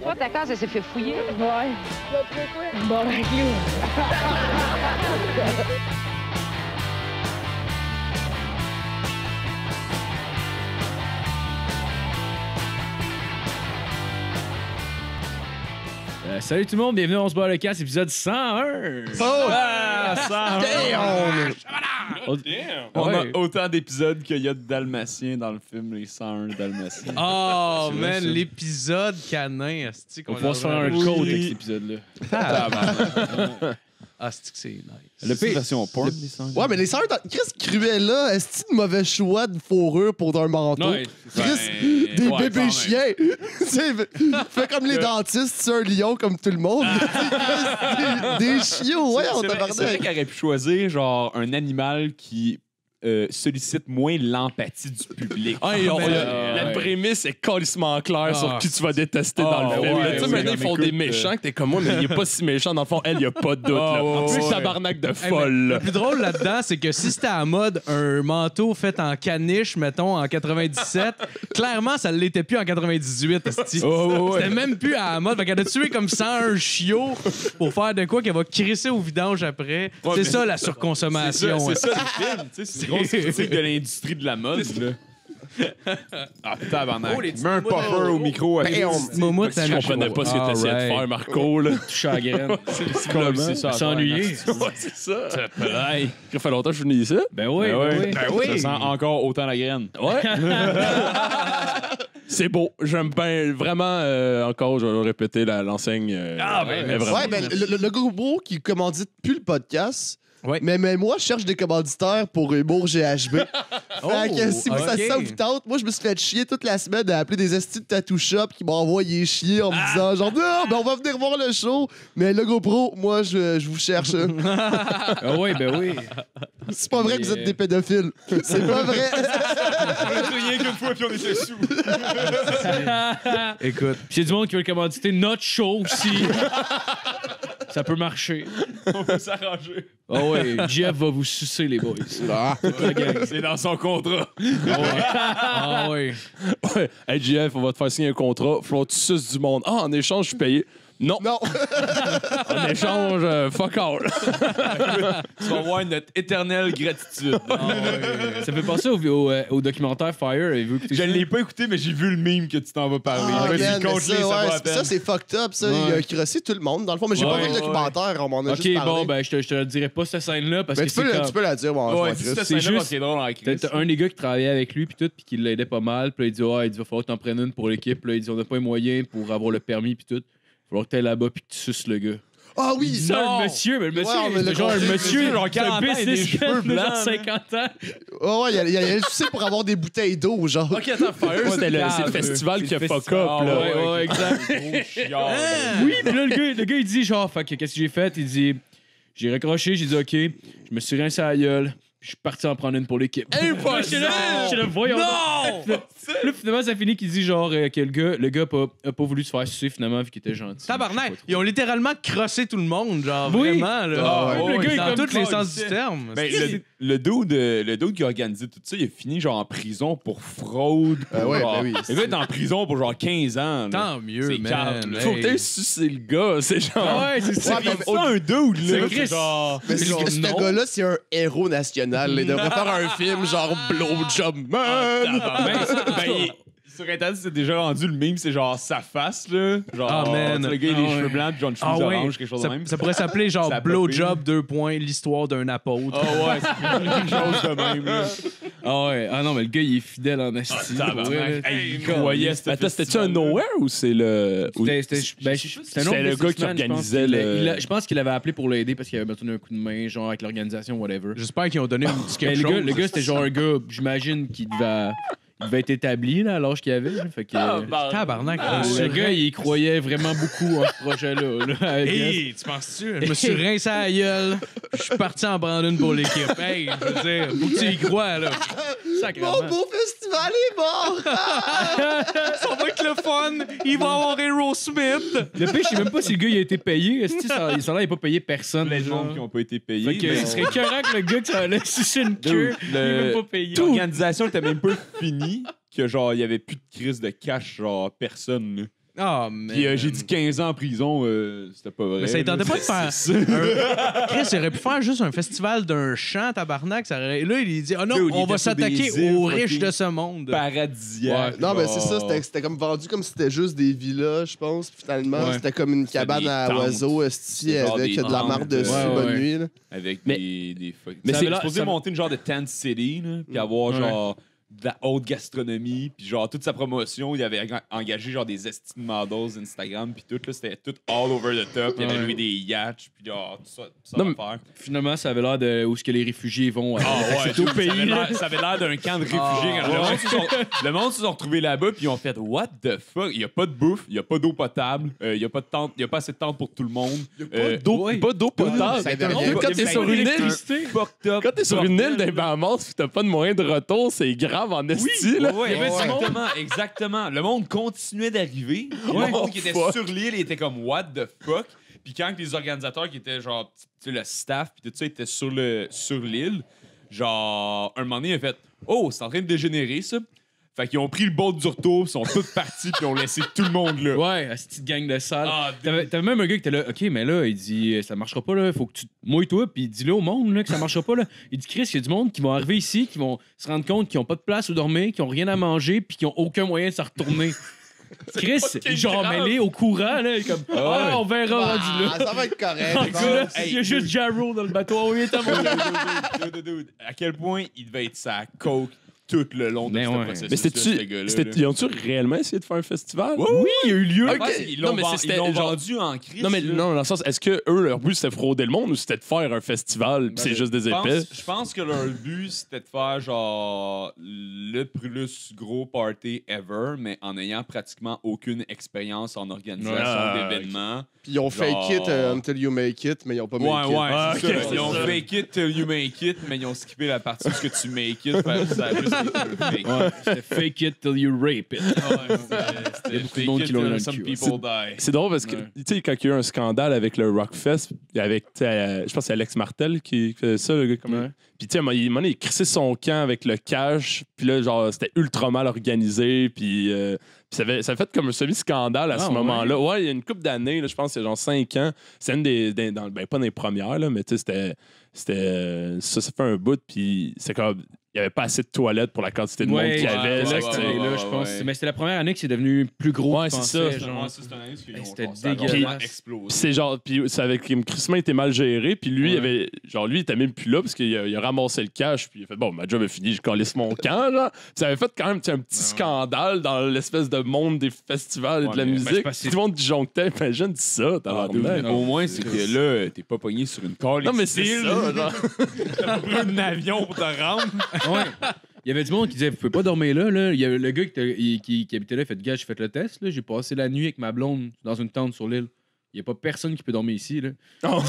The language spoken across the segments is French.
Toi, ta case, elle s'est fait fouiller. Ouais. Bon, ben, Salut tout le monde, bienvenue dans On se bat le casse, épisode 101! Ah, 101! On a Ouais. autant d'épisodes qu'il y a de Dalmatiens dans le film, les 101 Dalmatiens. Oh, C'est vrai, man, ça. l'épisode canin, asti, On qu'on va se faire un Oui. code avec cet épisode-là. Asti que c'est nice. Le pire, version porn, les 101. Ouais, mais les sœurs, Chris Cruella, est-ce que mauvais choix de fourrure pour un manteau? Ouais, Chris, des ouais, bébés quand chiens. Tu sais, fais comme les dentistes, c'est un lion comme tout le monde. des chiots, ouais, on C'est vrai tabarnak. qu'elle aurait pu choisir genre un animal qui sollicite moins l'empathie du public. La prémisse est calissement claire sur qui tu vas détester dans le film. ouais, Tu sais, oui, maintenant, ils font des écoute, méchants que t'es comme moi, mais il est pas si méchant. Dans le fond, elle, il y a pas de doute. là. En plus, tabarnak de Hey, folle. mais là. le plus drôle là-dedans, c'est que si c'était à mode un manteau fait en caniche, mettons, en 97, clairement, ça l'était plus en 98, asti. C'était même plus à la mode. Fait qu'elle a tué comme 101 chiots pour faire de quoi qu'elle va crisser au vidange après. Ouais, c'est mais ça, la surconsommation. C'est ça le film. Tu sais, c'est une grosse critique de l'industrie de la mode. Là. Ah, tabarnak. Oh, les Mets un popper au micro. Moumoute, ça Je comprenais pas ce que t'essayais de faire, Marco. Là. touche à la graine. C'est ça. S'ennuyer. Ouais, c'est ça. Hey, ça fait longtemps que je suis venu ici. Ben oui, ben oui. Ça sent encore autant la graine. Ouais. C'est beau. J'aime bien. Vraiment, encore, je vais répéter l'enseigne. vraiment. Ouais, ben, le gros qui commandite plus le podcast. Ouais. Mais moi, je cherche des commanditaires pour Humour GHB. Fait que si ok. ça vous tente, moi, je me suis fait chier toute la semaine à appeler des estis de tattoo shop qui m'ont envoyé chier en me disant genre, non, ben on va venir voir le show. Mais le GoPro, moi, je vous cherche. Ah oui, ben oui. C'est pas vrai que vous êtes des pédophiles. C'est pas vrai. Rien qu'une fois, puis on était sous. Écoute. Puis il y a du monde qui veut commanditer notre show aussi. Ça peut marcher. On peut s'arranger. Ah ouais, Jeff va vous sucer, les boys. C'est dans son contrat. Ah ouais. Ouais. Hey, JF, on va te faire signer un contrat. Faut que tu suces du monde. Ah, en échange, je suis payé. Non. Non. En échange, fuck all. Tu vas voir notre éternelle gratitude. Ça fait penser au documentaire Fire. Avez-vous écouté Je ça? l'ai pas écouté, mais j'ai vu le meme que tu t'en vas parler. Ah, Vas-y, man, mais compte-les, ça, ça ouais, va à peine. ça, c'est fucked up. Ça. Il a crossé tout le monde, dans le fond. Mais j'ai pas Ouais, vu le documentaire. On m'en a Ok, juste parlé. bon, ben, je te le dirai pas, cette scène-là, parce Mais que tu peux, c'est tu peux la dire, bon, Ouais, je si m'en cette crisse. c'est scène-là, juste- c'est drôle en crise. T'as un des gars qui travaillait avec lui, puis tout, puis qui l'aidait pas mal. Puis là, il dit, ouais, il va falloir que t'en prennes une pour l'équipe. Puis là, il dit, on n'a pas les moyens pour avoir le permis, puis tout. Il va falloir que t'ailles là-bas, puis que tu suces le gars. Ah oui, Il dit ça, Non! un monsieur, mais le monsieur, Ouais, mais c'est le genre un conseil, monsieur, genre 40 ans et des businessman cheveux de blancs, genre là. 50 ans. Oh, ouais, il y a juste pour avoir des bouteilles d'eau, genre. Ok, attends, Fire, c'est le festival qui a fuck up. Ah, Là. Ouais, exact. Gros chiard. Oui, puis là, le gars, il dit genre, fait que qu'est-ce que j'ai fait? Il dit, j'ai raccroché, j'ai dit, OK, je me suis rincé à la gueule, puis je suis parti en prendre une pour l'équipe. J'étais là, voyons. Non! Là, finalement, ça finit qu'il dit genre que le gars a pas voulu se faire sucer finalement, vu qu'il était gentil. Tabarnak, ils ont littéralement crossé tout le monde, genre Oui. vraiment là. Ah, ouais. Le gars est dans comme tous les sens ici. du terme. Ben, le dude qui a organisé tout ça, il a fini genre en prison pour fraude. Pour, ouais, genre- ben oui, le gars est en prison pour genre 15 ans. là. Tant mieux, C'est man. calme, là. Faut Hey. peut-être sucer le gars. C'est genre. Ouais, c'est ça. Ouais, mais- C'est un dude, là. Chris. genre... Mais ce gars-là, c'est un héros national. Il devrait faire un film genre Blowjob Man. Sur Internet, c'est déjà rendu le meme, c'est genre sa face, là. Genre, Ah, man. tu sais, le gars, il a Ah, les cheveux ouais. blancs, puis genre une chemise Ah ouais. orange, quelque chose de Ça, même. ça pourrait s'appeler genre Ça a Blowjob 2 points, l'histoire d'un apôtre. Ah ouais, c'est quelque chose de même, là. Ah ouais, ah non, mais le gars, il est fidèle en asti. tabarnak. Ouais, Hey, il croyait, Attends, c'était-tu un Nowhere ou c'est le. C'était un C'était autre le gars qui businessman, organisait je pense qu'il avait appelé pour l'aider parce qu'il avait besoin d'un coup de main, genre avec l'organisation, whatever. J'espère qu'ils ont donné un petit Mais quelque chose. le gars, c'était genre un gars, j'imagine, qui devait être établi là, à l'âge qu'il avait. Là, fait que, Tabarnak. le gars, il croyait vraiment beaucoup en ce projet-là. Là, Hey, tu penses-tu? Je me suis rincé à la gueule. Je suis parti en prendre une pour l'équipe. Hey, je veux dire, faut que tu y crois, là. Mon beau festival est mort. Ça va être le fun. Il va avoir Hero Smith. Le pire, je sais même pas si le gars il a été payé. Est-ce que ça là, il a pas payé personne? Plein de genre? monde qui n'ont pas été Fait payés. que ce serait écœurant que le gars qui allait sucer une queue, il est même pas payé. L'organisation était même pas finie, que genre, il y avait plus de crise de cash, genre, personne, là. Ah, mais. Puis j'ai dit 15 ans en prison, c'était pas vrai. Mais ça ne tentait là. pas de faire. Chris, il aurait pu faire juste un festival d'un chant, tabarnak. Ça aurait... Là, il dit oh non, Dude, il on va était sur des s'attaquer îles aux riches fucking de ce monde. Paradisiaque. Non, mais c'est ça, genre. c'était comme vendu comme si c'était juste des villas, je pense. Puis finalement, Ouais. c'était comme une C'était cabane des à tentes. oiseaux, esti, C'était genre avec des de la marde tentes, dessus, ouais, bonne ouais. nuit. Là. Avec Mais- des mais ça c'est- avait l'air supposé ça- monter une genre de tent city, là, puis avoir Ouais. genre de la haute gastronomie, puis genre toute sa promotion, il avait engagé genre des esti de models Instagram, puis tout, là, c'était tout all over the top. Il avait Ouais. loué des yachts, puis genre tout ça Non, faire. Finalement, ça avait l'air de où est-ce que les réfugiés vont ouais, au pays. ça avait l'air d'un camp de réfugiés. Le monde se sont retrouvés là-bas, puis ils ont fait What the fuck? Il n'y a pas de bouffe, il n'y a pas d'eau potable, il n'y a pas de tente, il n'y a pas assez de tente pour tout le monde. Pas d'eau potable. Ça a été rien. Quand t'es sur une île, quand t'es sur une île des Bahamas pis t'as pas de moyen de retour, c'est grave en esti, là. Ouais, Il y avait du monde. exactement. Le monde continuait d'arriver. Le monde qui était fuck. sur l'île, il était comme What the fuck? Puis quand les organisateurs qui étaient genre, tu sais, le staff, puis tout ça, étaient sur l'île, genre, un moment donné, il a fait Oh, c'est en train de dégénérer, ça. Fait qu'ils ont pris le bord du retour, ils sont tous partis, puis ils ont laissé tout le monde là. Ouais, la petite gang de salles. Ah, T'avais même un gars qui était là, OK, mais là, il dit, ça marchera pas, là, faut que tu te mouilles toi, puis dis-le au monde, là, que ça marchera pas, là. Il dit, Chris, il y a du monde qui vont arriver ici, qui vont se rendre compte qu'ils ont pas de place où dormir, qu'ils ont rien à manger, puis qu'ils ont aucun moyen de se retourner. Chris, genre, mêlé au courant, là, comme, on verra rendu là. Ah, ça va être correct. Rendu là, il y a juste Jarrow dans le bateau. Oh, il est à mon Dude, à quel point il devait être sa coke tout le long de Mais ce ouais. processus. Mais ils ont-tu réellement essayé de faire un festival? Oui, il y a eu lieu. Ok. Ils Non, l'ont mais ven- c'était ils l'ont genre- vendu en crise. Non, mais là. non, dans le sens, est-ce que eux, leur but, c'était de frauder le monde ou c'était de faire un festival pis c'est juste des épais? Je pense que leur but, c'était de faire genre le plus gros party ever, mais en ayant pratiquement aucune expérience en organisation Ah, d'événements. Puis ils ont fake it until you make it, mais ils ont pas make it. c'est ok, ça. c'est Ils ont ça. fake it till you make it, mais ils ont skippé la partie où ce que tu make it. Fait que ça a juste été un fake. Ouais, c'était fake it till you rape it. Il y a beaucoup de monde qui l'ont eu dans le Some cul, people die. C'est drôle parce que, Ouais. tu sais, quand il y a eu un scandale avec le Rockfest, avec, tu sais, je pense que c'est Alex Martel qui faisait ça, le gars. Comme... Ouais. Puis, tu sais, à un moment donné, il crissait son camp avec le cash, puis là, genre, c'était ultra mal organisé, puis ça avait fait comme un semi-scandale à ce ouais? moment-là. Ouais, il y a une couple d'années, là, je pense, il y a genre 5 ans. C'est une ben, pas dans les premières, là, mais tu sais, ça fait un bout, puis c'est comme. Il n'y avait pas assez de toilettes pour la quantité de monde qu'il y avait. là, là, c'était c'était- là, je pense. ouais. Mais c'était la première année que c'est devenu plus gros. Ouais, que je c'est pensais, ça. genre. Ouais, ça, c'est une année, parce qu'ils ont- C'était genre, ça a dégueulasse. vraiment Puis explosé. c'est genre, puis ça avait crissement été mal géré, puis lui, il avait, genre, lui, il était même plus là parce qu'il a ramassé le cash, puis il a fait, bon, ma job est finie, je calisse mon camp, là. Ça avait fait quand même tu sais, un petit scandale dans l'espèce de monde des festivals et Ouais, de la mais, musique. c'est parce que- Tout le monde disjonctait, imagine ça, Ah, tabarnak. dude, au moins, c'est que là, t'es pas pogné sur une corde. Non, mais c'est ça, genre. T'as pas pris un avion pour te rendre. Ouais. Il y avait du monde qui disait vous pouvez pas dormir là, là. Il y avait le gars qui habitait là, il fait gars, j'ai fait le test là, j'ai passé la nuit avec ma blonde dans une tente sur l'île. Il y a pas personne qui peut dormir ici là.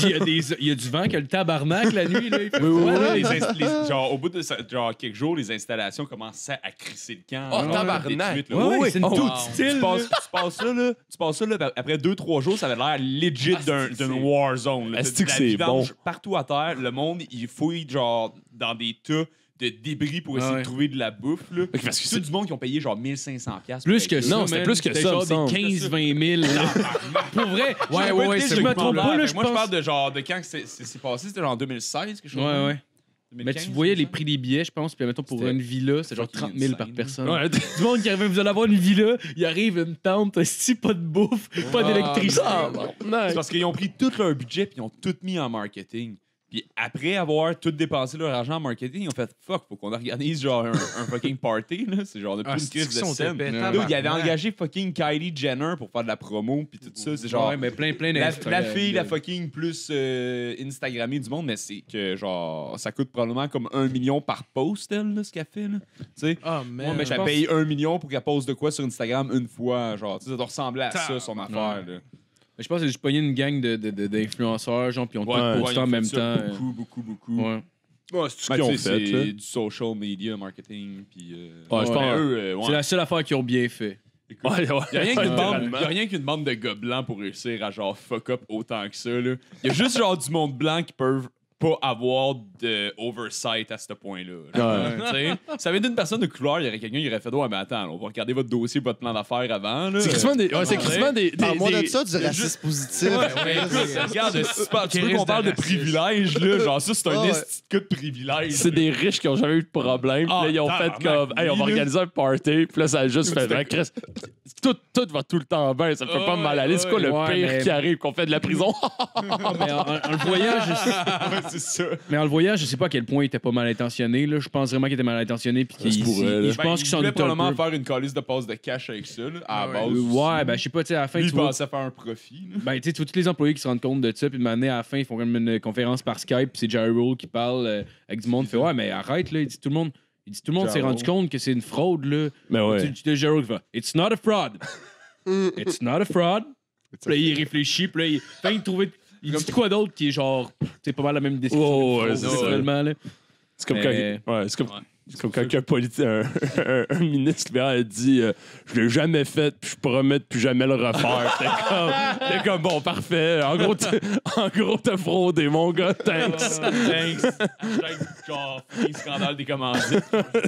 Il y a du vent qui a le tabarnak la nuit là. Il fait froid, là. Genre, au bout de genre, quelques jours, les installations commençaient à crisser le camp. Oh, genre, tabarnak. détruites, là. Ouais, ouais, c'est une Oh, toute tu style. passes là, là, après 2-3 jours, ça avait l'air legit d'une war zone. là. Est-ce T'as que de la c'est vidange bon? partout à terre. Le monde, il fouille genre dans des tas de débris pour essayer Ouais. de trouver de la bouffe. Là. Ok, parce que C'est c'est- du monde qui ont payé genre 1500$. Plus que ça. Non, c'était man. plus que C'était ça, genre me semble. des 15-20 000. Pour vrai. Ouais, je me trompe pas là, je Moi, je pense. parle de genre de quand c'est passé, c'était genre en 2016, quelque chose. Ouais, comme ouais. ça. Mais 2015, tu voyais les 2016. prix des billets, je pense, puis mettons pour C'était une villa, c'est genre 30 000 par insane. personne. Ouais, Du monde qui arrive, vous allez avoir une villa, il arrive une tente, si pas de bouffe, pas d'électricité. C'est parce qu'ils ont pris tout leur budget puis ils ont tout mis en marketing. Puis après avoir tout dépensé leur argent en marketing, ils ont fait fuck, faut qu'on organise genre un fucking party là, c'est genre depuis une crise de scène. Dude, il avait engagé fucking Kylie Jenner pour faire de la promo puis tout ça, c'est genre Ouais, mais plein la d'Instagram. fille la fucking plus Instagrammée du monde, mais c'est que genre ça coûte probablement comme 1 million par post elle là, ce qu'elle fait là. Tu sais. Ah, man. Mais elle paye 1 million pour qu'elle poste de quoi sur Instagram une fois, genre, tu sais, ça doit ressembler à ça, son affaire, là. Mais je pense que j'ai pogné une gang d'influenceurs, genre, puis ils ont Ouais, tout posté ils ont en fait même ça temps. beaucoup. Ouais. Ouais, c'est tout ce Ben, qu'ils ont tu sais, fait, là. c'est du social media marketing, puis... Ouais, je Ouais, pense. eux, C'est la seule affaire qu'ils ont bien fait. Ouais, ouais. Il y a Littéralement. rien qu'une bande de gars blancs pour réussir à genre fuck up autant que ça, là. Il y a juste genre du monde blanc qui peuvent pas avoir de oversight à ce point-là. Tu sais, ça vient d'une personne de couleur, il y aurait quelqu'un qui aurait fait ouais, mais attends, on va regarder votre dossier, votre plan d'affaires avant. Là. C'est quasiment des. Parle-moi de ça, du racisme positif. Regarde, tu veux qu'on parle de privilèges, là? Genre, ça, c'est un esti de cas de privilège. C'est des riches qui ont jamais eu de problème. Puis là, ils ont fait comme, hey, on va organiser un party. Puis là, ça a juste fait, Chris, tout va tout le temps bien. Ça me fait pas mal aller. C'est quoi le pire qui arrive qu'on fait de la prison? Mais en le voyant, c'est ça. Mais en le voyant, je sais pas à quel point il était pas mal intentionné. Là. Je pense vraiment qu'il était mal intentionné. Puis qu'il je pense qu'il s'en doutait probablement un peu. faire une calice de passe de cash avec ça, là, à la base. Ouais, ben je sais pas, tu sais, à la fin, Lui, tu il vois... pensait faire un profit. Là. Ben, tu sais, tous les employés qui se rendent compte de ça, puis de m'amener à la fin, ils font comme une conférence par Skype, puis c'est Jerry Roll qui parle avec du monde. Il fait ouais, mais arrête, là. Il dit tout le monde s'est rendu compte que c'est une fraude, là. Mais ouais. Tu Jerry Roll qui fait it's not a fraud. It's not a fraud. Puis là, il réfléchit, puis là, il trouve. Il dit quoi d'autre qui est genre. C'est pas mal la même description. Là. C'est comme quand un ministre libéral a dit je l'ai jamais fait, puis je promets de plus jamais le refaire. T'es comme bon, parfait. En gros, t'as fraudé, mon gars. Thanks. Genre, scandale des commandites.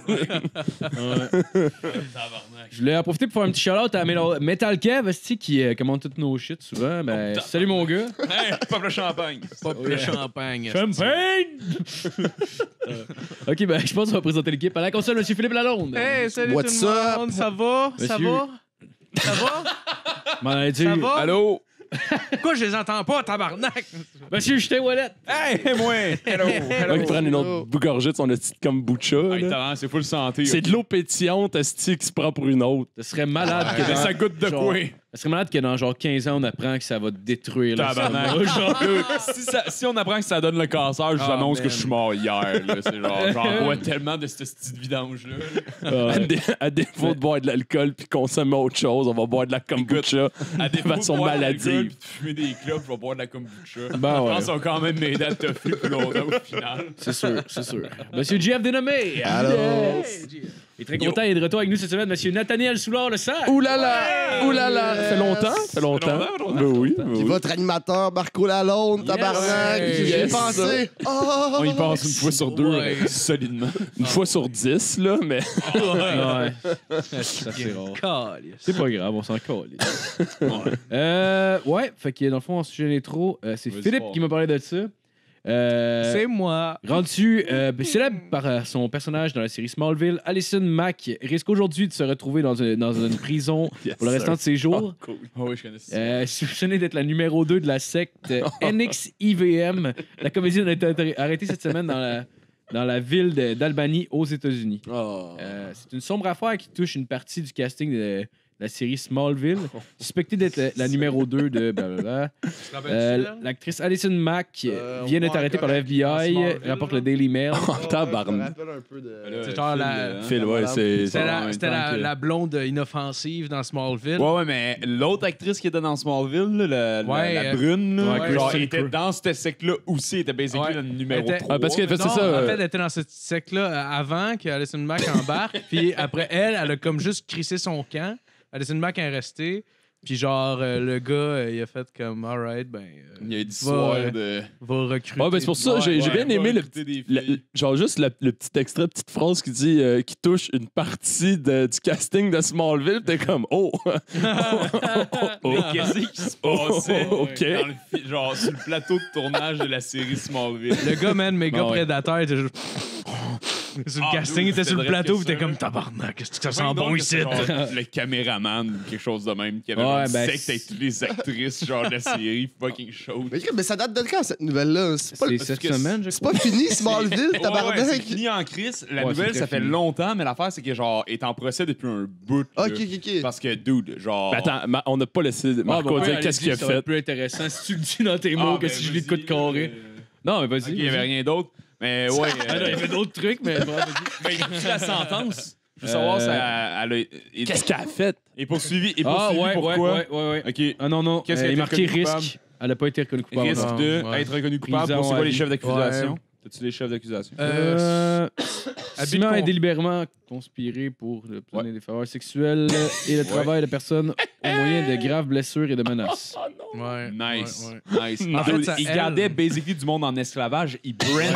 Je voulais en profiter pour faire un petit shout-out à Metal Kev, qui commande tous nos shit souvent. Ben, salut mon gars. Hey, pop le champagne. Pop le champagne. Champagne! Ok, ben, je pense qu'on va présenter l'équipe. À la console, monsieur Philippe Lalonde. Hey, salut What's tout le monde. Ça va? Ça Monsieur. va? Ça va? Ça va? Allô? Pourquoi je les entends pas, tabarnak? Monsieur Justin Wallet. Hey, moi! Hello! Là, il prend une autre gorgée de son petit kombucha. Là. C'est full santé. C'est de l'eau pétillante, esti, qui se prend pour une autre. Ce serait malade que Mais dans... ça goûte de genre, quoi? Ça serait malade que dans genre 15 ans, on apprend que ça va détruire le Tabarnak. Si on apprend que ça donne le cancer, je vous annonce que je suis mort hier. Là. C'est genre, j'en bois tellement de cette petite vidange-là. À défaut de boire de l'alcool puis consommer autre chose, on va boire de la kombucha À de façon maladive. De fumer des clubs, je vais boire de la kombucha. Ben Je ouais. pense qu'ils ont quand même m'aider à toffer plus longtemps au final. C'est sûr, c'est sûr. Monsieur Jeff Dénommé. Allô? Il est très content, il est de retour avec nous cette semaine. Monsieur Nathaniel Soulard, le sac. Oulala! Oulala! Ça fait longtemps? Ça fait longtemps. Ben oui. ben Puis oui. votre animateur, Marco Lalonde, tabarnak. Yes. J'y ai Yes. pensé. Oh! On y passe une fois sur deux, solidement. Une fois sur 10, là, mais. Ouais. Ça, c'est rare. Calice. C'est pas grave, on s'en colle. Ouais, fait que dans le fond, en sujet d'intro, c'est Vas-y Philippe fort. qui m'a parlé de ça. C'est moi. Rendu célèbre par son personnage dans la série Smallville, Allison Mack risque aujourd'hui de se retrouver dans une prison Yes, pour le restant de ses jours. Oh, cool. Oh oui, je connais ça. Soupçonnée d'être la numéro 2 de la secte NXIVM. La comédienne a été arrêtée cette semaine dans la ville d'Albany, aux États-Unis. C'est une sombre affaire qui touche une partie du casting de la série Smallville, suspectée d'être la numéro 2 de blablabla. L'actrice Allison Mack vient d'être arrêtée par le FBI, rapporte le Daily Mail. Tabarnak. C'est genre la... Phil, ouais, c'est. C'était la blonde inoffensive dans Smallville. Ouais, mais l'autre actrice qui était dans Smallville, là, la brune, là, ouais, genre, Kristen était Krug. dans cette secte-là aussi, elle était basically Ouais. le numéro Elle était- 3. parce qu'elle fait Non, ça. en fait, elle était dans cette secte-là avant qu'Alison Mack embarque. Puis après, elle a comme juste crissé son camp. Alison Mack est restée. Puis genre, le gars, il a fait comme, alright, ben, Il y a 10 va, soirs de... va recruter. Ouais, ben c'est pour ça, j'ai bien aimé le petit. Genre juste le petit extrait, petite phrase qui dit qui touche une partie du casting de Smallville. T'es comme oh! Mais qu'est-ce qui se passait OK. dans genre sur le plateau de tournage de la série Smallville? Le gars, man, méga Ouais. prédateur, était juste... Sur le Ah, casting, il dude, était sur le c'était plateau, vrai puis t'es que comme ça, tabarnak, qu'est-ce que ça sent Donc, bon que c'est ici. genre le caméraman ou quelque chose de même qui avait Ouais, une ben, secte avec toutes les actrices genre de la série fucking chaude. Mais ça date de quand, cette nouvelle-là? C'est pas, C'est cette que semaine, je c'est crois. pas fini, Smallville, Ouais, tabarnak. c'est fini en crise. La Ouais, nouvelle, c'est ça très fait fini. longtemps, mais l'affaire, c'est que genre, est en procès depuis un bout. là. Ok. Parce que, dude, genre. Ben, attends, on n'a pas laissé Marco Ah, bon, dire ouais, qu'est-ce allez-y, qu'il a ça va être fait. plus intéressant si tu le dis dans tes mots que ben, si je lis de coup de vas-y, carré. Non, mais vas-y. Ok, il y avait vas-y. rien d'autre. Mais ouais. Ah, non, il y avait d'autres trucs, mais. Ben, écoute la sentence. Je veux savoir, ça, elle a. Qu'est-ce qu'elle a fait? Et poursuivi. Et Ah, poursuivi ouais, pourquoi? ouais. Ok. Ah non, non. Qu'est-ce qu'elle a il est été marqué reconnue coupable? risque. Elle n'a pas été reconnue coupable. Risque non. de Ouais. être reconnu coupable. Prison Pour c'est à quoi les vie. chefs d'accusation? T'as-tu des chefs d'accusation? Ciment est délibérément conspiré pour obtenir des faveurs sexuelles et le travail de personnes au moyen de graves blessures et de menaces. Ouais. Nice. ouais. Nice. En fait, ça, il elle- gardait basically du monde en esclavage. Il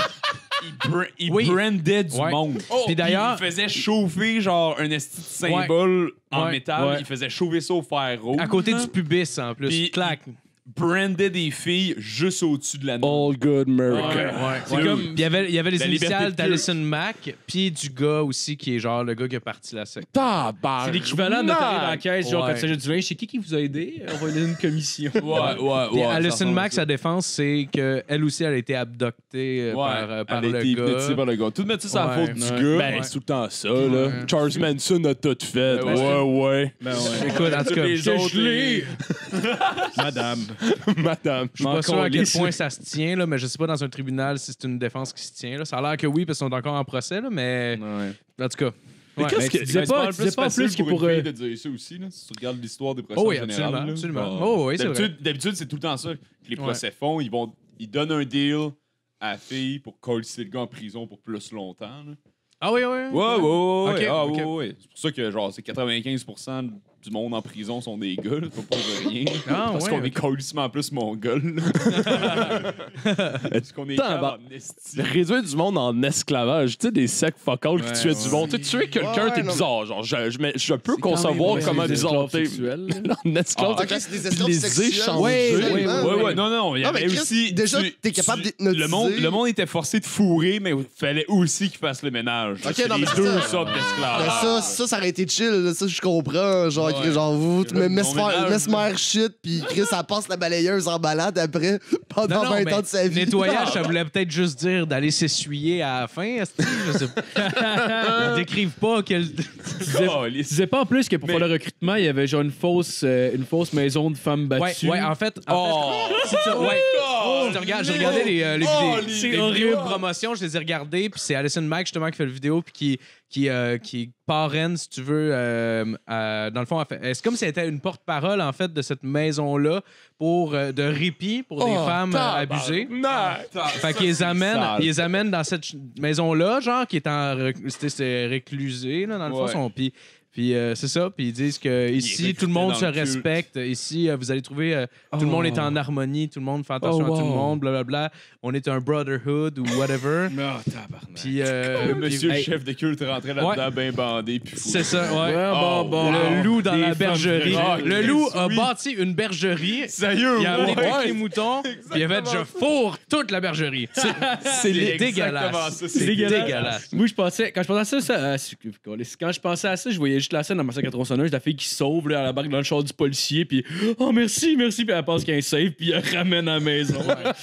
Oui. brandait du Ouais. monde. Puis d'ailleurs- il faisait chauffer genre un esti de symbole en Ouais. métal. Ouais. Il faisait chauffer ça au fer rouge. À côté là. du pubis, en plus. Puis- Clac. Brandait des filles juste au-dessus de la nuque. All good America. Ouais. C'est comme- Puis il y avait les La initiales liberté de d'Alison Mack, puis du gars aussi qui est genre le gars qui a parti la secte. Tabarnak. C'est l'équivalent de t'arriver dans la caisse, genre, Ouais. quand tu achètes du linge, c'est qui vous a aidé? On va lui donner une commission. Puis Alison Mack, sa défense, c'est qu'elle aussi, elle a été abductée par elle le a été hypnotisée gars. par le gars. Tout mettre ça, c'est la Ouais. faute du Ouais. gars. Ben, c'est tout le temps ça, là. Charles Manson a tout fait. Ouais. Ouais. Ben ouais. Écoute, en tout cas, Les je autres, suis gelé. Madame. Madame. Je suis pas sûr à quel calisse. point ça se tient, là, mais je sais pas dans un tribunal si c'est une défense qui se tient. Là. Ça a l'air que oui, parce qu'ils sont encore en procès, là, mais en tout cas. Mais Ouais. qu'est-ce Mais que. tu disais pas en plus que pour pour. une fille de dire ça aussi, là, si tu regardes l'histoire des procès Oh oui, en général. absolument, là. absolument. Genre, Oh oui, c'est vrai. D'habitude, c'est tout le temps ça que les Ouais. procès font. Ils donnent un deal à la fille pour coller le gars en prison pour plus longtemps. Là. Ah oui, oui. Ouais. Ok, Ah, ok. ouais. C'est pour ça que genre, c'est 95% du monde en prison sont des gars. là. C'est pas pour rien. Ah, Parce ouais, qu'on ok. est colissement plus mongol. Est-ce qu'on est Tabarnak. capable en esti? Réduire du monde en esclavage, tu sais, des secs focales qui tuaient du monde. Tu sais, tuer quelqu'un, Ouais, t'es non, bizarre. Genre, je peux concevoir comment bizarre t'es. En esclave, Ok, c'est des puis esclaves les sexuels. échanger. Ouais. Non. Il y Ah, mais avait Chris, aussi. déjà, t'es capable d'hypnotiser. Le monde était forcé de fourrer, mais il fallait aussi qu'il fasse le ménage. Ok, C'est non, les mais c'est deux ça. sortes Ben, d'esclaves. ça aurait été chill. là. Ça, je comprends. Genre, Ouais. genre vous, Mon ménage, mesmer shit, puis Chris, ça passe la balayeuse en balade après, pendant 20 ans de sa vie. nettoyage, ça voulait peut-être juste dire d'aller s'essuyer à la fin. esti, Je sais pas. Ils décrivent pas quel. Oh, Tu disais pas en plus que pour Mais- faire le recrutement, il y avait genre une fausse maison de femmes battues. Ouais, en fait. Si tu, ouais. Si tu regardes, j'ai regardé les vidéos, les vidéos de promotion, je les ai regardées, puis c'est Alison Mack justement qui fait le vidéo, puis qui parraine, si tu veux, dans le fond, c'est comme si elle était une porte-parole, en fait, de cette maison-là pour de répit pour des femmes abusées. Fait qu'ils les amènent dans cette maison-là, genre, qui est c'était réclusé, là, dans le fond. Ouais. Puis c'est ça, puis ils disent que ici, tout le monde se respecte. Ici, vous allez trouver, tout le monde est en harmonie, tout le monde fait attention à tout le monde, blablabla. On est un brotherhood ou whatever. Ah, tabarnak. Puis, Monsieur le puis- chef de culte rentrait là-dedans, bien bandé, puis fou. c'est ça, ouais. bon. Le loup dans Des la femmes bergerie. vraies. Le loup a Oui. bâti une bergerie. Sérieux, Il a amené ouais. les moutons, puis il a fait je fourre toute la bergerie. C'est exactement dégueulasse. ça, C'est dégueulasse. Moi, quand je pensais à ça, quand je pensais à ça, je voyais juste la scène dans Massacre à tronçonneuse, la fille qui se sauve là, à la barque dans le char du policier, puis oh merci, puis elle pense qu'il y a un save, puis elle ramène à la maison.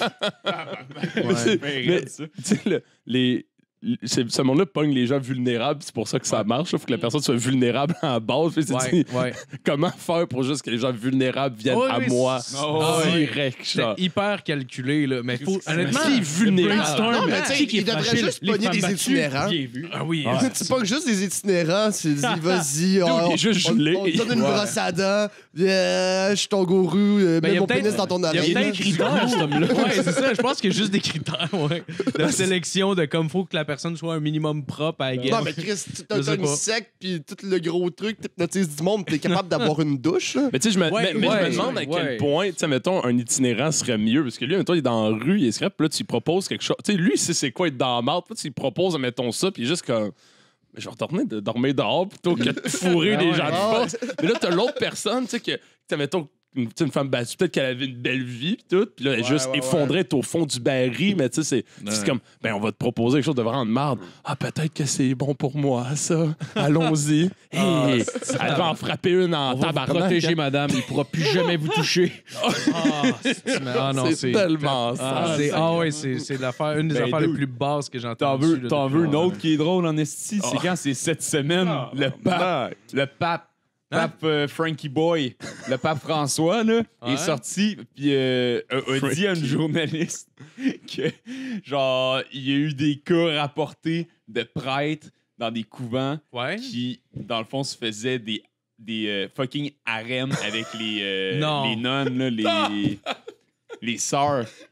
Mais, tu sais, ce monde-là pogne les gens vulnérables, c'est pour ça que ça marche. Il faut que la personne soit vulnérable en base. Puis c'est dit, Ouais. comment faire pour juste que les gens vulnérables viennent Oui, à oui, moi ouais. direct? C'est genre. hyper calculé, là. Mais faut, honnêtement, Qui est vulnérable? Non, mais tu sais, il devrait juste pogner des itinérants. Bien vu. ah oui, Tu pognes juste des itinérants, tu dis, vas-y, il est juste gelé. on te donne une brosse à dents, je suis ton gourou, Ben, mets y a mon peut-être- pénis dans ton il y a oreille. peut-être critères, cet homme-là. Ouais, c'est ça. Je pense qu'il y a juste des critères, ouais. De sélection de comme faut que la personne soit un minimum propre à guess. Non, mais Chris, Je t'as sais une pas. secte, puis tout le gros truc, t'hypnotises du monde, t'es capable d'avoir une douche. là. Mais tu sais, je me Ouais, demande à ouais. quel point, tu sais, mettons, un itinérant serait mieux. Parce que lui, mettons, il est dans la rue, il est scrap, puis là, tu lui proposes quelque chose. Tu sais, lui, il sait c'est quoi être dans la marde. Puis là, tu lui proposes, mettons ça, puis juste comme. Mais je vais retourner de dormir dehors plutôt que de fourrer des gens de Ah ouais. force. Mais là, t'as l'autre personne, tu sais, que, mettons, une femme battue, peut-être qu'elle avait une belle vie, pis tout, puis là, elle juste effondrait au fond du baril, mais tu sais, c'est comme, ben, on va te proposer quelque chose de vraiment de marde. Ah, peut-être que c'est bon pour moi, ça. Allons-y. Hey, elle va en frapper une en On va vous tabarnak. protéger, madame. Il pourra plus jamais vous toucher. Ah non, c'est tellement ça. C'est l'affaire, une des Ben, affaires les dude, plus basses que j'ai T'en entendues. veux, t'en veux une autre qui est drôle en esti? C'est quand c'est cette semaine, le pape Frankie Boy, le pape François, là, Ouais. est sorti puis a dit à une journaliste que, genre, il y a eu des cas rapportés de prêtres dans des couvents Ouais. qui, dans le fond, se faisaient des fucking harems avec les Non. nonnes, là, les sœurs.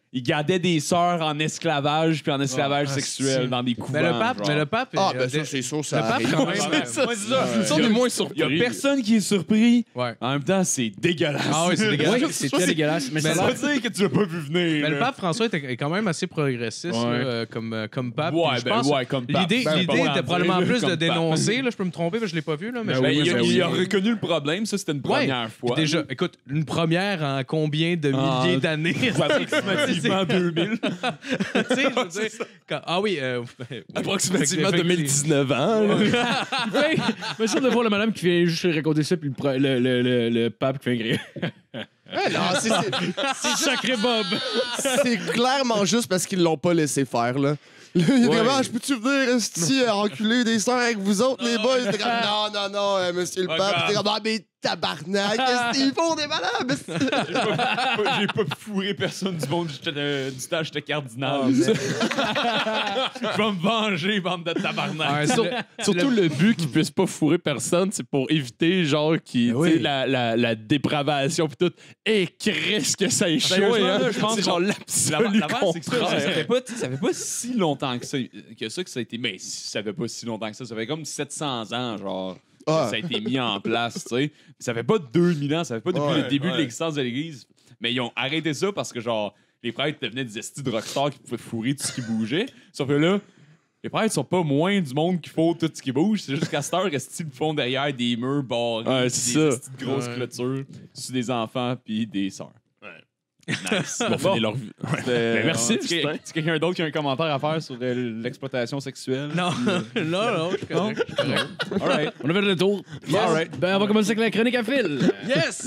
ils gardaient des sœurs en esclavage puis en esclavage sexuel dans des couvents. Mais le pape. Ah, ben ça, c'est sûr, ça le pape, arrive. quand même. Ils sont des moins surpris. Il y a personne qui est surpris. Ouais. En même temps, c'est dégueulasse. Ah oui, c'est dégueulasse. Ouais, c'est très dégueulasse. Mais Ça ça veut dire que tu l'as pas vu venir. Mais le là. pape François est quand même assez progressiste Ouais. là, comme pape. Ouais, Puis je ben pense ouais, comme pape. l'idée Ben, pas était probablement dire, plus comme de pape. dénoncer. Là, je peux me tromper parce que je l'ai pas vu. Là, mais Ben je- oui, Ben, ben il a oui. reconnu le problème, ça c'était une première fois. Déjà, écoute, une première en combien de milliers d'années? Approximativement 2000. Tu sais, je veux dire, ah oui. Approximativement Fait que- 2019 ans. là. Ouais, mais ça de voir la madame qui vient juste raconter ça, puis le pape qui fait un gré. Ouais, non, c'est Sacré Bob! c'est clairement juste parce qu'ils l'ont pas laissé faire, là. Il était comme, ah, je peux-tu venir ici enculer des sœurs avec vous autres, les boys? Il était comme, non, monsieur le pape. Il était comme, ah, mais tabarnak, qu'est-ce qu'ils font, des malades? J'ai pas fourré personne du monde du temps j'étais cardinal. Oh, Je vais me venger, bande de tabarnak. Surtout le but qu'ils puissent pas fourrer personne, c'est pour éviter, genre, tu sais, la dépravation pis tout. Et qu'est-ce que ça échoue, Sérieusement, hein? là, je pense C'est genre l'absolu L'affaire, c'est que ça contraire. fait pas si longtemps que ça a été. Mais ça fait pas si longtemps que ça. Ça fait comme 700 ans, genre. Ah. Ça a été mis en place, tu sais. Ça fait pas 2000 ans, ça fait pas depuis le début de l'existence de l'Église. Mais ils ont arrêté ça parce que, genre, les prêtres devenaient des estis de rockstars qui pouvaient fourrer tout ce qui bougeait. Sauf que là, les prêtres sont pas moins du monde qui faut tout ce qui bouge. C'est juste qu'à cette heure, est-ce qu'ils font derrière des murs barrés, Ouais, pis c'est des ça. estis de grosses clôtures, sur des enfants puis des sœurs. Nice. Ils vont finir leur vie. Ben, merci, Est-ce Justin. que quelqu'un d'autre qui a un commentaire à faire sur l'exploitation sexuelle? Non, non, je suis correct. All right. On a fait le tour. All right. Ben, on va commencer avec la chronique à fil. Yes!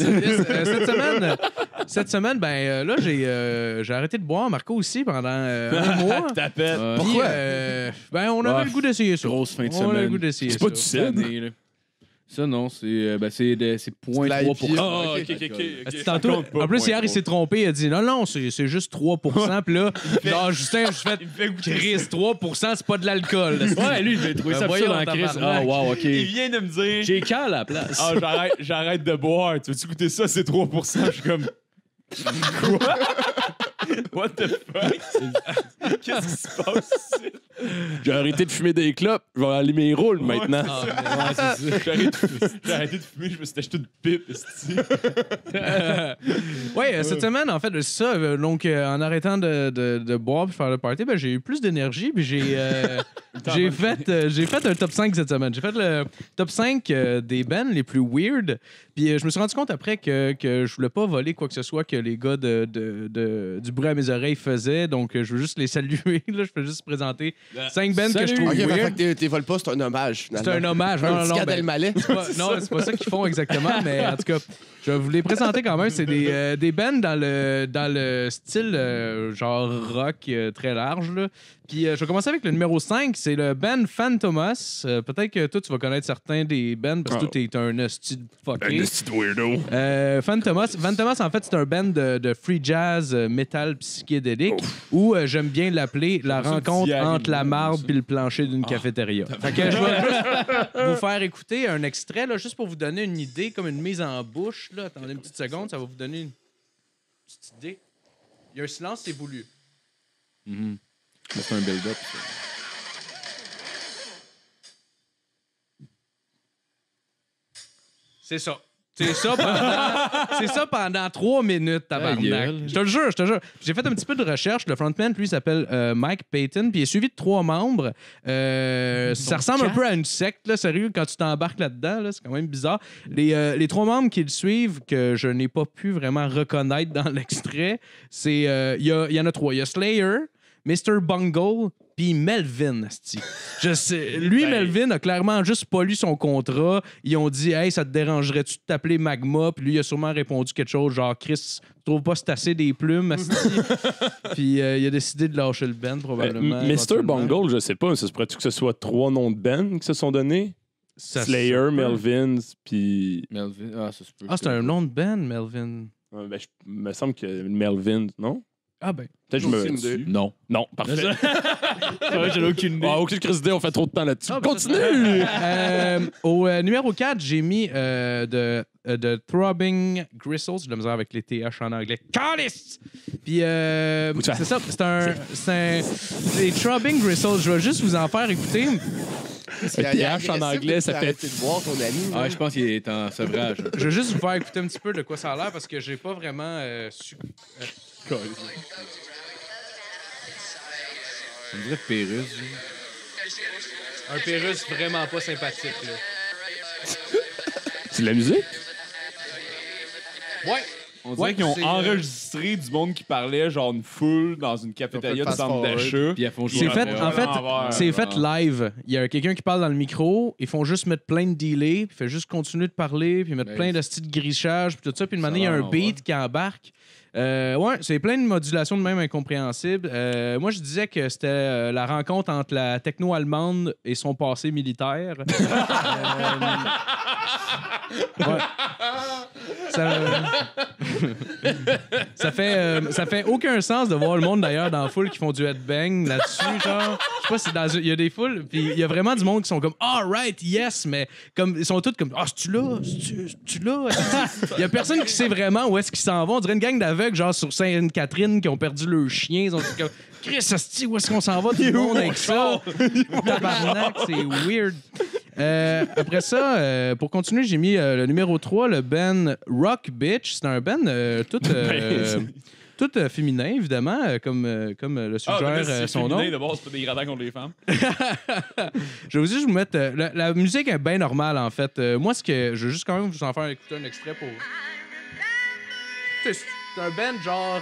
Cette semaine, ben là, j'ai arrêté de boire, Marco aussi, pendant un mois. Tapette. Pourquoi? Ben, on avait Ouais, le goût d'essayer ça. Grosse fin de On avait le semaine. goût d'essayer C'est ça. pas du cidre? Année, là. Ça, non, c'est 0.3%. la IPA. Ah, ok. Tantôt, en plus, hier, il s'est trompé. Il a dit non, c'est juste 3%. Puis là, genre, Justin, je fais Chris, 3%, c'est pas de l'alcool. Ouais, lui, il devait trouver ça voyons, absurde en crise. tabarnak. Ah, wow, OK. Il vient de me dire J'ai calme à la place. Ah, j'arrête de boire. Tu veux-tu goûter ça? C'est 3%. Je suis comme. Quoi? What the fuck? Qu'est-ce qui se passe ici? J'ai arrêté de fumer des clopes. Je vais aller mes rôles maintenant. J'ai arrêté de fumer, je me suis acheté une pipe. esti. Ouais, cette semaine, en fait, c'est ça. Donc, en arrêtant de boire et faire le party, ben, j'ai eu plus d'énergie. Puis j'ai fait un top 5 cette semaine. J'ai fait le top 5 des bands les plus weird. Puis je me suis rendu compte après que je voulais pas voler quoi que ce soit que les gars du bruit à mes oreilles faisaient. Donc, je veux juste les saluer. Là, je peux juste présenter 5 bands que je trouve Ok, weird. fait que t'es voles pas, c'est un hommage, finalement. C'est un hommage. Non, non, Gad ben, Elmaleh. non, c'est pas ça qu'ils font exactement, mais en tout cas, je vais vous les présenter quand même. C'est des bands dans le style genre rock très large. Là. Puis je vais commencer avec le numéro 5, c'est le band Fantomas. Peut-être que toi, tu vas connaître certains des bands parce que toi, t'es un hostie de fucké. Un petit weirdo. Fantomas, en fait, c'est un band de free jazz metal psychédélique où j'aime bien l'appeler la rencontre diarrhée, entre la marbre ça. et le plancher d'une cafétéria. Fait que je vais juste vous faire écouter un extrait, là, juste pour vous donner une idée, comme une mise en bouche. Là. Attendez une petite seconde, ça va vous donner une petite idée. Il y a un silence, c'est voulu. C'est un build-up. C'est ça. C'est ça pendant 3 minutes, tabarnak. gueule. Je te le jure. J'ai fait un petit peu de recherche. Le frontman, lui, s'appelle Mike Payton, puis il est suivi de 3 membres. Ça ressemble un peu à une secte, là, sérieux, quand tu t'embarques là-dedans. Là, c'est quand même bizarre. Les 3 membres qui le suivent, que je n'ai pas pu vraiment reconnaître dans l'extrait, c'est... Il y en a 3. Il y a Slayer, Mr. Bungle, puis Melvin, asti. Je sais, lui, Melvin a clairement juste pas lu son contrat. Ils ont dit « Hey, ça te dérangerait-tu de t'appeler Magma? » Puis lui, il a sûrement répondu quelque chose genre « Chris, tu trouves pas c'est assez des plumes, asti? » Puis il a décidé de lâcher le band, probablement. Mr. éventuellement. Bungle, je sais pas, ça se pourrait-tu que ce soit 3 noms de band qui se sont donnés? Ça Slayer, se peut. Melvins, puis... Melvin. Ah, ça se peut. Ah, c'est un nom de band, Melvin. me semble que Melvins, non? Ah ben. Peut-être que je me... Aucune idée. Non. Non, parfait. J'en ai aucune idée. Ah, aucune crise d'idée, on fait trop de temps là-dessus. Ah, ben, Continue! Au numéro 4, j'ai mis de Throbbing Gristles. J'ai de la misère avec les TH en anglais. Calice! Puis, c'est ça. C'est Throbbing Gristles. Je vais juste vous en faire écouter. TH en anglais, ça fait... Arrêtez de voir ton ami. Ah, je pense qu'il est en sevrage. Je vais juste vous faire écouter un petit peu de quoi ça a l'air parce que j'ai pas vraiment su. On dirait Pérus. Un Pérus vraiment pas sympathique. Là. C'est de la musique? Ouais. On dirait qu'ils ont enregistré du monde qui parlait genre une foule dans une cafétéria de centre d'achat. Puis elles font C'est fait, en fait, c'est fait live. Il y a quelqu'un qui parle dans le micro, ils font juste mettre plein de delays, puis il fait juste continuer de parler, puis mettre plein de styles de grichage, puis tout ça, puis une manière, il y a un beat qui embarque. Ouais, c'est plein de modulations de même incompréhensibles. Moi, je disais que c'était la rencontre entre la techno-allemande et son passé militaire. Ouais. Ça fait aucun sens de voir le monde d'ailleurs dans la foule qui font du headbang là-dessus, genre. Je sais pas si il y a des foules, puis il y a vraiment du monde qui sont comme all right, yes, mais comme ils sont tous comme c'est-tu là, c'est-tu là. Il y a personne qui sait vraiment où est-ce qu'ils s'en vont. On dirait une gang d'aveugles genre sur Sainte-Catherine qui ont perdu leur chien, ils ont dit comme Chris, hostie, où est-ce qu'on s'en va tout le monde avec ça? Tabarnak, c'est weird. Après ça, pour continuer, j'ai mis le numéro 3, le band Rock Bitch. C'est un band tout féminin, évidemment, comme le suggère son nom. D'abord, c'est pas dégradant contre les femmes. Je vais aussi vous mettre... la musique est bien normale, en fait. Moi, je vais juste quand même vous en faire écouter un extrait pour... C'est un band genre...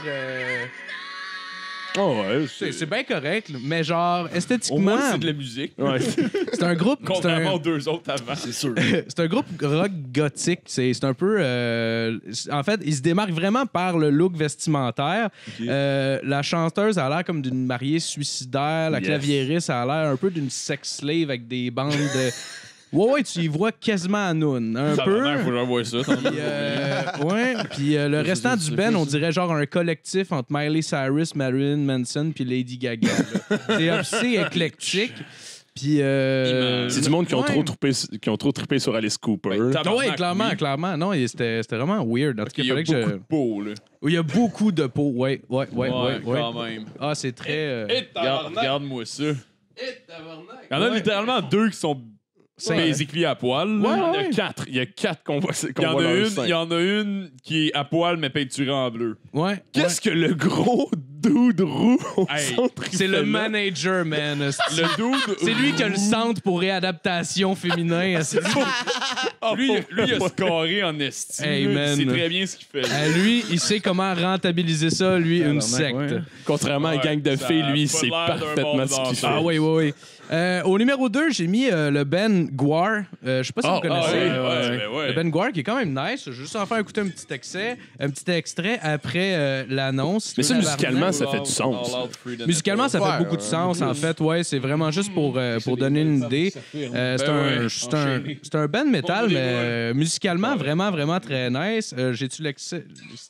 Oh ouais, c'est bien correct, mais genre, esthétiquement... Au moins, c'est de la musique. Ouais. C'est un groupe... Contrairement aux deux autres avant. C'est sûr. C'est un groupe rock gothique. C'est un peu... en fait, il se démarque vraiment par le look vestimentaire. Okay. La chanteuse a l'air comme d'une mariée suicidaire. La claviériste a l'air un peu d'une sex slave avec des bandes de... Ouais, tu y vois quasiment à Noon. Un peu. Faut que j'envoie ça. Ouais, puis le restant du band, on dirait genre un collectif entre Miley Cyrus, Marilyn Manson puis Lady Gaga. C'est assez éclectique. Puis c'est du monde qui ont trop trippé sur Alice Cooper. Oui, clairement. Non, c'était vraiment weird. En tout cas, il y a beaucoup de peau, là. Il y a beaucoup de peau, ouais. Quand même. Ah, c'est très... Regarde-moi ça. Il y en a littéralement 2 qui sont... basically à poil. Il y a 4 qu'on voit. Il y en a une qui est à poil mais peinturée en bleu. Ouais. Qu'est-ce que le gros dude roux au centre? C'est le manager, man. Le dude. C'est lui qui a le centre pour réadaptation féminin. Lui, il a scoré en esti. Hey, il sait très bien ce qu'il fait. Lui, il sait comment rentabiliser ça, lui, une secte. Ouais. Contrairement à une gang de filles, lui, il sait parfaitement ce qu'il fait. Ah oui. Au numéro 2, j'ai mis le Ben Gwar. Je sais pas si vous connaissez. Le Ben Gwar qui est quand même nice. Je vais juste en faire écouter un petit extrait après l'annonce. Mais ça, musicalement, ça fait du sens. Musicalement, ça fait beaucoup de sens, en fait. Ouais, c'est vraiment juste pour donner une idée. C'est un band metal, mais musicalement, vraiment, vraiment très nice. J'ai-tu l'extrait?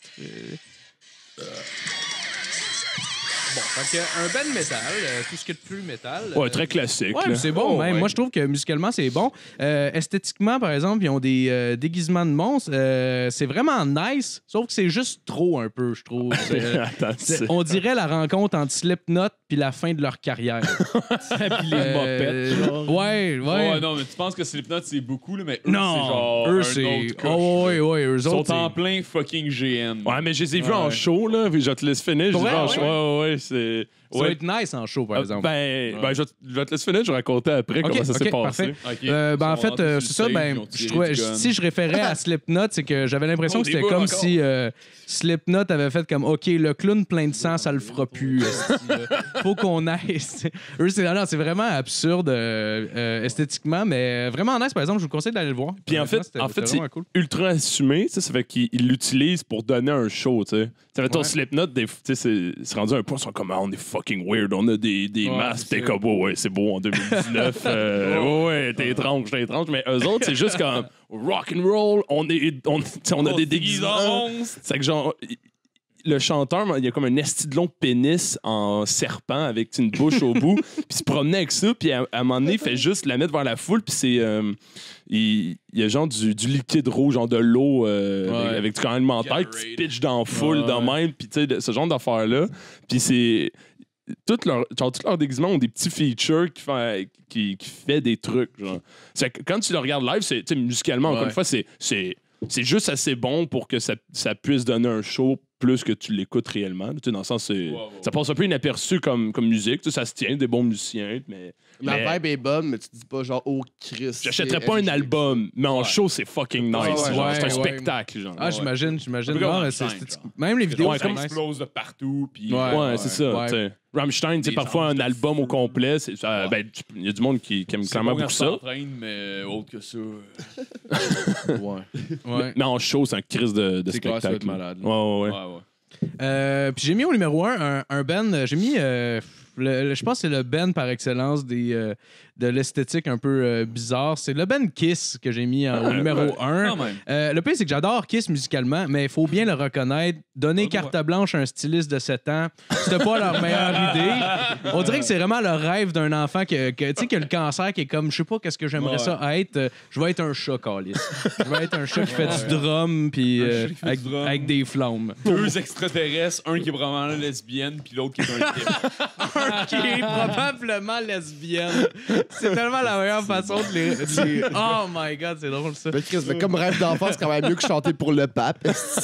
Bon, fait un band métal, tout ce qui est de plus métal. Ouais, très classique. Ouais, c'est bon, même. Moi, je trouve que musicalement, c'est bon. Esthétiquement, par exemple, ils ont des déguisements de monstres. C'est vraiment nice, sauf que c'est juste trop un peu, je trouve. On dirait la rencontre entre Slipknot puis la fin de leur carrière. Puis les mopettes, genre. Ouais. Non, mais tu penses que Slipknot, c'est beaucoup, là, mais eux, non, c'est genre eux, un c'est... autre coche. Ouais, eux Ils autres, sont en plein fucking GN. Ouais, mais je les ai vus en show, là, puis je vais te laisser finir. Ouais, c'est... Ça va être nice en show, par exemple. Je vais te laisser finir, je vais raconter après comment ça s'est passé. En fait, c'est ça, si je référais à Slipknot, c'est que j'avais l'impression que c'était comme si Slipknot avait fait comme OK, le clown plein de sang, ça le fera plus. Faut qu'on aille. Eux, c'est vraiment absurde esthétiquement, mais vraiment nice, par exemple, je vous conseille d'aller le voir. Puis en fait, c'est cool. Ultra assumé, ça fait qu'ils l'utilisent pour donner un show, tu sais. Ça fait ton Slipknot, c'est rendu un point, ils sont comme on est fucking weird, on a des masques, t'es comme c'est beau en 2019. T'es étrange, mais eux autres, c'est juste comme rock and roll, on a des déguisements. C'est que genre le chanteur, il y a comme un esti de long pénis en serpent avec une bouche au bout, puis il se promenait avec ça, puis à un moment donné, il fait juste la mettre vers la foule, puis c'est... il y a genre du liquide rouge, genre de l'eau avec du canal alimentaire qui se pitch dans la foule de même, puis tu sais, ce genre d'affaires-là. Puis c'est... Tous leurs déguisements ont des petits features qui fait des trucs. Genre. Quand tu le regardes live, musicalement, encore une fois, c'est juste assez bon pour que ça puisse donner un show plus que tu l'écoutes réellement. Dans le sens, ça passe un peu inaperçu comme musique. Ça se tient, des bons musiciens, mais la vibe est bonne, mais tu dis pas genre, oh Christ. J'achèterais pas un album, mais en show, c'est fucking nice. C'est un spectacle. Genre. Ah, j'imagine. Même les vidéos, ça explose de partout. Puis c'est ça. Rammstein, parfois un album au complet, il y a du monde qui aime clairement beaucoup ça. Mais autre que ça. Mais en show, c'est un crise de C'est clair, spectacle. ça va être malade. Ouais. Puis j'ai mis au numéro 1 un band. J'ai mis... je pense que c'est le band par excellence de l'esthétique un peu bizarre. C'est le band Kiss que j'ai mis au numéro 1. Le pire, c'est que j'adore Kiss musicalement, mais il faut bien le reconnaître. Donner carte blanche à un styliste de 7 ans, c'était pas leur meilleure idée. On dirait que c'est vraiment le rêve d'un enfant qui a le cancer, qui est comme, je sais pas qu'est-ce que j'aimerais ça être. Je vais être un chat, Calis. Je vais être un chat qui fait du drum puis avec des flammes. 2 extraterrestres, un qui est vraiment lesbienne, puis l'autre qui est un type. Qui est probablement lesbienne. C'est tellement la meilleure façon de les... Oh my God, c'est drôle, ça. Mais Chris, mais comme rêve d'enfant, c'est quand même mieux que chanter pour le pape. Si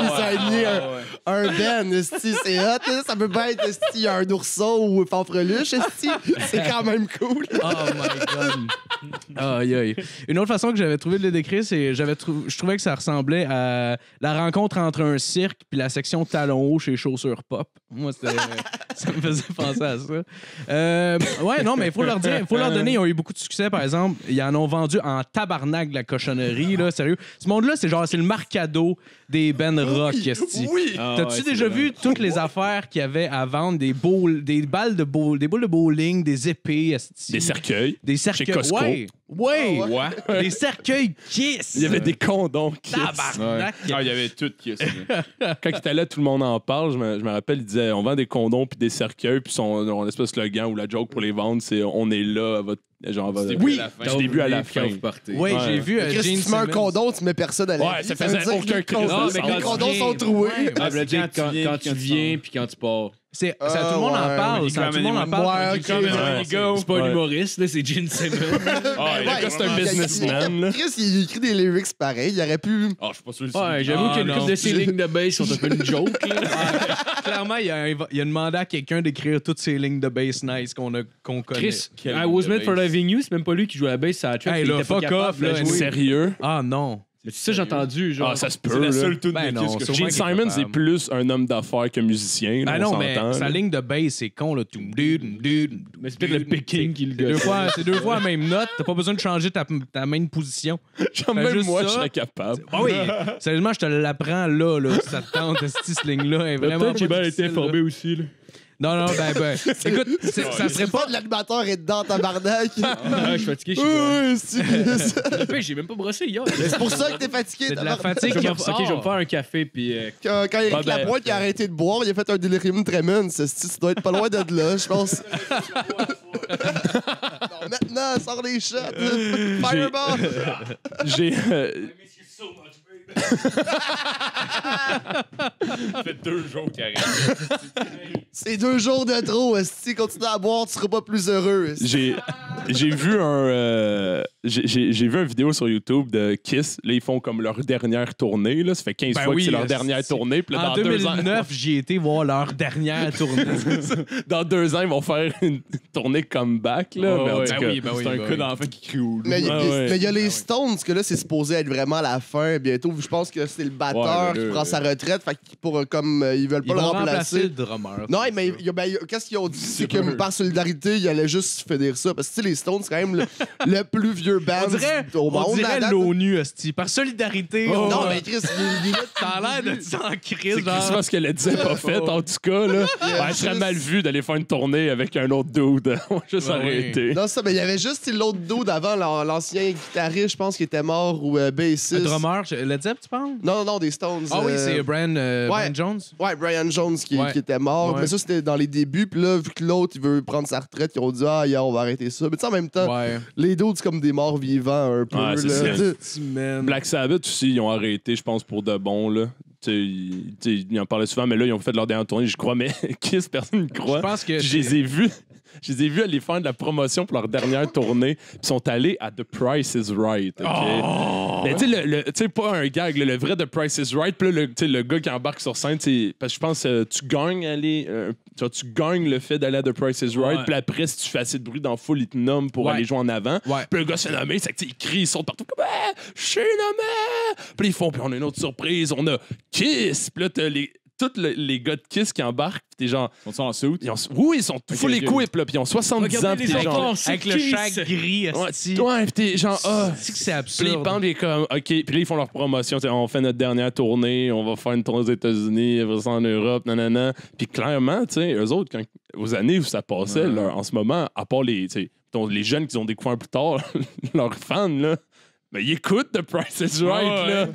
un Ben, c'est hot. Ça peut pas être il y a un ourson ou fanfreluche. C'est quand même cool. Oh my God. Aïe, aïe. Une autre façon que j'avais trouvé de le décrire, c'est je trouvais que ça ressemblait à la rencontre entre un cirque puis la section talons hauts chez Chaussures Pop. Moi, ça me faisait penser à ça. Ouais, non, mais il faut leur donner, ils ont eu beaucoup de succès, par exemple. Ils en ont vendu en tabarnak de la cochonnerie, là, sérieux. Ce monde-là, c'est le marcado des bands rock, esti. Oui. T'as-tu déjà vu toutes les affaires qu'il y avait à vendre? Des boules de bowling, des épées, esti. Des cercueils. Des cercueils. Chez Costco. Ouais. Des cercueils Kiss. Il y avait des condoms Kiss. Tabarnak. Il y avait tout Kiss. Quand il était là, tout le monde en parle. Je me rappelle, il disait on vend des condoms puis des cercueils, puis son espèce de slogan ou la joke pour les vendre, c'est on est là à votre. Genre, du début à la fin. Oui, j'ai vu Chris, si tu mets un condom, tu mets personne à la vie. Ça faisait aucun crise. Les condoms sont troués. Quand tu viens puis quand tu pars. Tout le monde en parle. Tout le monde en parle. C'est pas un humoriste, là, c'est Gene Simmons. Le gars, c'est un businessman. Chris, il écrit des lyrics pareils. Il aurait pu. Je suis pas sûr. Ouais, j'avoue qu'il y a une couple de ces lignes de bass sont un peu une joke. Clairement, il a demandé à quelqu'un d'écrire toutes ces lignes de bass nice qu'on connaît. Chris, I Was Made for Loving You, c'est même pas lui qui joue à la bass, ça a track. Hey, là, fuck off, là. Sérieux? Ah non. Mais c'est ça, j'ai entendu. Genre, ça se peut. C'est la seule tune Ben de non, Kiss que Gene Simons est plus un homme d'affaires que musicien. Ben non, mais sa ligne de bass, c'est con, là. mais c'est peut-être le picking qui le gosse. C'est 2 fois la même note. T'as pas besoin de changer ta main position. Même juste moi, ça. je serais capable. Ah oui, sérieusement, je te l'apprends là. Si ça te tente, cette ligne-là est vraiment. Peut-être j'ai bien été difficile, informé aussi. Là. Non, écoute, ça serait pas. De l'animateur est dedans, tabarnak. Je suis fatigué, j'ai même pas brossé hier. C'est pour ça que t'es fatigué. C'est de la fatigue qui ressort. Ok, je vais me faire un café, puis... Quand Éric Lapointe qui a arrêté de boire, il a fait un délirium tremens. Ça doit être pas loin de là, je pense. Non, maintenant, sors les shots. Fireball. J'ai... Ça fait 2 jours qu'il arrête. C'est 2 jours de trop. Si tu continues à boire, tu seras pas plus heureux. J'ai vu j'ai vu une vidéo sur YouTube de Kiss. Là, ils font comme leur dernière tournée. Là. Ça fait 15 fois que c'est leur dernière tournée. Puis là, en 2009, j'y ai été voir leur dernière tournée. Dans 2 ans, ils vont faire une tournée comeback. Là. Mais en tout cas, c'est un cas d'enfant qui crie au loup. Mais il y a les Stones, que là, c'est supposé être vraiment la fin bientôt. Je pense que c'est le batteur qui prend sa retraite. Fait qu'ils ils veulent pas le remplacer. Le drummer. Non, mais qu'est-ce qu'ils ont dit? C'est que par solidarité, ils allaient juste finir ça. Parce que les Stones, c'est quand même le plus vieux band au monde. On dirait à date. l'ONU, hostie. Par solidarité. Non, mais Chris, ça a l'air de sans crise. C'est quasiment ce qu'elle a dit, pas fait, en tout cas. Là. Elle serait mal vue d'aller faire une tournée avec un autre dude. On va juste arrêter. Non, ça, mais il y avait juste l'autre dude avant, l'ancien guitariste, je pense, qui était mort, ou bassiste. Le drummer, Led Zepp, tu parles? Non, des Stones. Ah oui, c'est Brian Jones. Ouais, Brian Jones qui était mort. Ouais. Mais ça, c'était dans les débuts. Puis là, vu que l'autre, il veut prendre sa retraite, ils ont dit, on va arrêter ça. Mais tu sais, en même temps, les dudes, c'est comme des morts vivants un peu. Ouais, c'est là. Black Sabbath aussi, ils ont arrêté, je pense, pour de bon. Là. Ils en parlaient souvent, mais là, ils ont fait leur dernière tournée, je crois. Mais Kiss, personne ne croit. Je pense que je les ai vus. Je les ai vus aller faire de la promotion pour leur dernière tournée. Ils sont allés à The Price is Right. Okay? Oh! Mais tu sais, pas un gag, le vrai The Price is Right. Puis là, le gars qui embarque sur scène, parce que je pense que tu gagnes le fait d'aller à The Price is Right. Ouais. Puis après, si tu fais assez de bruit dans le full, ils te nomment pour aller jouer en avant. Ouais. Puis le gars se fait nommer, c'est que ils crient, ils sautent partout comme je suis nommé! Puis ils font, puis on a une autre surprise, on a Kiss. Puis là, t'as tous les gars de Kiss qui embarquent, pis t'es genre. Ils sont en suit? Oui, ils sont full equip, là, pis ils ont 70 ans, pis t'es genre. Avec le shag gris, esti. Ouais, pis t'es genre, C'est que c'est Puis absurde. ils pendent, pis comme, OK. Puis là, ils font leur promotion. On fait notre dernière tournée, on va faire une tournée aux États-Unis, après ça en Europe, nanana. Puis clairement, tu sais, eux autres, aux années où ça passait, en ce moment, à part les jeunes qu'ils ont découvert plus tard, leurs fans, là. Ben, ils écoutent The Price is Right, là.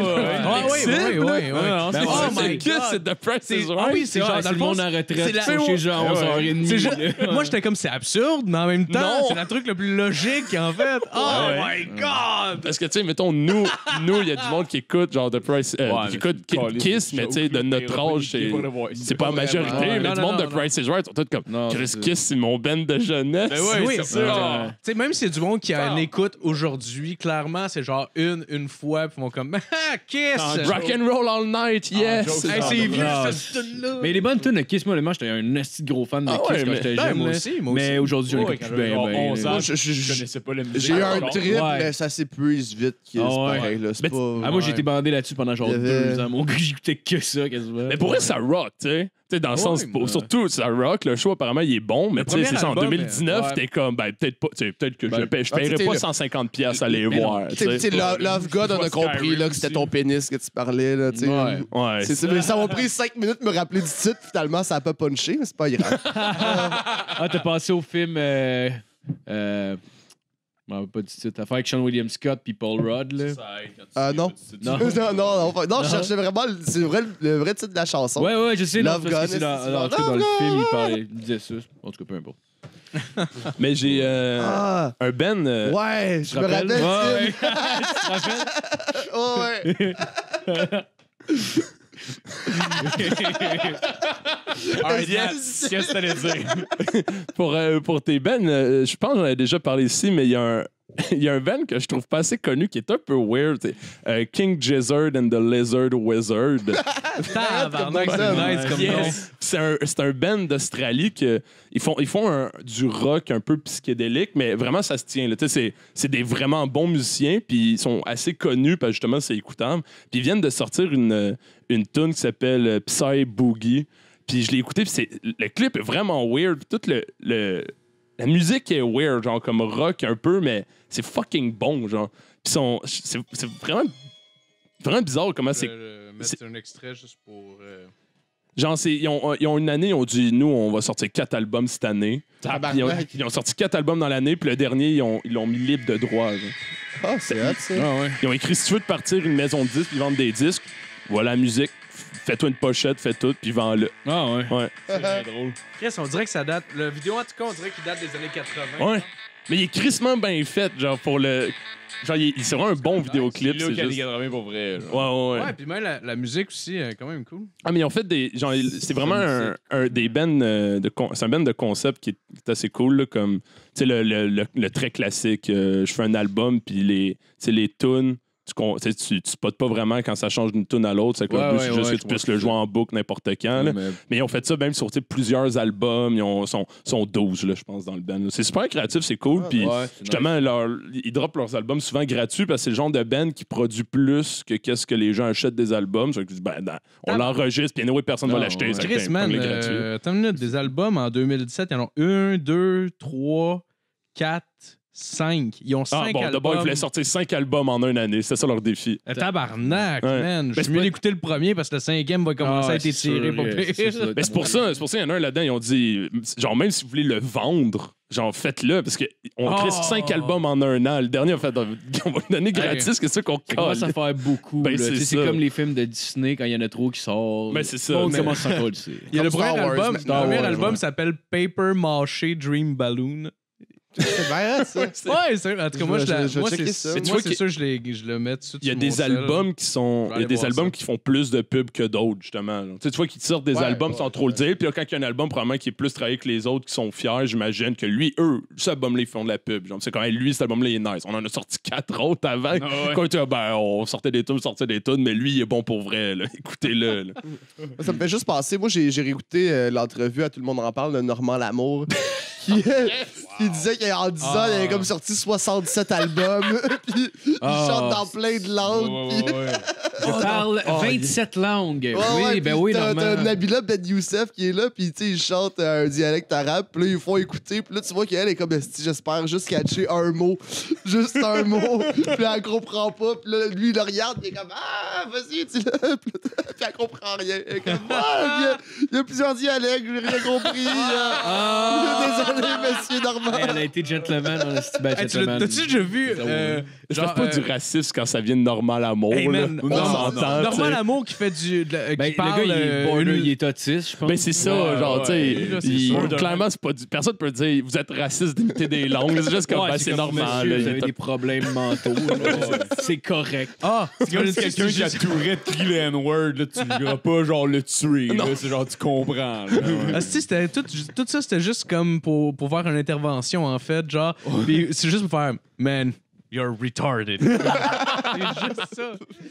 Oui. Oh my God! C'est The Price is Right. Ah oui, c'est genre, dans le monde en retraite, c'est sont chez genre 11h30. Moi, j'étais comme, c'est absurde, mais en même temps, Non. c'est le truc le plus logique, en fait. Oh my God! Parce que, tu sais, mettons, nous, il y a du monde qui écoute, genre, The Price, qui écoute Kiss, mais tu sais, de notre âge, c'est pas la majorité, Ouais. mais Non, du non, monde de non. Price is Right sont tous comme, Non, Chris c'est Kiss, c'est mon band de jeunesse. Oui, c'est c'est ça. ça. Tu sais, même si c'est du monde qui a une écoute aujourd'hui, clairement, c'est genre une fois, puis ils vont comme, ah, Kiss! Rock and roll all night, yes! Hey, c'est vieux, Ah. cette tune-là! Mais les bonnes tunes de Kiss, moi, honnêtement, j'étais un esti de gros fan de Ah Kiss ouais, quand mais- j'étais Ben, jeune. moi là. aussi. Mais aujourd'hui, je Ouais, l'écoute quand plus bien. j'avais 11 ans, Moi, je connaissais pas la musique. J'ai eu un encore. trip, Ouais. mais ça s'épuise vite. C'est Ah ouais. pareil, là. C'est Mais pas... Ah, moi, j'ai été bandé là-dessus pendant genre Il y avait- 2 ans. Mon gars, j'écoutais que ça, quasiment. Mais pour vrai, ça rock, tu sais. Tu sais, dans le sens, surtout, ça rock. Le show, apparemment, il est bon, mais tu sais, premier c'est ça. En album, 2019, ouais. t'es comme, ben, peut-être pas. Peut-être que je paierais t'sais, pas le- 150$ à aller Mais non. voir. Tu sais, Love God, on a compris là, que c'était ton pénis que tu parlais. Là, tu sais. Ouais. Ça m'a pris 5 minutes de me rappeler du titre. Finalement, ça a pas punché, mais c'est pas grave. Ah, t'as passé au film. Je m'en rappelle pas du titre. Affaire avec Sean William Scott puis Paul Rudd, là. Non. Non. non, je cherchais vraiment le vrai titre de la chanson. Ouais, je sais. Love non, parce que Gun, c'est dans, c'est en tout cas, dans le film, il disait ça. En tout cas, peu importe. Mais j'ai Ah, un Ben. ouais, je me rappelles? rappelle. Ouais, Tim. Ouais. Yes! Qu'est-ce que t'allais dire? Pour tes Ben, je pense que j'en ai déjà parlé ici, mais il y a un. Il y a un band que je trouve pas assez connu qui est un peu weird. C'est King Gizzard and the Lizard Wizard. Tabarnak, c'est nice comme nom. C'est un band d'Australie que ils font du rock un peu psychédélique, mais vraiment ça se tient. Là. C'est des vraiment bons musiciens, puis ils sont assez connus parce que justement c'est écoutable. Puis ils viennent de sortir une tune qui s'appelle Psy Boogie. Puis je l'ai écouté, puis le clip est vraiment weird. Puis tout la musique est weird, genre comme rock un peu, mais c'est fucking bon, genre. Puis c'est vraiment bizarre comment c'est. Mettre un extrait juste pour. Genre, ils ont une année, ils ont dit, nous, on va sortir 4 albums cette année. Tabarnak. Ils ont sorti 4 albums dans l'année, puis le dernier, ils l'ont mis libre de droit. Genre. Ah, c'est hot, ça. Ah, ouais. Ils ont écrit, si tu veux te partir une maison de disques, puis vendre des disques, voilà la musique, fais-toi une pochette, fais tout, puis vends-le. Ah, ouais. Ouais. C'est bien drôle. Chris, on dirait que ça date. La vidéo, en tout cas, on dirait qu'il date des années 80. Ouais. Mais il est crissement bien fait, genre, pour le. Genre, c'est vraiment un bon vidéoclip. C'est C'est là juste... 80 pour vrai. Ouais. Ouais, puis même la musique aussi, quand même cool. Ah, mais ils ont fait des. Genre, c'est vraiment des bands c'est un band de concept qui est assez cool, là, comme. Tu sais, le très classique. Je fais un album, puis les tunes. Tu spots pas vraiment quand ça change d'une tune à l'autre. C'est Ouais, juste ouais, que tu puisses le jouer en boucle n'importe quand. Là. Mais ils ont fait ça même sur plusieurs albums. Ils sont 12, là, je pense, dans le band. Là. C'est super créatif, c'est cool. Puis justement, ils droppent leurs albums souvent gratuits parce que c'est le genre de band qui produit plus que qu'est-ce que les gens achètent des albums. On l'enregistre, puis anyway, personne ne va l'acheter. C'est Chris, man, t'as une minute, des albums en 2017, il y en a 1, 2, 3, 4, 5. Ils ont 5 bon, albums. d'abord, ils voulaient sortir 5 albums en une année. C'était ça leur défi. Tabarnak, Ouais. man. Je Ben, suis mieux d'écouter le premier parce que le 5e va commencer à être étiré pour pire. Ben, c'est pour ça, il y en a un là-dedans, ils ont dit, genre, même si vous voulez le vendre, genre, faites-le, parce qu'on crée 5 albums en un an. Le dernier, on va le donner gratis, qu'est-ce qu'on Ça commence à faire beaucoup. Ben, là. c'est Tu sais, c'est ça. comme les films de Disney quand il y en a trop qui sortent. Ben, c'est ça. On Mais- commence à coller. Il y a le Comme premier Star Wars, album. mais- Le Star premier Wars, album ouais. s'appelle Paper Mâché Dream Balloon. C'est bien, ça. Ouais, c'est en tout cas, moi, Je vais moi, checker c'est ça. moi, Tu vois c'est sûr, je le mets tout de suite Il y a sur des mon sel. albums qui sont. Je vais Il y a aller des voir albums ça. qui font plus de pubs que d'autres, justement. là. Tu vois qu'ils te sortent des Ouais, albums ouais, sans trop le dire. Puis là, quand il y a un album, probablement qui est plus travaillé que les autres, qui sont fiers, j'imagine que lui, cet album-là, ils font de la pub. Genre, c'est quand même lui, cet album-là, il est nice. On en a sorti 4 autres avant. Quand tu on sortait des tunes, mais lui, il est bon pour vrai. Là. Écoutez-le. là. Ça me fait juste penser, moi j'ai réécouté l'entrevue à Tout le monde en parle de Normand Lamour qui disait qu'en 10 ans, il avait comme sorti 67 albums, puis il chante dans plein de langues. puis- Je parle 27 langues. Ouais, oui, ouais, ben puis oui, t'as normalement. Nabila Ben Youssef qui est là, puis tu sais, il chante un dialecte arabe, puis là, ils font écouter, puis là, tu vois qu'elle est comme, esti, j'espère juste catcher un mot, juste un mot, puis elle comprend pas, puis là, lui, il le regarde, puis il est comme, ah, vas-y, dis-le, puis elle comprend rien. Elle est comme, ah, il y a plusieurs dialectes, j'ai rien compris. Désolé, monsieur Normand. Elle a été gentleman dans le style Hey, t'as-tu déjà vu. Je fais pas du racisme quand ça vient de Normal Amour. Hey, là. man, On s'entend, tu Normal sais. Amour qui fait du. qui Ben, le parle, gars, il est border, une- il est autiste, je pense. Ben c'est ça, Ouais, genre, ouais, tu sais, là, c'est il- sûr. clairement, c'est pas du... personne peut dire, vous êtes raciste d'imiter des langues, c'est juste comme, Ouais, ben, c'est comme, normal. monsieur, là, vous il avez est des problèmes mentaux. là. C'est correct. Ah, C'est comme si quelqu'un qui a Tourette crie le N-word, là, tu ne vas pas genre le tuer. là. C'est genre, tu comprends. là. Ah, si, c'était tout ça, c'était juste comme pour faire une intervention, en fait. Genre, puis c'est juste pour faire, man, you're retarded. C'est juste ça.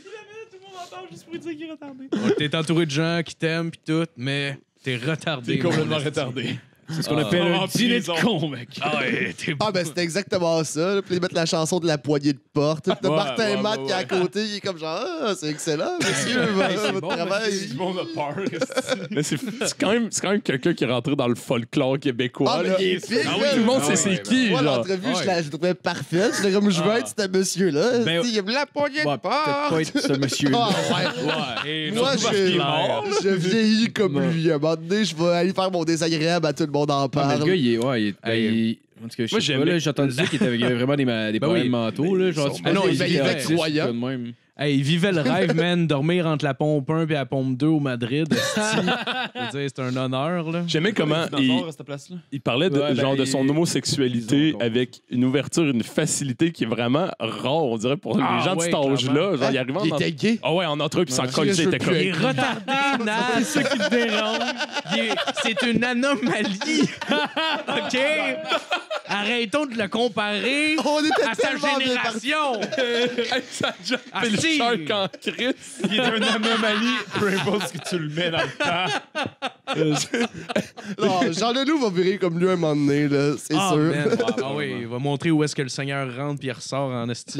T'es entouré de gens qui t'aiment, pis tout, mais t'es retardé. T'es complètement mon retardé. C'est ce qu'on appelle Ah, un dîner de prison. con, mec. Ah ouais, t'es Ah, ben c'était exactement ça. Là. Puis ils mettent la chanson de la poignée de porte. Puis t'as Ouais, Martin ouais, Matt ouais, qui est à ouais. côté, il est comme genre, ah, c'est excellent, monsieur, c'est votre bon, travail. Du monde a peur. esti. Mais c'est quand même quelqu'un qui est rentré dans le folklore québécois. Ah, mais là. il est pire, Tout là. le monde Ah sait ouais, c'est ben qui, Moi, genre. l'entrevue, Ah je la trouvais parfaite. J'étais comme, je veux être ce monsieur-là. Ben, Il y a la poignée de Ouais, peut-être pas être ce monsieur. Ah, ouais. Et Moi, surtout parce je, qu'il est mort. je vieillis comme Ouais. lui. À un moment donné, je vais aller faire mon désagréable à tout le monde en Ah, mais parle. le gars, il est. Ouais, il est. En tout cas, je Moi, sais pas, j'aimais- là, j'ai entendu dire qu'il avait vraiment des problèmes oui. mentaux, là. Genre, tu Ah non, penses il qu'il vivait était autiste, croyant. comme même. Hey, il vivait le rêve, man, dormir entre la pompe 1 et la pompe 2 au Madrid. esti. Je veux dire, c'est un honneur, là. J'aimais comment Dinosaure à cette place-là. il parlait de, Ouais, ben, genre de son ils- homosexualité ils ont- avec une ouverture, une facilité qui est vraiment rare, on dirait, pour Ah, les gens de ouais, cet âge-là. Genre, il arrive Il était gay. Ah ouais, en entrevue, puis sans coller, Je veux était plus comme. Il est retardé, Nat. C'est ça qui te dérange. C'est une anomalie. OK? Arrêtons de le comparer On était à sa tellement bien partis. génération. Ça a déjà Ah, fait le si. choc en crise. Il est une anomalie, peu importe ce que tu le mets dans le temps. Non, Jean Leloup va virer comme lui un moment donné, là, c'est Ah, sûr. man. Ah oui, il va montrer où est-ce que le Seigneur rentre puis il ressort en esti.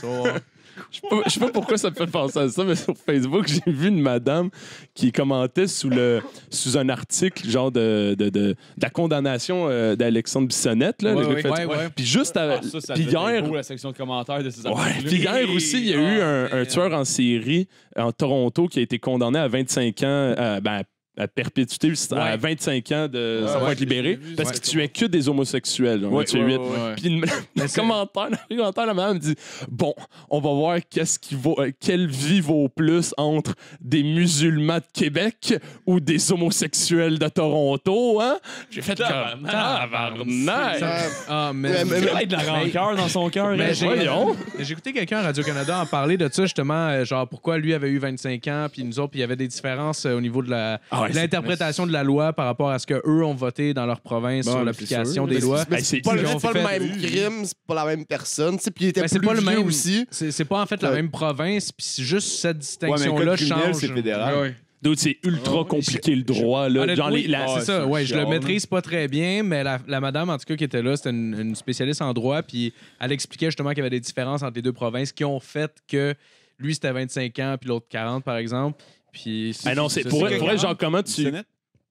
Je sais pas pourquoi ça me fait penser à ça, mais sur Facebook, j'ai vu une madame qui commentait sous un article genre de la condamnation d'Alexandre Bissonnette. Là, Ouais, le gars qui fait- ouais. Puis juste Ah, ça puis devait être hier, beau, la section de commentaires de ces ouais, articles-là. puis hier aussi, il y a eu un tueur en série en Toronto qui a été condamné à 25 ans, à perpétuité, à Ouais. 25 ans de ça va ouais, être libéré, j'ai vu parce ça. qu'il tuait que des homosexuels. On a tué 8. Ouais. Puis dans le commentaire, la madame dit bon, on va voir quelle vie vaut plus entre des musulmans de Québec ou des homosexuels de Toronto, hein? J'ai fait comme tabarnak. Ah, mais. Il a de la rancœur dans son cœur. Mais là. j'ai j'ai écouté quelqu'un à Radio-Canada en parler de ça, justement, genre pourquoi lui avait eu 25 ans, puis nous autres, puis il y avait des différences au niveau de l'interprétation de la loi par rapport à ce qu'eux ont voté dans leur province Bon, sur mais l'application c'est des sûr. lois. Mais Hey, c'est c'est- pas, ils ont c'est pas fait- le même crime, c'est pas la même personne. Tu sais, puis il était Ben, c'est plus pas le vieux même aussi. C'est pas en fait la Ouais. même province, puis c'est juste cette Ouais, mais un distinction-là code criminel, change. c'est fédéral. Ouais. D'autres, c'est ultra compliqué le droit. Là. Honnêtement, Genre, oui, c'est ça, ouais, je le chiant, maîtrise pas très bien, mais la madame, en tout cas, qui était là, c'était une spécialiste en droit, puis elle expliquait justement qu'il y avait des différences entre les deux provinces qui ont fait que lui, c'était 25 ans, puis l'autre 40, par exemple. Puis Ah non, c'est pour vrai, genre, comment tu. Bissonnette?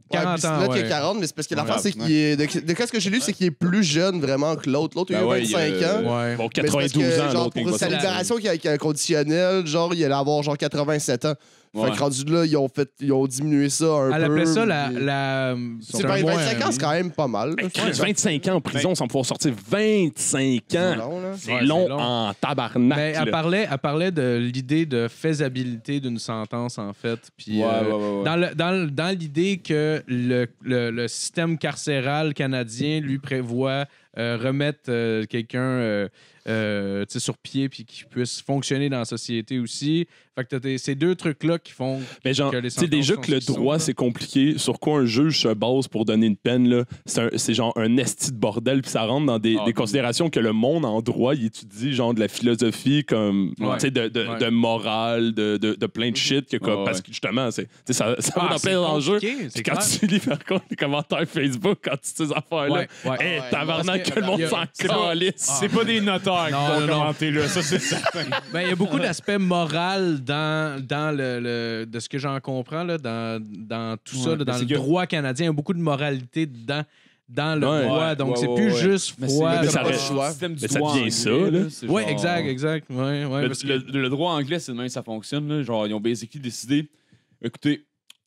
40 ans, Là, ouais. qui a 40, mais c'est parce que l'affaire, c'est qu'il est. De ce que j'ai lu, c'est qu'il est plus jeune vraiment que l'autre. L'autre, il a eu 25 ans. Ouais. Bon, Mais c'est parce 92 que, ans, genre, l'autre. pour sa libération qui a un conditionnel, genre, il allait avoir genre 87 ans. Fait que rendu là, ils ont diminué ça un peu. Elle appelait ça puis- C'est un 25 ans, c'est quand même pas mal. Hey, Chris, 25 ans en prison sans pouvoir sortir 25 ans. long, là. C'est Ouais, long, c'est long. en tabarnak. Mais elle là. parlait de l'idée de faisabilité d'une sentence, en fait. Puis, dans l'idée que le système carcéral canadien lui prévoit remettre quelqu'un sur pied puis qu'il puisse fonctionner dans la société aussi. Fait que t'as ces deux trucs-là qui font Mais genre, que les tu sais, déjà sentences que le sont ce qu'ils droit, sont, c'est compliqué. Sur quoi un juge se base pour donner une peine, là, c'est genre un esti de bordel. Puis ça rentre dans des considérations que le monde en droit, il étudie, genre de la philosophie, comme, tu sais, de morale, de plein de shit. Que, parce que justement, ça va dans plein d'enjeux. Puis quand tu lis, par contre, les commentaires Facebook, quand tu sais ces affaires-là, tabarnak, que le monde s'en calisse. C'est pas des notaires qui vont commenter là, ça c'est certain. Ben, il y a beaucoup d'aspects moral dans le de ce que j'en comprends là, dans tout ça, là, dans le droit canadien. Il y a beaucoup de moralité dans le droit. Donc, c'est plus juste froid. Mais ça pas le reste- choix. Mais ça devient ça, là. Oui, exact. Ouais, parce que- Le droit anglais, c'est de même que ça fonctionne. Là. Genre, ils ont basically décidé, écoutez,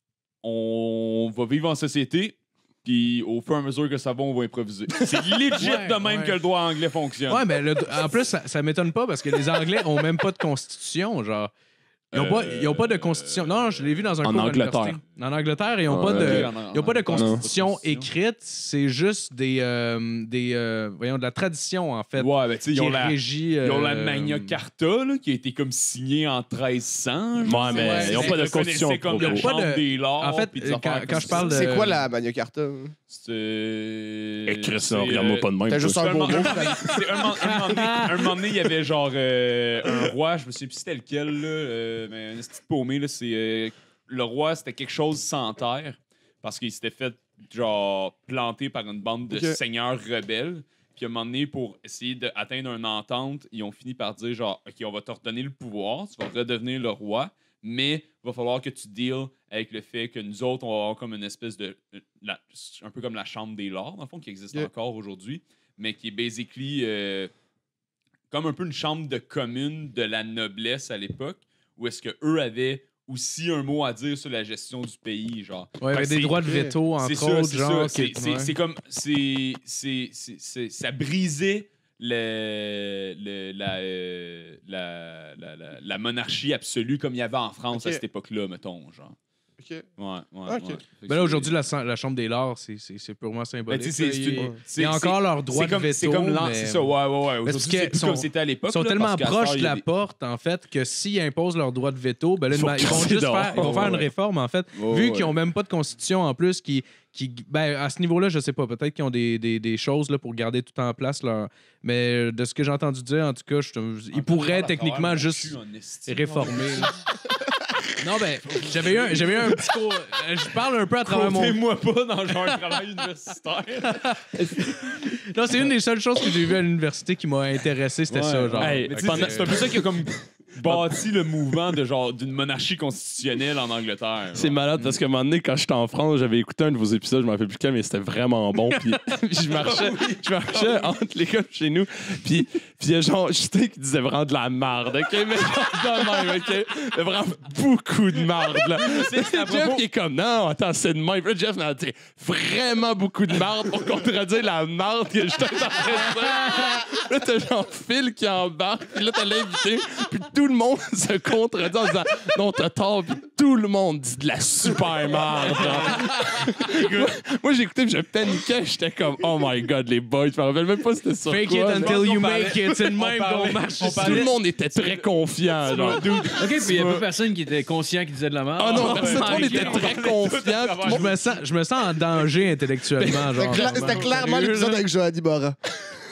on va vivre en société, puis au fur et à mesure que ça va, on va improviser. C'est legit de même que le droit anglais fonctionne. Ouais, mais en plus, ça m'étonne pas parce que les Anglais ont même pas de constitution, genre. Ils ont pas de constitution. Non, je l'ai vu dans un cours à Angleterre. l'université. En Angleterre, ils n'ont pas de constitution écrite. C'est juste voyons, de la tradition, en fait. Ouais, ben tu sais, Qui régit, ils ont la Magna Carta, là, qui a été comme signée en 1300. genre. Ouais, mais ils n'ont pas de constitution. C'est comme Ils ont la pas chambre de- des lords. En fait, puis des affaires quand comme je ça. parle de... C'est quoi la Magna Carta? C'est... Chris, c'est, regarde-moi pas de même. T'as juste un beau mot. C'est un moment donné, il y avait genre un roi, je me souviens plus c'était lequel, là, mais un petit paumé, là, c'est le roi, c'était quelque chose sans terre parce qu'il s'était fait genre planter par une bande de seigneurs rebelles. Puis à un moment donné, pour essayer d'atteindre une entente, ils ont fini par dire genre, OK, on va te redonner le pouvoir, tu vas redevenir le roi, mais il va falloir que tu deals avec le fait que nous autres, on va avoir comme une espèce de... un peu comme la Chambre des Lords, dans le fond, qui existe encore aujourd'hui, mais qui est basically comme un peu une chambre de commune de la noblesse à l'époque, où est-ce qu'eux avaient aussi un mot à dire sur la gestion du pays, genre. Ouais, il y avait des droits de veto, entre autres, genre. C'est comme... ça brisait la monarchie absolue comme il y avait en France à cette époque-là, mettons, genre. OK. Ouais. Ben là, aujourd'hui, la Chambre des Lords, c'est purement symbolique. Ben, tu sais, Il y a encore leur droit de veto. C'est comme c'est ça, ouais. Aujourd'hui, c'est plus comme c'était à l'époque. Ils sont là, tellement parce qu'à proches cette de heure, la porte, en fait, que s'ils imposent leur droit de veto, ben là, Faut ils vont casser juste dehors. faire une réforme, en fait. Ouais, Vu ouais. qu'ils n'ont même pas de constitution en plus, ben, à ce niveau-là, je sais pas. Peut-être qu'ils ont des choses là, pour garder tout en place. Mais de ce que j'ai entendu dire, en tout cas, ils pourraient techniquement juste réformer. là. Non, ben, j'avais eu un petit cours. Je parle un peu à travers mon. Comptez-moi pas dans genre un travail universitaire. Non, c'est une des seules choses que j'ai vues à l'université qui m'a intéressé, c'était ça, genre. Hey, Mais tu sais, c'est un peu ça qui a comme bâti le mouvement de genre d'une monarchie constitutionnelle en Angleterre. C'est malade parce qu'à un moment donné, quand j'étais en France, j'avais écouté un de vos épisodes, je m'en rappelle plus quel, mais c'était vraiment bon. Puis je marchais entre les gars chez nous. Puis il y a genre Justin qui disait vraiment de la merde. OK? Mais genre de même, OK? Mais vraiment beaucoup de merde, là. Jeff qui est comme, non, attends, c'est de même. Puis là, Jeff a dit vraiment beaucoup de merde pour contredire la merde que Justin est en train de dire. Là, t'as genre Phil qui embarque. Puis là, t'as l'invité. Puis tout le monde se contredit en disant non, t'as tort. Puis tout le monde dit de la super merde. Moi, j'écoutais, puis je paniquais. J'étais comme, oh my god, les boys. Je me rappelle même pas c'était sur Fake quoi. it là. until you make it. C'est le même qu'on marche. Tout le monde était très confiant. Genre. OK, puis il n'y a pas personne qui était conscient qui disait de la merde. Ah non, personne, tout le monde était très confiant. puis tout le monde- Je me sens en danger intellectuellement, genre. C'était clairement l'épisode avec Johanny Bora.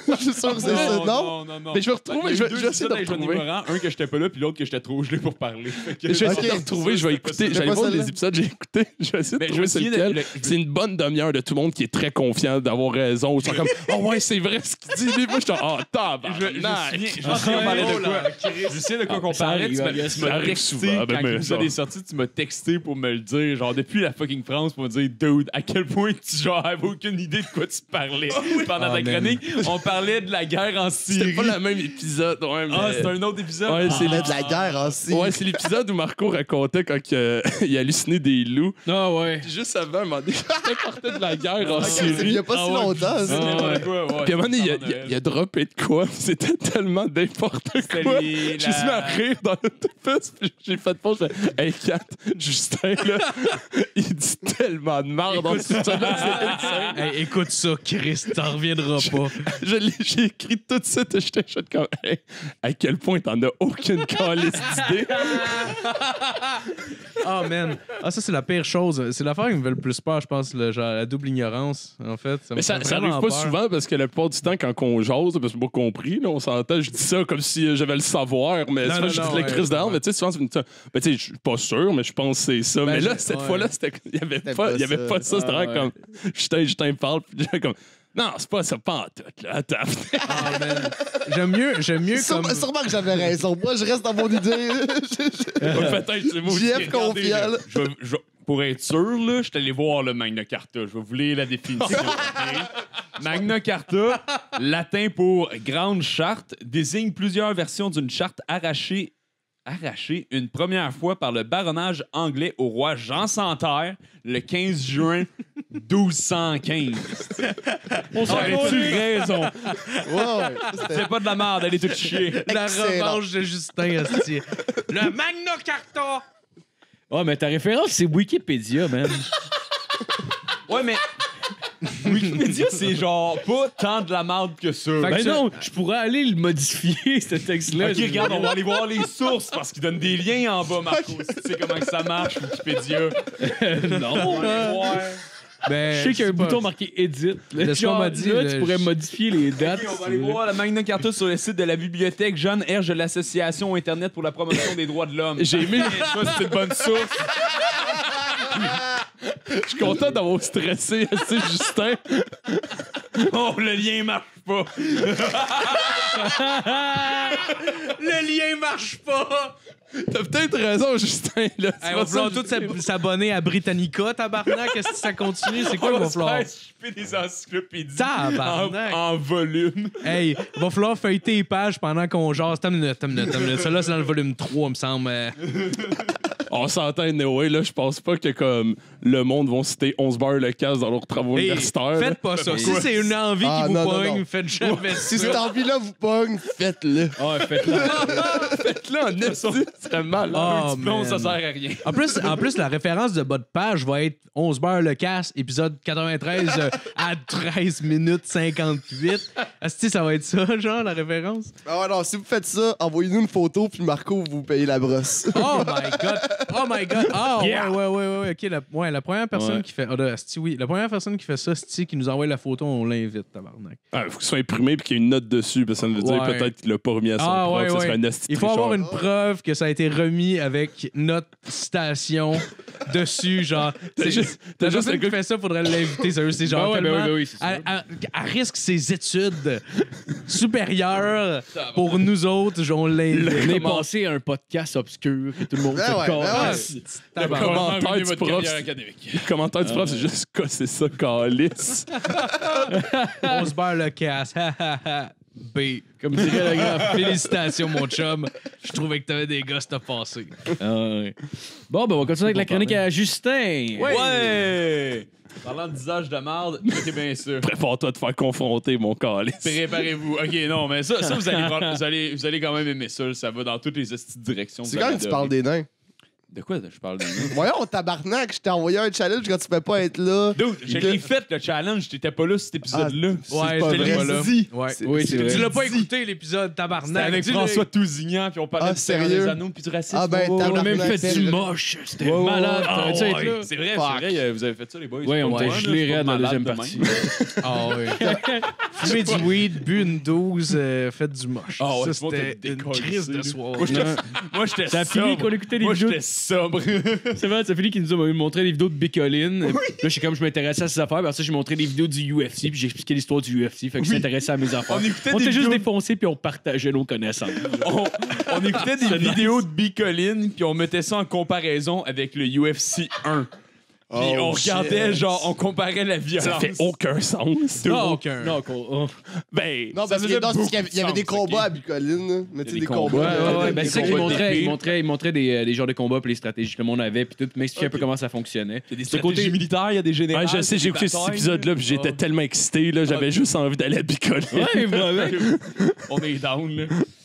Je suis sûr que c'est ça, non? Non. Mais je vais retrouver, je vais essayer de retrouver. Un que j'étais pas là, puis l'autre que j'étais trop gelé pour parler. Je vais essayer de Ok. retrouver, je vais écouter, C'est j'allais quoi voir celle-là? les épisodes, j'ai écouté, je vais essayer de Mais je trouver me c'est souviens lequel. C'est une bonne demi-heure de tout le monde qui est très confiant d'avoir raison. Ils sont comme, oh ouais, c'est vrai ce qu'il dit. Lui, moi, je suis oh, tabarnak. Je pense qu'on parlait de quoi. Je sais de quoi qu'on ça parlait. arrive, Tu m'as ça arrive texté souvent, ben, quand mais l'épisode ça. est sorti, tu m'as texté pour me le dire. Genre, depuis la fucking France, pour me dire, dude, à quel point tu genre avais aucune idée de quoi tu parlais. Pendant ta chronique, on parlait de la guerre en C'était Syrie. pas le même épisode. Ouais, mais... Ah, c'est un autre épisode? Ouais, c'est Mais de la guerre aussi. Ouais, c'est l'épisode où Marco racontait quand il hallucinait des loups. Ah ouais. Puis juste avant, un moment donné, il partait de la guerre en C'est- Il Syrie. y a pas si longtemps, ça. Puis à un moment donné, il a droppé de quoi. Puis c'était tellement n'importe quoi. les- J'ai mis à rire dans l'autobus. Puis j'ai fait pause. J'ai fait, hey, Kat, Justin, là, il dit tellement de merde dans ce épisode-là. C'est insane. Hey, écoute ça, Chris, t'en reviendras pas. J'ai écrit tout de suite. J'étais chouette comme, hey, à quel point t'en as aucune calice d'idée. Oh man. Ah, ça, c'est la pire chose. C'est l'affaire qui me fait le plus peur, je pense, genre la double ignorance, en fait. Mais me ça fait arrive vraiment pas peur. souvent parce que la plupart du temps, quand on jase, parce que j'ai pas compris, là, on s'entend, je dis ça comme si j'avais le savoir, mais Non, souvent, non, je dis non, la ouais, crise je d'armes, comprends. mais tu sais, souvent, ben, tu sais, je suis pas sûr, mais je pense que c'est ça. Ben, mais là, je- cette ouais. fois-là, il y avait C'était pas, pas il y avait ça. pas ça. C'était Ah, vraiment comme, Justin parle, puis j'étais comme, non, c'est pas ça, pas en tout, là, attends. Ah, man. J'aime mieux comme... Sûrement que j'avais raison. Moi, je reste dans mon idée. Peut-être, c'est moi aussi. JF confiant. là. Pour être sûr, là, je suis allé voir le Magna Carta. Je vais vous lire la définition. ok? Magna Carta, latin pour grande charte, désigne plusieurs versions d'une charte arrachée une première fois par le baronnage anglais au roi Jean Santerre le 15 juin 1215. On s'aurait-tu raison? Ouais, C'est pas de la merde, elle est toute chier. La excellent. revanche de Justin, hostie. Le Magna Carta! Ah, mais ta référence, c'est Wikipédia, man. Ouais, mais Wikipédia, c'est genre pas tant de la merde que ça. Fait que Ben ça- non, je pourrais aller le modifier, ce texte-là. Ok, regarde, on va aller voir les sources parce qu'ils donnent des liens en bas, Marco. Si tu sais comment que ça marche, Wikipédia. Non. On va aller voir. Ben, Je sais qu'il y a un c'est pas- bouton marqué Edit. Là, De ce qu'on genre, m'a dit, là, le- tu pourrais modifier les dates. Ok, on va si aller tu veux. voir la Magna Carta sur le site de la bibliothèque Jeanne Herge de l'Association Internet pour la promotion des droits de l'homme. J'ai aimé. Ça, c'est une bonne source. Je suis content d'avoir stressé assez Justin. Oh, le lien marche pas. Le lien marche pas! T'as peut-être raison, Justin. Là. Hey, on va falloir tous s'abonner à Britannica, tabarnak. Est-ce que ça continue? C'est quoi On qu'il va va se falloir? faire shipper des encyclopédies Tabarnak. en volume. Hey, va falloir feuilleter les pages pendant qu'on jase. T'as une minute. Celle-là, c'est dans le volume 3, me semble. On s'entend, anyway, là, je pense pas que comme le monde vont citer 11 barres le casse dans leurs travaux Hey, universitaires. là. faites pas ça. Si c'est une envie Ah, qui vous non, non, pogne, non. faites jamais Si ça. cette envie-là vous pogne, faites-le. Ah, faites-le. Là, en esti, ce serait mal. Oh, Diplôme, ça man. sert à rien. En plus, la référence de bas de page va être 11 beurre le casse, épisode 93 à 13 minutes 58. Est-ce que ça va être ça, genre, la référence? Ah ouais, non, si vous faites ça, envoyez-nous une photo, puis Marco, vous payez la brosse. Oh my god! Oh my god! Oh, Yeah. ouais. OK, la première personne Ouais. qui fait... oui, la première personne qui fait ça, Sti, qui nous envoie la photo, on l'invite, tabarnak. Il faut qu'il soit imprimé et qu'il y ait une note dessus, parce que ça veut dire Ouais. peut-être qu'il l'a pas remis à son prof. Ça serait un esti Il faut tricheur. avoir une preuve que ça a été remis avec notre citation dessus, genre. T'as C'est- juste- la t'as juste personne le qui gars- fait ça, faudrait l'inviter, sérieux. C'est genre Ah ouais, ben tellement... oui, ben oui, c'est sûr. à risque ses études supérieures pour nous autres, on l'invite. On est passé à un podcast obscur que tout le monde Ben fait ouais, corps. ben ouais. Tabarnak. commentaire du votre prof, carrière c'est- académique. Le commentaire du prof, c'est juste casser ça, calice. On se barre le casse. Ha, ha, ha. B. Comme dirait le grand. Félicitations, mon chum. Je trouvais que t'avais des gosses à passer. Ah, ouais. Bon, ben, on va continuer avec la chronique à Justin. Ouais! Parlant de visage de merde, soyez bien sûr. Prépare-toi à te faire confronter, mon calice. Préparez-vous. OK, non, mais ça vous allez quand même aimer ça. Ça va dans toutes les directions. C'est quand que tu parles des nains? De quoi je parle des nains? Voyons, tabarnak, je t'ai envoyé un challenge quand tu peux pas être là. Dude, je l'ai fait, le challenge. T'étais pas là, cet épisode-là. Ouais, pas je l'ai vrai. pas là. Dis. Ouais. Oui, c'est Tu vrai. l'as pas écouté, l'épisode, C'était tabarnak. avec Dis-le. François Tousignan, puis on parlait Ah, du Seigneur sérieux? des Anneaux puis du racisme. Ah, ben, On a même tabarnak, fait c'est du vrai. moche. C'était Ouais, ouais, malade. ouais. T'aurais-tu été là? C'est vrai, Fuck. c'est vrai, vous avez fait ça, les boys. Ouais, on Ouais, t'a gelé c'est pas raide dans la malade deuxième de partie. même. Ah oui. Fumé du weed, bu une 12, fait du moche. Ah ouais, ça, tout le monde c'était était une décollé, crise de là. soir. Moi, j'étais Ça a fini qu'on écoutait les Moi, vidéos. j'étais sobre. C'est vrai, ça a fini qu'il nous a montré des vidéos de Bicoline. Là, je m'intéressais à ses affaires. Puis ça, j'ai montré des vidéos du UFC. Puis j'ai expliqué l'histoire du UFC. Fait que je m'intéressais à mes affaires. On écoutait On des était juste vidéos- défoncés. Puis on partageait nos connaissances. on écoutait des vidéos de Bicoline, puis on mettait ça en comparaison avec le UFC 1. Puis on regardait, genre, on comparait la violence. Ça fait aucun sens. Non, aucun. Non, Ben, Non, Ça parce faisait qu'il beaucoup y avait de des sens, combats ok. à Bicoline, là. Mais tu sais, Des des combats, combats. Ben, c'est ça qu'il combats montrait. d'épée. Il montrait des genres de combats puis les stratégies que le monde avait. Puis tout m'expliquait un peu comment ça fonctionnait. Il y a des Ce stratégies côté- militaires, il y a des généraux. ouais, je sais, j'ai écouté cet épisode-là, puis j'étais tellement excité, là, j'avais juste envie d'aller à Bicoline. Ouais, vraiment. On est down, là.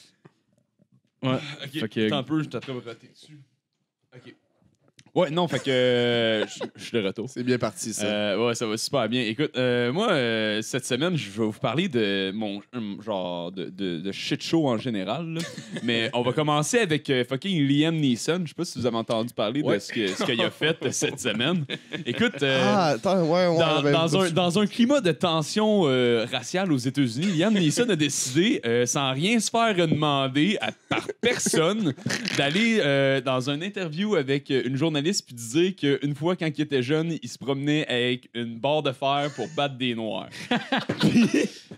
Ouais. Ok, Fait que- attends un peu, je t'attrape roté dessus. Ok. Ouais, non, fait que je suis de retour. C'est bien parti, ça. Ouais, ça va super bien. Écoute, moi, cette semaine, je vais vous parler de mon genre de shit show en général. Là. Mais on va commencer avec fucking Liam Neeson. Je sais pas si vous avez entendu parler de ce qu'il a fait cette semaine. Écoute, Attends, ouais, dans un climat de tension raciale aux États-Unis, Liam Neeson a décidé, sans rien se faire demander par personne, d'aller dans une interview avec une journaliste puis de dire qu'une fois, quand il était jeune, il se promenait avec une barre de fer pour battre des Noirs. Puis,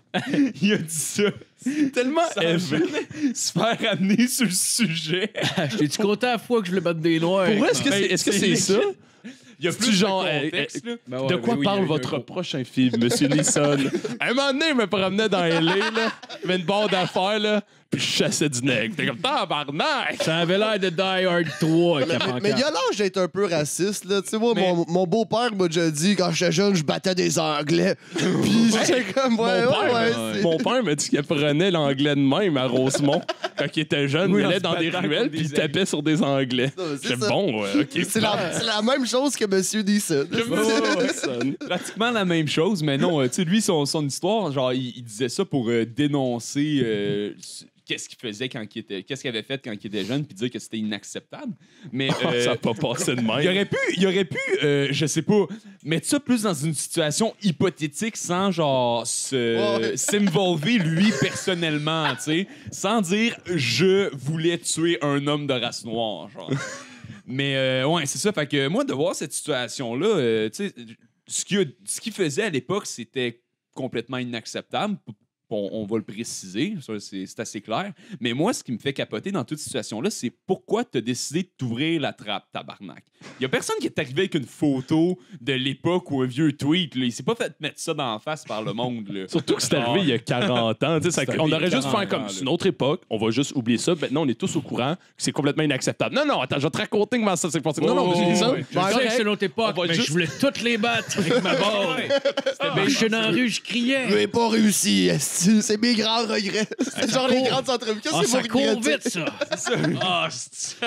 il a dit ça. C'est tellement élevé se faire amener sur le sujet. J'étais-tu content à la fois que je voulais battre des Noirs? Pour vrai, est-ce que c'est ça? Il y a C'est plus genre, de contexte, là. Ben ouais, De quoi ben oui, parle il y a eu votre un gros- prochain film, Monsieur Neeson? À un moment donné, il me promenait dans LA, là. Il y avait une barre d'affaires, là. Puis je chassais du nègre. T'es comme, tabarnak! Ça avait l'air de Die Hard 3. Mais il y a l'âge d'être un peu raciste, là. Tu sais, moi, mon beau-père m'a déjà dit, quand j'étais jeune, je battais des Anglais. Puis j'étais comme, ouais. Mon père m'a dit qu'il apprenait l'anglais de même à Rosemont. Quand il était jeune, Oui, il en allait se dans des battant ruelles contre puis il des tapait sur des Anglais. Non, mais c'est J'étais ça. bon, ouais, OK. C'est la même chose que Monsieur Neeson. Pratiquement la même chose, mais non, tu sais, lui, son histoire, genre, il disait ça pour dénoncer qu'est-ce qu'il faisait qu'est-ce qu'il avait fait quand il était jeune, puis dire que c'était inacceptable. Mais Ça n'a pas passé de même. il aurait pu, je sais pas, mettre ça plus dans une situation hypothétique sans genre s'involver lui personnellement, tu sais, sans dire je voulais tuer un homme de race noire, genre. Mais ouais, c'est ça. Fait que moi, de voir cette situation-là, tu sais, ce qu'il faisait à l'époque, c'était complètement inacceptable. On va le préciser, ça, c'est assez clair. Mais moi, ce qui me fait capoter dans toute situation-là, c'est pourquoi tu as décidé de t'ouvrir la trappe, tabarnak. Il y a personne qui est arrivé avec une photo de l'époque ou un vieux tweet. Là. Il s'est pas fait mettre ça dans la face par le monde. Là. Surtout que c'est arrivé il y a 40 ans. Tu sais, C'est on arrivé aurait il y a juste 40 fait comme ans, c'est là. une autre époque, on va juste oublier ça. Maintenant, on est tous au courant que c'est complètement inacceptable. Non, attends, je vais te raconter comment ça s'est passé. Non, Monsieur Neeson, Je sais que c'est l'autre époque, On va mais juste- je voulais toutes les battre avec ma barre. Je suis dans la rue, je criais. Je n'ai pas réussi, esti. C'est mes grands regrets. C'est genre les grandes entrevues. Qu'est-ce Ah, que ça vous court regrettez? vite, ça. Ah, c'est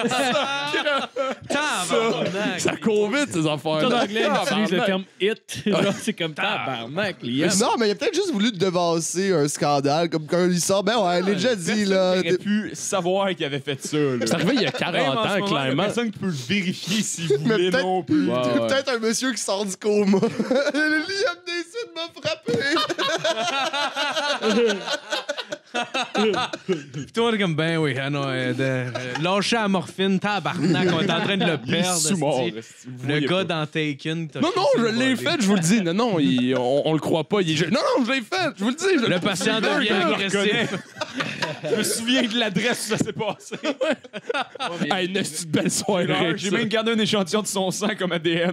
tabarnak. ça court vite, ces affaires. En anglais, ils utilisent le terme hit. Genre, c'est comme tabarnak, Liam. Non, mais il a peut-être juste voulu devancer un scandale. Comme quand il sort, ben ouais, il l'a déjà dit, là. Personne n'aurait pu savoir qu'il avait fait ça. Là. C'est arrivé il y a 40 Même en ce ans, moment, il y a clairement. personne qui peut le vérifier s'il Mais voulait peut-être- non plus. Ouais, ouais. Peut-être un monsieur qui sort du coma. Liam Neeson m'a frappé. Puis toi, t'es comme, ben oui, ah non, lâcher la morphine, tabarnak, on est en train de le Il est perdre. sous-mort. esti. Le gars dans Taken. t'as Non, fait je ça, l'ai bordel. fait, je vous le dis. Non, on le croit pas. Non, je l'ai fait, je vous le dis. Le patient devient agressif. Je me souviens de l'adresse où ça s'est passé. Hey, une petite belle soirée. J'ai même gardé un échantillon de son sang comme ADN.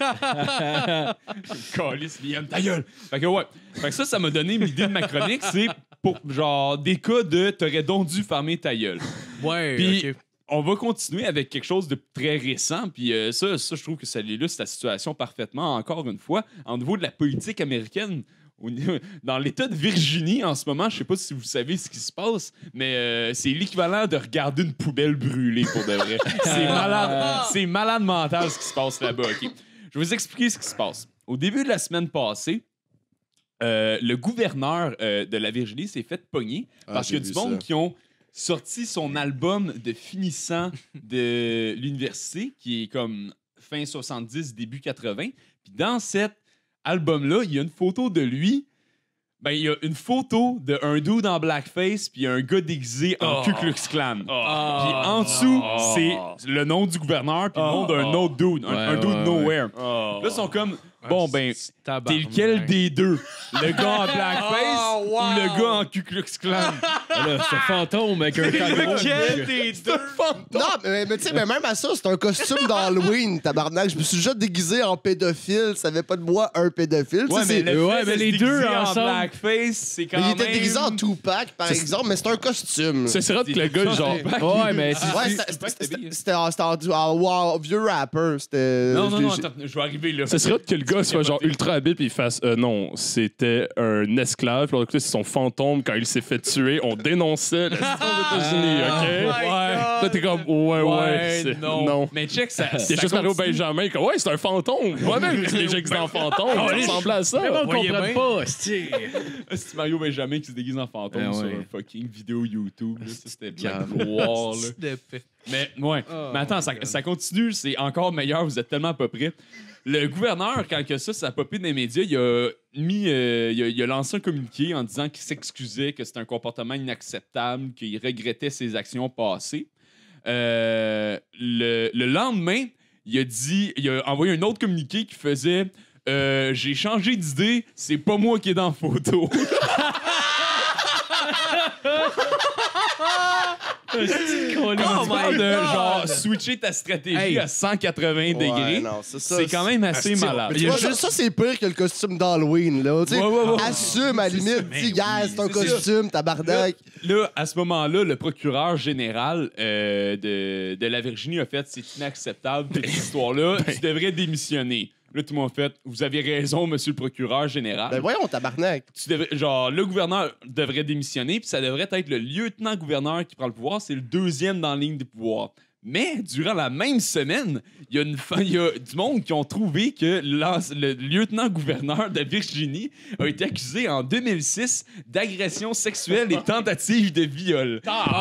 Calice, Liam, ta gueule. Fait que ouais. Fait que ça m'a donné l'idée de ma chronique. C'est pour genre des cas de t'aurais donc dû fermer ta gueule. Ouais, Puis, ok. on va continuer avec quelque chose de très récent. Puis ça, je trouve que ça illustre la situation parfaitement, encore une fois, au niveau de la politique américaine. Dans l'État de Virginie, en ce moment, je sais pas si vous savez ce qui se passe, mais c'est l'équivalent de regarder une poubelle brûler, pour de vrai. C'est malade mental ce qui se passe là-bas. OK? Je vais vous expliquer ce qui se passe. Au début de la semaine passée, le gouverneur de la Virginie s'est fait pogner parce qu'il y a du monde qui ont sorti son album de finissant de l'université, qui est comme fin 70, début 80. Puis dans cet album-là, il y a une photo de lui Ben, il y a une photo d'un dude en blackface puis un gars déguisé en Ku Klux Klan. Puis en dessous, c'est le nom du gouverneur puis le nom d'un autre dude, un dude nowhere. Là, ils sont comme, bon, ben, t'es lequel des deux? Le gars en blackface ou le gars en Ku Klux Klan? Là, ce fantôme avec un cadeau. Lequel des deux? Non, mais tu sais, même à ça, c'est un costume d'Halloween, tabarnak. Je me suis déjà déguisé en pédophile. Ça avait pas de moi un pédophile. Ouais, Tu sais, mais les deux ensemble. En blackface, c'est quand il même... était déguisé en Tupac, par exemple, mais c'est un costume. Ce serait que le gars, genre. Ouais, mais C'était en vieux rapper. C'était. Non, attends, je vais arriver là. Ce serait que le gars soit genre ultra habile puis il fasse non, c'était un esclave. Puis écoutez, c'est son fantôme quand il s'est fait tuer. On dénonçait la situation aux États-Unis, OK? Ouais. Là, t'es comme ouais. Non. Mais check, ça. C'est juste Mario Benjamin, comme ouais, c'est un fantôme. Moi-même, j'ai déjà existé en fantôme. Ça ressemblait à ça. Mais on Voyez comprend bien. pas, c'est C'est Mario Benjamin qui se déguise en fantôme Ah sur ouais. une fucking vidéo YouTube. Là. Ça, c'était bien gloire. Là. Mais ouais. Mais attends, ça continue. C'est encore meilleur. Vous êtes tellement pas prêts. Le gouverneur, quand que ça a popé dans les médias, il a mis, il a lancé un communiqué en disant qu'il s'excusait, que c'était un comportement inacceptable, qu'il regrettait ses actions passées. Le lendemain, il a envoyé un autre communiqué qui faisait j'ai changé d'idée, c'est pas moi qui est dans la photo. On parle de genre switcher ta stratégie à 180 degrés. non, c'est quand même assez malade. Mais tu vois, ça, c'est pire que le costume d'Halloween, là. Tu sais, assume à la limite, dis, gars, c'est un costume, tabarnak. Là, à ce moment-là, le procureur général de la Virginie a fait c'est inacceptable cette histoire-là, tu devrais démissionner. Là, tout le monde fait vous avez raison, monsieur le procureur général. Ben voyons, tabarnak. Le gouverneur devrait démissionner, puis ça devrait être le lieutenant-gouverneur qui prend le pouvoir. C'est le deuxième dans la ligne du pouvoir. Mais durant la même semaine, il y a du monde qui ont trouvé que le lieutenant-gouverneur de Virginie a été accusé en 2006 d'agression sexuelle et tentative de viol.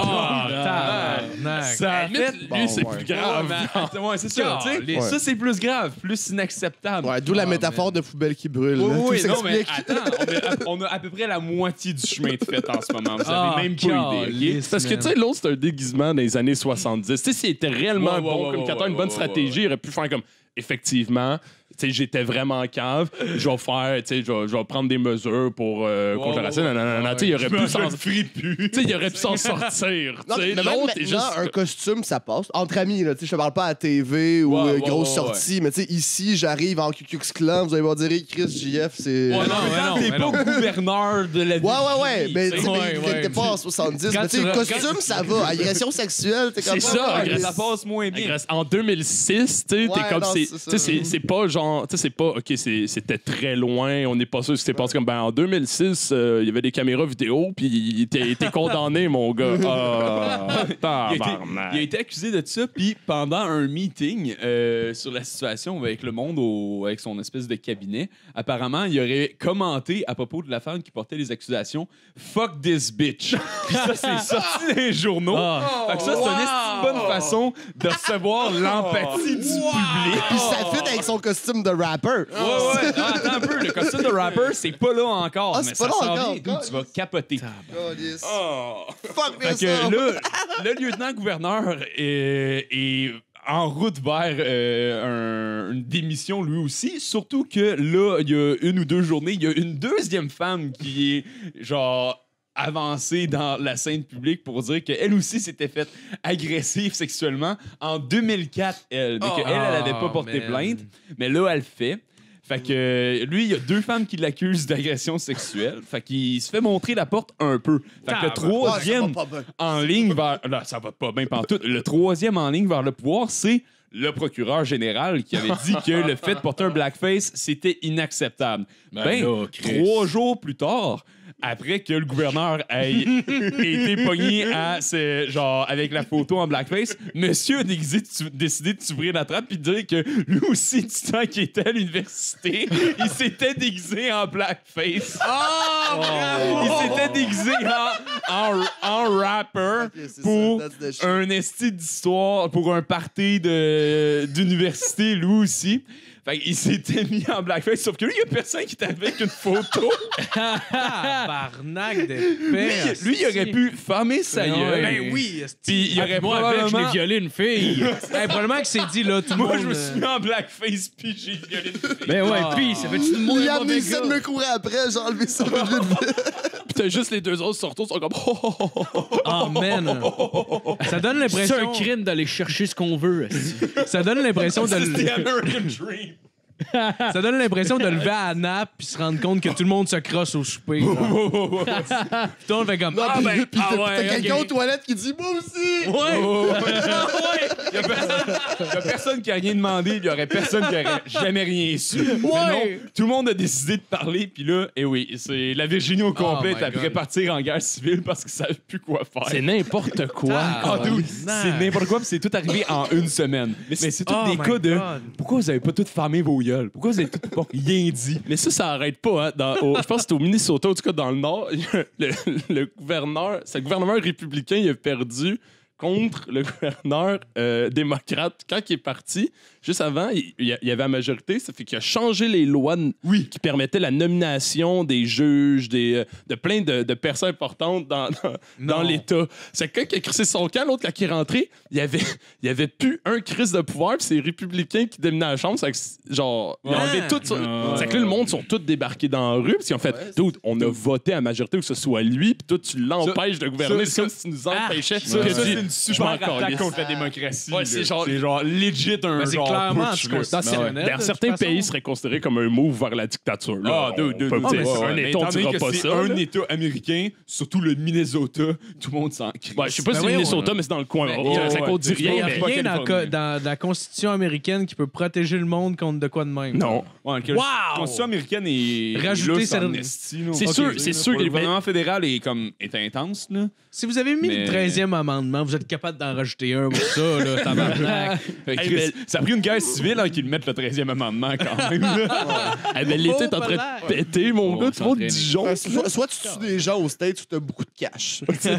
Ça a fait... Lui, c'est plus grave. Ouais, c'est ça. Tu sais, ça, c'est plus grave, plus inacceptable. Ouais, d'où la métaphore de poubelle qui brûle. là. Oui, Tout non, mais s'explique. attends, on a à peu près la moitié du chemin de fait en ce moment. Vous avez même pas idée. OK? Parce que, tu sais, l'autre, c'est un déguisement des années 70. Tu sais, s'il était réellement bon, quand t'as une bonne stratégie, il aurait pu faire comme, effectivement, tu sais, j'étais vraiment cave, je vais faire, tu sais, je vais prendre des mesures pour contre le racisme. Tu sais, il aurait pu s'en il aurait pu s'en sortir. Non, Tu sais, mais même l'autre est maintenant, juste. un costume, ça passe. Entre amis, là, tu sais, je te parle pas à TV ou grosse sortie, mais tu sais, ici, j'arrive en Ku Klux Klan, vous allez voir dire Chris JF, c'est. Ouais, non, t'es pas gouverneur de la Virginie. Ouais, mais tu sais, t'es pas en 70. Mais tu sais, costume, ça va. Agression sexuelle, t'es comme C'est ça, ça passe moins bien. En 2006, tu sais, t'es comme c'est pas genre, tu sais, c'est pas ok, c'était très loin, on n'est pas sûr ce qui s'est passé comme ben en 2006, il y avait des caméras vidéo puis il était condamné mon gars. Il a été accusé de ça, puis pendant un meeting sur la situation avec le monde, avec son espèce de cabinet, apparemment, il aurait commenté à propos de la femme qui portait les accusations « Fuck this bitch ». Puis ça, c'est sorti dans les journaux. Fait que ça, c'est une bonne façon de recevoir l'empathie du public. Puis ça fit avec son costume de rapper. Ouais. Non, attends un peu. Le costume de rapper, c'est pas là encore. Ah, mais c'est pas ça là s'en encore, vient, d'où tu vas capoter. Fuck Fait this que up. là, le lieutenant-gouverneur est en route vers une démission lui aussi. Surtout que là, il y a 1 ou 2 journées, il y a une deuxième femme qui est genre avancée dans la scène publique pour dire qu'elle aussi s'était faite agressive sexuellement en 2004, elle. Mais qu'elle n'avait pas porté plainte. Mais là, elle le fait. Fait que lui, il y a 2 femmes qui l'accusent d'agression sexuelle. Fait qu'il se fait montrer la porte un peu. Fait que le troisième en ligne vers... Là, ça va pas bien pantoute. Le troisième en ligne vers le pouvoir, c'est le procureur général qui avait dit que le fait de porter un blackface, c'était inacceptable. Ben, 3 jours plus tard, après que le gouverneur ait été pogné genre avec la photo en blackface, monsieur a décidé de s'ouvrir la trappe puis de dire que lui aussi, du temps qu'il était à l'université, il s'était déguisé en blackface. Il s'était déguisé en rapper pour un esti d'histoire, pour un party d'université, lui aussi. Fait qu'il s'était mis en blackface, sauf que lui, il y a personne qui était avec une photo. Barnac d'épais. Lui, il aurait pu fermer sa gueule. Ben oui, Puis il aurait Moi, avec, je probablement... l'ai violé une fille. probablement qu'il s'est dit, là, tout le monde... Moi, je me suis mis en blackface, puis j'ai violé une fille. Ben ouais, puis ça fait-tu de moi un Liam mauvais Neeson gars? me courait après, j'ai enlevé ça vite. Puis t'as juste les deux autres surtout sont comme Oh, man. Ça donne C'est l'impression... un crime d'aller chercher ce qu'on veut. esti. Ça donne l'impression de... C'était American Dream. Ça donne l'impression de lever à la nappe puis se rendre compte que tout le monde se crosse au souper. Tout le monde fait comme... Non, puis t'as quelqu'un aux toilettes qui dit « Moi aussi! » Il y a personne qui a rien demandé, il y aurait personne qui aurait jamais rien su. Mais non, tout le monde a décidé de parler, puis là, c'est la Virginie au complet my après God. partir en guerre civile parce qu'ils savent plus quoi faire. c'est n'importe quoi. Ah, dude, c'est n'importe quoi, puis c'est tout arrivé en une semaine. Mais c'est tous Oh des my cas de God. pourquoi vous avez pas tous fermé vos gueules? Pourquoi vous avez tous pas rien dit? Mais ça arrête pas. Hein. Je pense que c'est au Minnesota, en tout cas dans le Nord, le gouverneur, c'est le gouvernement républicain, il a perdu contre le gouverneur démocrate. Quand il est parti, juste avant, il y avait la majorité, ça fait qu'il a changé les lois qui permettaient la nomination des juges, de plein de personnes importantes dans l'État. C'est quelqu'un qui a crissé son camp, l'autre, quand il est rentré, il y avait plus un crise de pouvoir, puis c'est les républicains qui dominaient la chambre. C'est que, genre, ils ont enlevé tout ça. C'est que là, le monde sont tous débarqués dans la rue, puis ils ont fait, dude, on a voté à la majorité que ce soit lui, puis toi, tu l'empêches de gouverner. C'est comme si tu nous empêchais. Ça, Puis il a c'est dit, une super m'en attaque calisse. contre la démocratie. Ouais, là. c'est genre- legit un c'est genre clairement putsch, là. anticonstitutionnel. Dans certains pays, serait considéré comme un move vers la dictature. Là. Ah, deux. On peut dire, un Mais État, on étant donné dira que pas c'est ça. un là. État américain, surtout le Minnesota, tout le monde s'en crie. Ouais, je sais pas si c'est oui, Minnesota, mais c'est dans le coin. Ça ouais, compte dit Il n'y rien, a mais... pas rien Californie. dans la Constitution américaine qui peut protéger le monde contre de quoi de même. Non. Ouais, Wow! La Constitution américaine est. Rajouter là, cette- en esti, là. C'est Ok. sûr, c'est sûr. Le gouvernement fédéral est intense, là. Si vous avez mis Mais- le 13e amendement, vous êtes capable d'en rajouter un pour ça, là, tabarnak. Fait que Hey, Chris, ça a pris une guerre civile avant qu'ils mettent le 13e amendement quand même. là. Eh ben, l'été est en train de péter, mon gars. Tout le monde s'entraîner. Dijon. Soit tu tues des gens aux States ou t'as beaucoup de cash.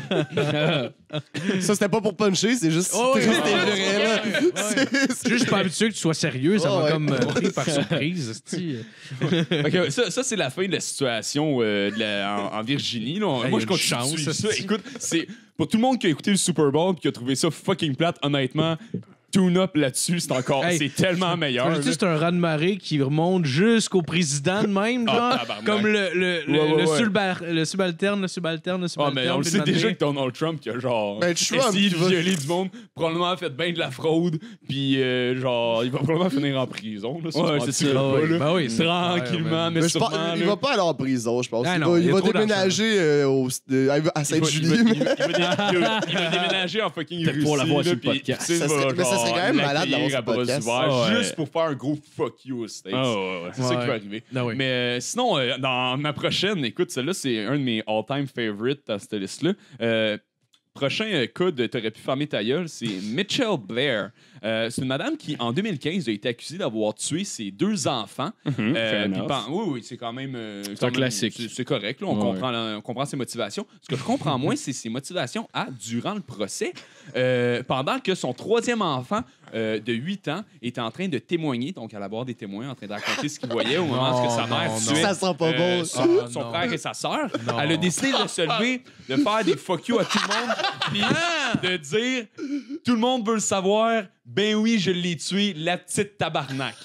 Ça, c'était pas pour puncher, c'est juste Oh, triste ouais. et vrai, là. C'est- Juste pas habitué que tu sois sérieux, ça Oh, m'a ouais. comme pris par surprise. esti. Fait que ça, c'est la fin de la situation en Virginie. Là. Hey, Moi, y je a continue une de suivre chance, ça. esti. Écoute, c'est pour tout le monde qui a écouté le Super Bowl et qui a trouvé ça fucking plate, honnêtement, tune-up là-dessus, c'est encore... Hey, c'est tellement meilleur. Tu sais, là. c'est un raz-de-marée qui remonte jusqu'au président de même, genre, tabarnak. comme le Ouais. subalterne. Ah, mais on le sait déjà que Donald Trump qui a genre Ben, Trump, essayé de tu vas- violer du monde, probablement fait bien de la fraude, puis genre, il va probablement finir en prison. Là, Ouais, tu c'est m'en ça. diras pas, là. Ben oui, c'est- Tranquillement, mais Mais sûrement. il là. va pas aller en prison, je pense. Ah, Il non, va, il y a il va trop déménager à Sainte-Julie. Il va déménager en fucking Peut-être Russie. pour l'avoir là, sur le puis podcast. Poutine Ça va, serait- mais ça serait genre, quand même malade l'accueillir d'avoir à sur le bras podcast. ouverts, Ah ouais. juste pour faire un gros fuck you aux States. Ah, ouais. C'est ça qui Ouais. va arriver. Ah oui. Mais sinon, dans ma prochaine, écoute, celle-là, c'est un de mes all-time favorites à cette liste-là. Prochain cas de T'aurais pu fermer ta gueule, c'est Mitchell Blair. C'est une madame qui, en 2015, a été accusée d'avoir tué ses 2 enfants. fair Puis enough. oui, c'est quand même. un classique. C'est correct, là, on, Ouais. comprend ses motivations. Ce que je comprends moins, c'est ses motivations durant le procès. Pendant que son 3e enfant de 8 ans était en train de témoigner, donc elle allait avoir des témoins en train de raconter ce qu'il voyait au moment où sa mère non, tuait Ça sent pas bon. son, Ah, son non. frère et sa sœur. Non. Elle a décidé de se lever, de faire des fuck you à tout le monde, puis de dire tout le monde veut le savoir. Ben oui, je l'ai tué, la petite tabarnak.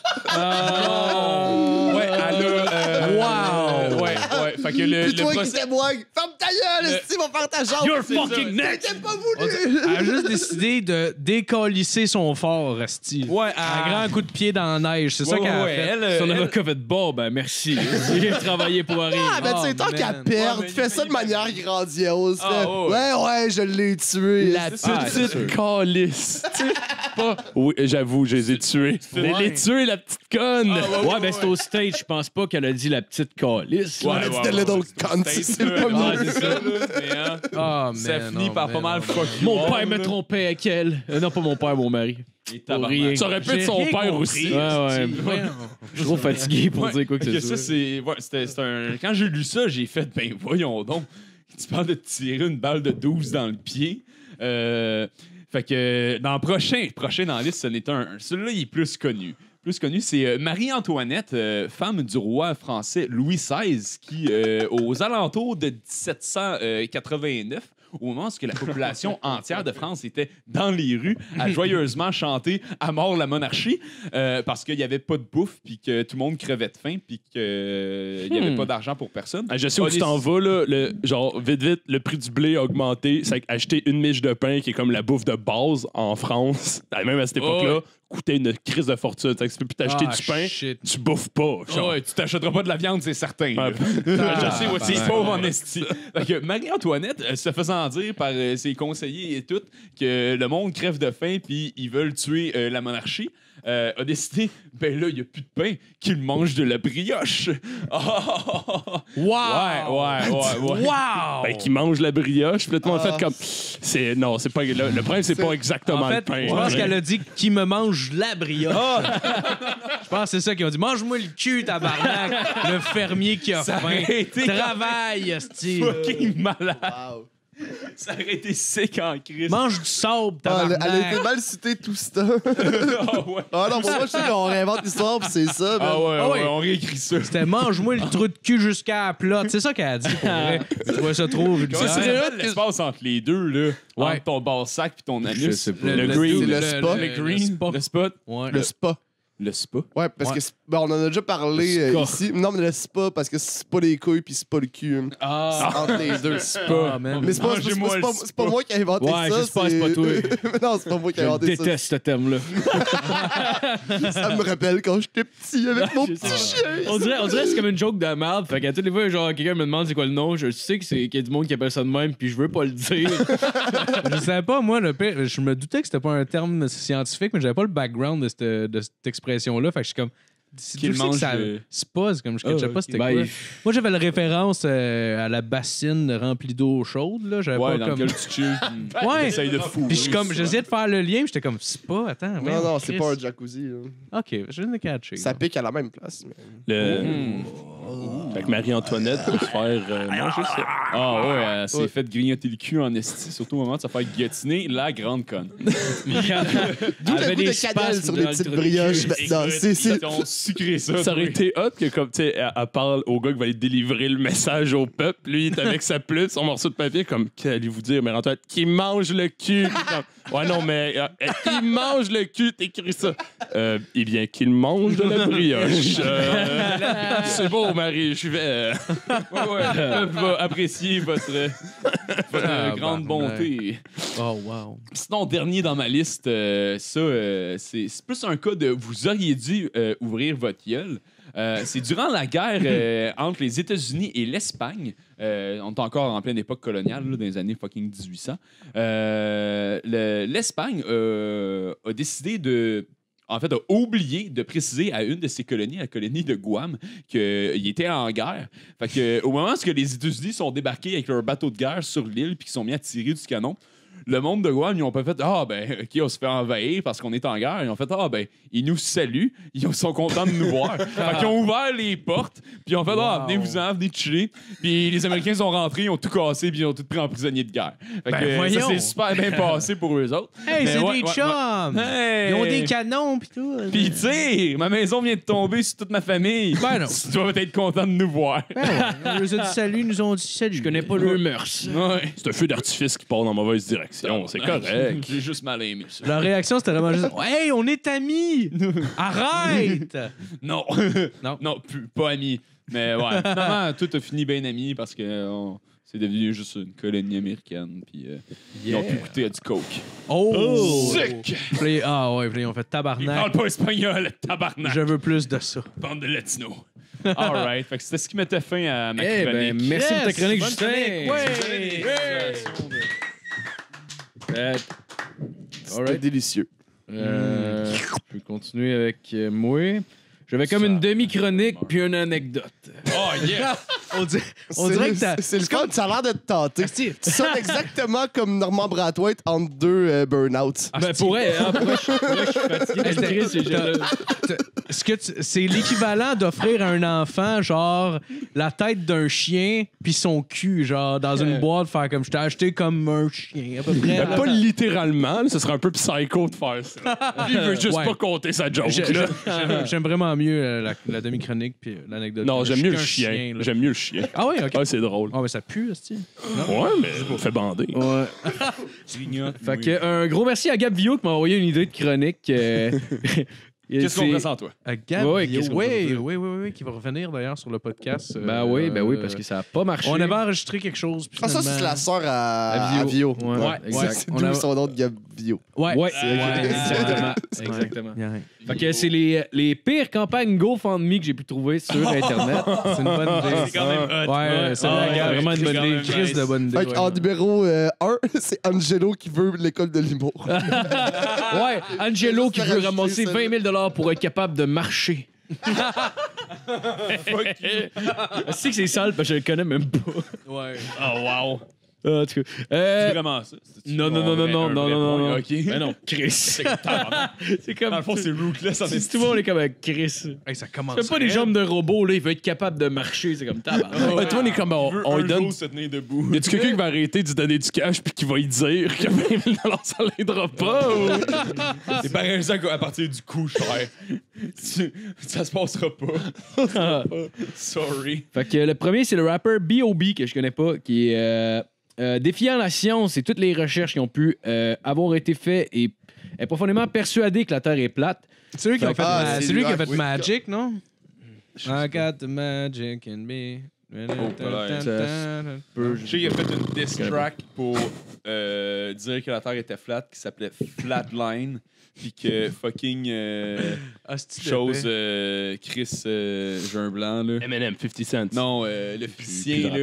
Ouais, elle a. Wow! Ouais. Fait que le Puis toi qui procès. témoigne, ferme ta gueule, si va faire ta jambe. You're C'est fucking ça. next! C'était pas voulu. Elle a juste décidé de décalisser son fort, Asti. Ouais, Un grand coup de pied dans la neige, c'est ça qu'elle a fait. Son avocat fait bon, ben merci. J'ai travaillé pour rien. Ah, ben, tu sais, Oh, tant qu'à man. perdre, Ouais, mais fais ça de manière grandiose. Ah, Fais, ouais. ouais, je l'ai tué. La c'est sûr. petite calice. Tu sais, pas. Oui, j'avoue, je les ai tués. Je l'ai tué, la petite conne. Ouais, ben c'est au stage, je pense pas qu'elle a dit la petite calice. Ouais, tu te little cunt, c'est pas Ah, mieux. c'est ça. Ah, Ça man, finit oh, par man, pas mal oh, fuck you. Mon all, père me là. trompait avec elle. Non, pas mon père, mon mari. Et Pour rien. tabarnak. Ça aurait pu être J'ai son rien père compris, aussi. Ouais. Voyons. Je suis trop fatigué pour Ouais, dire quoi que fait ce ça, soit. c'est. Ouais, c'était un. Quand j'ai lu ça, j'ai fait, ben voyons donc. Tu parles de tirer une balle de 12 dans le pied. Fait que dans le prochain dans la liste, ce n'est un. Celui-là, il est plus connu. plus connue, c'est Marie-Antoinette, femme du roi français Louis XVI, qui, aux alentours de 1789, au moment où la population entière de France était dans les rues à joyeusement chanter « À mort la monarchie parce qu'il n'y avait pas de bouffe, puis que tout le monde crevait de faim, puis qu'il n'y avait pas d'argent pour personne. Je sais où tu t'en vas, là. Genre, vite, le prix du blé a augmenté. C'est acheter une miche de pain, qui est comme la bouffe de base en France, même à cette époque-là, coûtait une crise de fortune. Tu peux plus t'acheter du pain, tu bouffes pas. Tu t'achèteras pas de la viande, c'est certain. Je sais, c'est pauvre en esti. Marie-Antoinette, se faisant dire par ses conseillers et tout que le monde crève de faim puis ils veulent tuer la monarchie, a décidé, ben là, il n'y a plus de pain, qu'il mange de la brioche. Wow! Ben, qu'il mange la brioche. Puis là, tout le monde a fait comme... c'est pas... Le problème, c'est pas exactement En fait, le pain. je pense qu'elle a dit qu'il me mange la brioche. Je pense que c'est ça qu'ils ont dit. Mange-moi le cul, tabarnak. Le fermier qui a faim. Travaille, esti. Fucking malade. Wow. Ça aurait été sec en crise. Mange du sable, Elle tabarnak. a été mal citée tout ce temps. Ah non, pour moi, je sais qu'on réinvente l'histoire, puis c'est ça. Ouais, on réécrit ça. C'était mange-moi le trou de cul jusqu'à la plotte. C'est ça qu'elle a dit, pour vrai. Je trouvais ça trop Comment vulgaire. ça serait l'espace entre les deux, là? Ouais. Entre ton bas-sac et ton anus. Je sais pas. Le green. C'est le spa. Le green. Le spot. Ouais. Le spa. Le spa. Ouais, parce que on en a déjà parlé ici. Non, mais le spa, parce que c'est pas les couilles puis c'est pas le cul. Entre les deux. Ah, man. Mais c'est pas moi qui ai inventé ça. j'espère que c'est pas toi. Non, c'est pas moi qui ai Je inventé ça. déteste ce terme-là. Ça me rappelle quand j'étais petit avec mon petit chien. On dirait que c'est comme une joke de merde. Fait qu'à toutes les fois, genre, quelqu'un me demande c'est quoi le nom, je sais qu'il y a du monde qui appelle ça de même, puis je veux pas le dire. Je savais pas, moi, le pire, je me doutais que c'était pas un terme scientifique, mais j'avais pas le background de cette expression-là. Fait que je suis comme. Qu'il mange ça spa, c'est comme je catchais pas c'était quoi. Ben, Moi, j'avais la référence à la bassine remplie d'eau chaude. Là. J'avais Ouais, pas dans comme. lequel tu chilles. Ouais. T'essayes de fou. Puis j'essayais de faire le lien, puis j'étais comme spa, attends. Non, c'est pas un jacuzzi. Là. Ok, je viens de catcher. Ça pique à la même place. Mais... Fait que Marie-Antoinette peut se faire manger ça. Ah ouais, elle s'est fait grignoter le cul en esti, surtout au moment de se faire guillotiner la grande conne. D'où le goût de cannelle sur des petites brioches. Non, Ils ont sucré ça. Ça aurait été hot que, comme, tu sais, elle parle au gars qui va aller délivrer le message au peuple. Lui, il est avec sa plume, son morceau de papier, comme, qu'allez-vous dire, Marie-Antoinette, qui mange le cul. Ouais, non, mais qui mange le cul, t'écris ça. Eh bien, qu'il mange de la brioche. C'est beau, Marie, je vais. Ouais, va apprécier votre grande bonté. Oh, wow. Sinon, dernier dans ma liste, c'est plus un cas de vous auriez dû ouvrir votre gueule. C'est durant la guerre entre les États-Unis et l'Espagne. On est encore en pleine époque coloniale, là, dans les années fucking 1800. L'Espagne a décidé a oublié de préciser à une de ses colonies, la colonie de Guam, qu'il était en guerre. Fait que, au moment où les États-Unis sont débarqués avec leur bateau de guerre sur l'île puis qu'ils sont mis à tirer du canon, le monde de Guam, ils ont pas fait « Ah, ben, OK, on se fait envahir parce qu'on est en guerre. » Ils ont fait « Ah, ben, ils nous saluent. Ils sont contents de nous voir. » Fait qu'ils ont ouvert les portes, puis ils ont fait « Ah, venez-vous-en, venez chiller. » Puis les Américains sont rentrés, ils ont tout cassé, puis ils ont tout pris en prisonnier de guerre. Fait que ça s'est super bien passé pour eux autres. Hey, Mais c'est ouais, des ouais, chums! ouais. Hey! Ils ont des canons, pis tout. Puis tire, ma maison vient de tomber sur toute ma famille. Ben non. Tu dois être content de nous voir. Ben ouais, on nous a dit salut, ils nous ont dit salut. Je connais pas leurs mœurs. Ouais. C'est un feu d'artifice qui part dans la mauvaise direction. C'est correct. J'ai juste mal aimé ça. Leur réaction, c'était vraiment juste hey, on est amis! Arrête! Non. Non. Non, pas amis. Mais ouais, finalement, tout a fini bien amis parce que c'est devenu juste une colonie américaine. Puis ils ont pu goûter à du coke. Oh! Sick! Puis, ah ouais, puis on fait Ils tabarnak. parlent pas espagnol, tabarnak. Je veux plus de ça. Bande de latinos. All right. Fait que c'était ce qui mettait fin à ma Eh chronique. ben, merci pour ta chronique, bonne Justin. chronique. Ouais. C'était délicieux. Je peux continuer avec moi. J'avais comme une demi-chronique puis une anecdote. Oh, yeah! On dirait que t'as. C'est le fun, ça a l'air de te tenter. Asti. Tu sonnes exactement comme Normand Brathwaite entre deux burn-outs. Ben, pour vrai, je suis fatigué. c'est l'équivalent d'offrir à un enfant, genre, la tête d'un chien puis son cul, genre, dans une boîte, faire comme je t'ai acheté comme un chien, à peu près. Pas littéralement, là, ce serait un peu psycho de faire ça. Il veut juste pas compter sa joke. J'aime vraiment mieux la demi-chronique puis l'anecdote. Non, j'aime mieux le chien. J'aime mieux le chien. Ah ouais, ok. Ah, c'est drôle. Ah, mais ça pue, c'est Ouais, mais on fait bander. Ouais. Fait que, un gros merci à Gab Vio qui m'a envoyé une idée de chronique. Qu'est-ce qu'on ressent, toi? Gab, Ouais, qu'est-ce qu'on peut dire? oui, qui va revenir d'ailleurs sur le podcast. Ben oui, parce que ça a pas marché. On avait enregistré quelque chose. Puis Ah, ça, c'est la sœur à Vio. Ouais, exact. C'est d'où son nom de Gab Vio. Ouais, Exactement. Exactement. Fait que c'est les pires campagnes GoFundMe que j'ai pu trouver sur Internet. C'est une bonne idée. C'est quand même hot. Ouais, c'est vraiment une bonne idée. Chris de bonne idée. Fait qu'en numéro 1, c'est Angelo qui veut l'école de l'humour. Ouais, Angelo qui veut ramasser 20 000 $ pour être capable de marcher. C'est que c'est sale parce que je le connais même pas. Ouais. Oh, wow. En tout cas, C'est vraiment ça? non. OK. Mais non, Chris. C'est comme. Dans le fond, c'est rootless en Tout le monde est comme avec Chris. Hey, ça commence. C'est pas des jambes de robot, là. Il veut être capable de marcher. C'est comme tabac. Ouais, toi, on est comme on lui donne. se tenir debout. Y a-tu quelqu'un qui va arrêter de lui donner du cash puis qui va lui dire que 20 000 $ ça l'aidera pas? Ou... C'est pareil ça à partir du coup, cher. Ça se passera pas. Sorry. Fait que le premier, c'est le rapper B.O.B. que je connais pas, qui est défiant la science et toutes les recherches qui ont pu avoir été faites et est profondément persuadé que la Terre est plate. C'est lui qui a fait, c'est lui qui a lui. fait Magic, non? I got the magic in me. Je sais qu'il a fait une diss track pour dire que la Terre était flat, qui s'appelait Flatline, puis que fucking chose Chris j'ai un blanc là. M&M, 50 cents. Non, le physicien là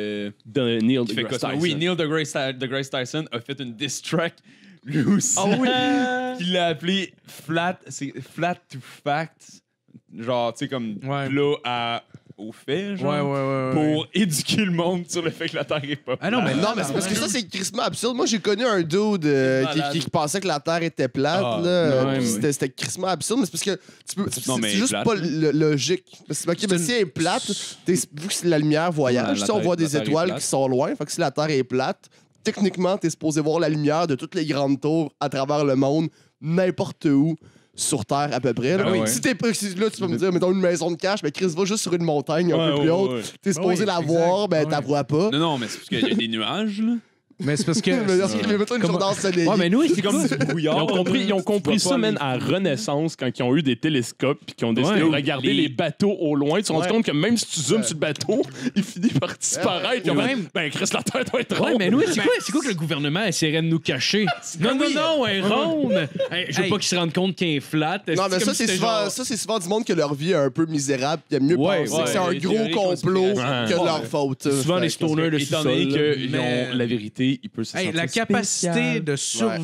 De Neil qui fait deGrasse quoi ça? Tyson. Oui, Neil deGrasse Tyson a fait une diss track lui aussi. Ah oui! Il l'a appelé Flat, c'est Flat to Fact. Genre, tu sais, comme Ouais. plat au fait, genre. Ouais. Pour éduquer le monde sur le fait que la Terre est pas plate. Ah non, mais Non, mais c'est parce que ça, c'est crissement absurde. Moi, j'ai connu un dude qui pensait que la Terre était plate. Ah, là. ouais, Puis ouais. C'était crissement absurde, mais c'est parce que Non, mais c'est juste plate, pas là. logique. Parce que ok, mais si elle est plate, vu que la lumière voyage, La si on Terre- voit la des Terre est étoiles plate. qui sont loin, fait que si la Terre est plate, techniquement, t'es supposé voir la lumière de toutes les grandes tours à travers le monde, n'importe où. Sur Terre, à peu près. Là. Ah ouais. Si t'es pas. Là, tu peux me dire, mettons une maison de cash, mais Chris va juste sur une montagne un peu plus haute. T'es supposé oui, la exact. voir, ben Ouais. t'as vois pas. Non, mais c'est parce qu'il y a des nuages, là. Mais c'est parce que. Mais mettons une journée ensoleillée. Ouais, mais nous, c'est C'est comme du brouillard. Ils ont compris ça, man, à Renaissance, quand ils ont eu des télescopes puis qu'ils ont décidé Ouais. de regarder les bateaux au loin. Tu te rends Ouais. compte que même si tu zoomes sur le bateau, il finit par disparaître. Ils ont Ouais. fait, ben, Chris, la Terre doit être Ouais, ronde. mais nous, c'est quoi que le gouvernement essaierait de nous cacher? Non, elle est ronde! Hey, je veux pas qu'ils se rendent compte qu'elle est flat. Non, mais ça, c'est souvent, c'est souvent du monde que leur vie est un peu misérable. Puis il mieux Ouais, penser que c'est un les gros théories complot conspirations. que de Ouais. leur faute. Souvent, Fait les que- stoners de Étant donné sous-sol. qu'ils Mais- ont la vérité, il peut se Hey, sentir la capacité spécial. de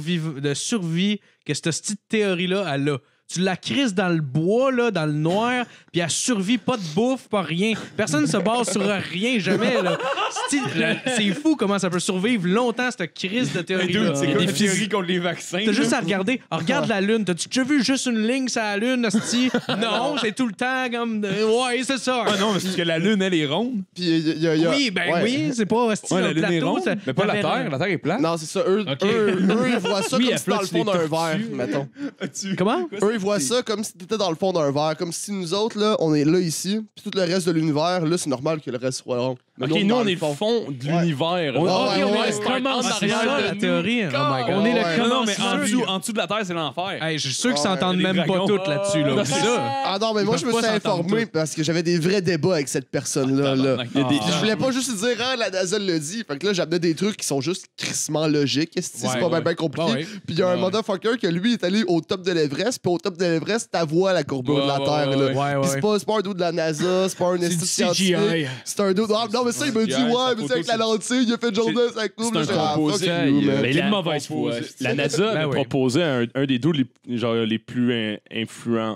survie que cette petite théorie-là, elle a. Tu la crises dans le bois, là, dans le noir, puis elle survit pas de bouffe, pas rien. Personne ne se base sur rien, jamais. Là. C'est fou comment ça peut survivre longtemps, cette crise de Hey, théorie-là. dude, c'est comme des théories contre les vaccins. T'as juste là. à regarder. Ah, regarde la Lune. T'as-tu déjà vu juste une ligne sur la Lune, hostie? Non, c'est tout le temps comme... Ouais, c'est ça. Ah non, mais c'est parce que la Lune, elle est ronde. Puis il y a- Oui, ben ouais. oui, c'est pas hostie, Ouais, un la Lune est plateau. ronde. ça- Mais pas la t'avais- Terre. La Terre est plate. Non, c'est ça. Eux, ils voient ça Oui, comme elle si dans le flotte fond des d'un tortues. verre, mettons. Comment? Eux, ils voient ça comme si t'étais dans le fond d'un verre. Comme si nous autres, là, on est là ici, puis tout le reste de l'univers, là, c'est normal que le reste soit rond. Mais Ok, nous, dans on le est le fond de l'univers. Ouais, Ah, ouais, ok, on ouais, est c'est le commencement C'est ça, la théorie. Oh my God. On est le Ouais. Non, non, mais commencement. en dessous de la Terre, c'est l'enfer. Hey, je suis sûr qu'ils Ouais, s'entendent les même pas dragons. toutes là-dessus. Là. c'est ça. Ah non, mais moi, je me peuvent suis pas s'entendre informé parce que j'avais des vrais débats avec cette personne-là. Là. Il y a des- Puis je voulais pas juste dire, ah, la NASA le dit. Fait que là, j'amenais des trucs qui sont juste crissement logiques. C'est Ouais, pas ouais. bien compliqué. Ouais, ouais. Puis il y a un Ouais. motherfucker que lui est allé au top de l'Everest. Puis au top de l'Everest, t'as voix la courbure de la Ouais, Terre. ouais, là. ouais. Ouais, Puis ouais. c'est pas un dude de la NASA, c'est pas un C'est du institut scientifique. CGI. C'est un dude. Ah, non, mais ça, il m'a dit, CGI, ouais, sa mais photo, c'est avec la c'est- lentille, il a fait Jordan, ça coupe. c'est un composé. Mais T'es la- de mauvaise foi. La NASA Ben avait oui. proposé un des deux les plus influents,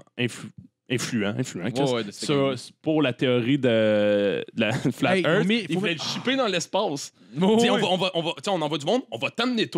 Chris, Ouais, de ce pour la théorie de la Flat Hey, Earth. mais Il faut voulait le shipper dans l'espace. Oh, T'sais, ouais. on envoie du monde, on va t'amener toi,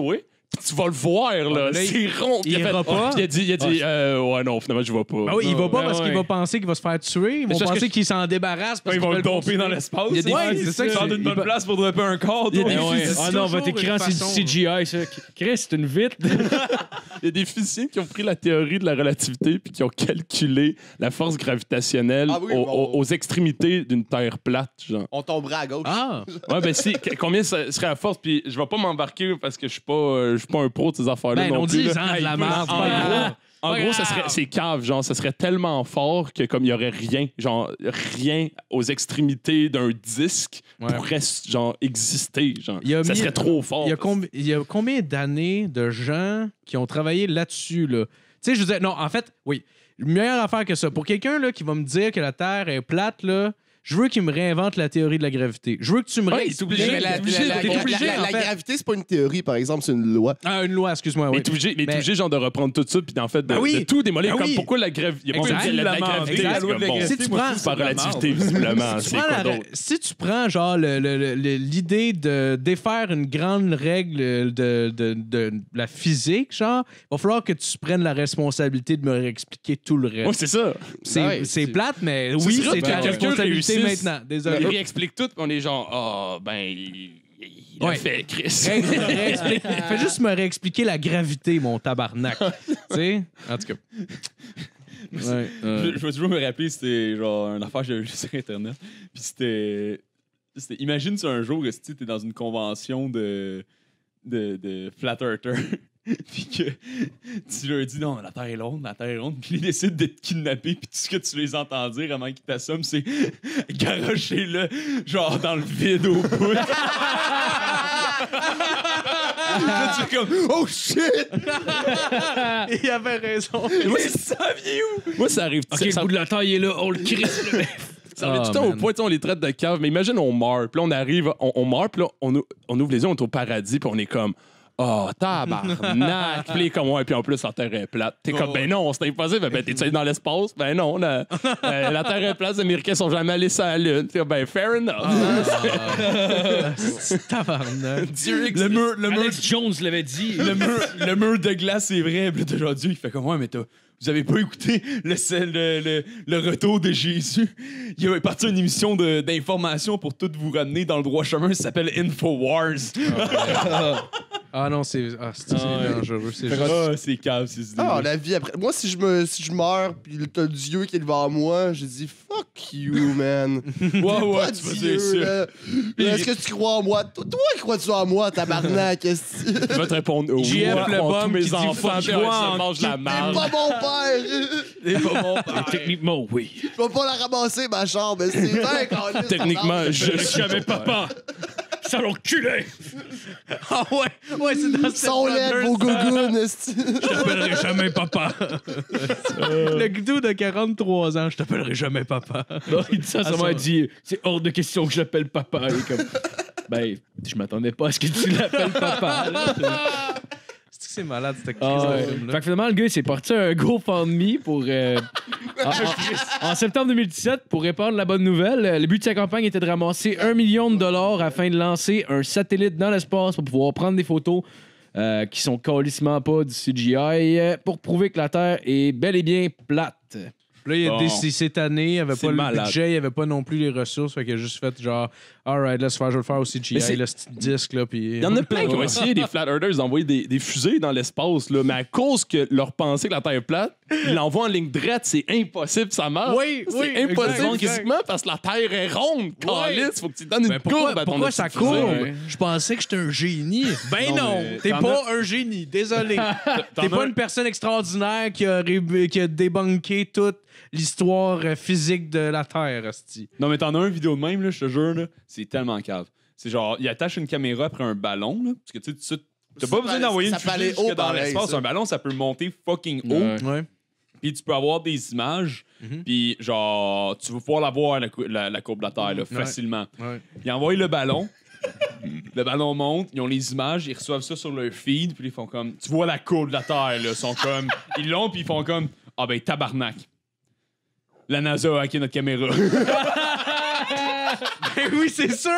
Tu vas le voir, là. Là, C'est rond. il ira pas. Puis il a dit ouais, non, finalement, je vais pas. Ben oui, il va pas parce qu'il ouais. va penser qu'il va se faire tuer. Ils vont parce que penser qu'il s'en débarrasse parce Ils qu'ils vont le veulent domper dans l'espace. Il y a des- Ouais, c'est ça que Ils c'est- une bonne place pour dropper un corps. Il y a toi. des Ouais. physiciens- Ah non, on va toujours t'écrire une c'est du façon. CGI, ça. Chris, c'est une vitre. Il y a des physiciens qui ont pris la théorie de la relativité puis qui ont calculé la force gravitationnelle Ah oui, aux extrémités d'une Terre plate, genre. On tomberait à gauche. Ah! Ouais, ben si, combien ça serait la force? Puis je vais pas m'embarquer parce que je suis pas un pro de ces affaires-là Ben, non on plus. dit là. de la merde. En gros, c'est cave, genre, ça serait tellement fort que comme il y aurait rien, genre, rien aux extrémités d'un disque Ouais. pourrait, genre, exister, genre. Il y a Ça mis- serait trop fort. Il y a combien d'années de gens qui ont travaillé là-dessus, là? Tu sais, je veux dire, non, en fait, oui. Meilleure affaire que ça. Pour quelqu'un là, qui va me dire que la Terre est plate, là, je veux qu'il me réinvente la théorie de la gravité. Je veux que tu me Ouais, réexpliques. t'es obligé, Mais t'es obligé, la en fait. gravité, c'est pas une théorie, par exemple, c'est une loi. Ah, une loi, excuse-moi. Mais Oui. t'es obligé, Mais- genre, de reprendre tout ça, puis en fait, de, Ben oui. de tout démolir. Ben comme oui. pourquoi la gravité. Exact. La gravité, Exact. c'est comme bon. Si tu prends- C'est pas relativité, visiblement. Si tu C'est prends quoi la- d'autre? si tu prends genre l'idée de défaire une grande règle de la physique, genre, il va falloir que tu prennes la responsabilité de me réexpliquer tout le reste. Ouais, c'est ça. C'est plate, mais Ce oui, serait c'est que ta quelqu'un responsabilité réussisse. maintenant. Désolé. Il réexplique tout, on est genre, il a Ouais. fait, Chris. Fais juste me réexpliquer la gravité, mon tabarnak. Tu sais? En tout cas. Ouais, Je vais toujours me rappeler, c'était genre une affaire que j'avais vue sur Internet. Puis c'était. Imagine si un jour, tu es dans une convention de Flat Earther. Puis que tu leur dis non, la Terre est ronde, puis ils décident de te kidnapper, puis tout ce que tu les entends dire avant qu'ils t'assomment, c'est garochez-le, genre dans le vide au bout. Là, tu es comme oh shit! Il avait raison. Moi, Ils saviez où? Moi, ça arrive. Ok, le bout de la taille est là, on le crisse. Ça arrive Oh, tout le temps au man. point, tu sais, on les traite de cave. Mais imagine, on meurt. Puis là, on arrive, on meurt, puis là, on ouvre les yeux, on est au paradis, puis on est comme. Oh, tabarnak! Puis là, il est comme, ouais, puis en plus, la Terre est plate. T'es comme, ben non, c'est impossible. Ben, t'es-tu allé dans l'espace? Ben non, la Terre est plate, les Américains sont jamais allés sur la Lune. T'es comme, ben, fair enough. Tabarnak. Le mur, Alex Jones l'avait dit. le mur de glace, c'est vrai. Puis là, aujourd'hui, il fait comme ouais, mais vous avez pas écouté le retour de Jésus. Il a parti une émission d'information pour tout vous ramener dans le droit chemin. Ça s'appelle Infowars. Ah non, c'est dangereux. C'est juste... Ah, c'est cave, ces idées. Ah, la vie après. Moi, si je meurs, puis t'as Dieu qui est devant moi, je dis fuck you, man. Ouais, Pas tu vas Dieu, dire ça. là. Est-ce que tu crois en moi? Toi, crois-tu en moi, tabarnak? Est-ce que- Il va te répondre, oui, JF, le tous bum, mes qui dit, enfants, fuck puis you, on mange la T'es marde. pas mon père! C'est pas mon père. Techniquement, oui. Je vais pas la ramasser, ma chambre. C'est vrai, quand Techniquement, je suis Jamais papa. Sale enculé. Ah ouais, c'est dans cette Son lait, vos gougounes, esti. Je t'appellerai jamais papa. Le guidou de 43 ans, je t'appellerai jamais papa. Non, il dit ça, ça Ah, m'a ça- dit c'est hors de question que je l'appelle papa. Il est comme, ben, je m'attendais pas à ce que tu l'appelles papa. là. C'est que c'est malade cette crise Ah, ouais. de film-là. Fait que finalement, le gars, il s'est parti un GoFundMe pour. En septembre 2017, pour répandre la bonne nouvelle, le but de sa campagne était de ramasser $1 million afin de lancer un satellite dans l'espace pour pouvoir prendre des photos qui sont calissement pas du CGI pour prouver que la Terre est bel et bien plate. Là, il a Bon. décidé cette année, il n'y avait C'est pas le malade. budget, il n'y avait pas non plus les ressources, fait qu'il a juste fait genre, alright, laisse faire, je vais le faire au CGI, Mais c'est- le petit disque, là, puis... Il y en a plein qui ont essayé, des Flat Earthers, d'envoyer des fusées dans l'espace, là, mais à cause que leur pensée que la Terre est plate, ils l'envoient en ligne droite, c'est impossible, ça marche. Oui, c'est oui, impossible exact. physiquement parce que la Terre est ronde. Calice, faut que tu donnes une Ben courbe à ton pourquoi ça petite fusée. courbe? Je pensais que j'étais un génie. Ben Non, non, mais t'es t'en pas un génie, désolé. T'es pas une personne extraordinaire qui a débunké toute l'histoire physique de la Terre, hostie. Non, mais t'en as une vidéo de même, là, je te jure, là, c'est tellement cave. C'est genre, il attache une caméra après un ballon, là, parce que tu sais, t'as pas besoin d'envoyer une ça peut fusée aller jusque haut, dans pareil, l'espace. ça. Un ballon, ça peut monter fucking haut. Ouais. Ouais. Puis tu peux avoir des images, puis genre, tu vas pouvoir la voir, la courbe de la Terre, là, facilement. Ouais. Ils envoient le ballon, le ballon monte, ils ont les images, ils reçoivent ça sur leur feed, puis ils font comme, tu vois la courbe de la Terre, là, ils sont comme, ils l'ont, puis ils font comme, ah ben tabarnak. La NASA a hacké notre caméra. Ben oui, c'est sûr!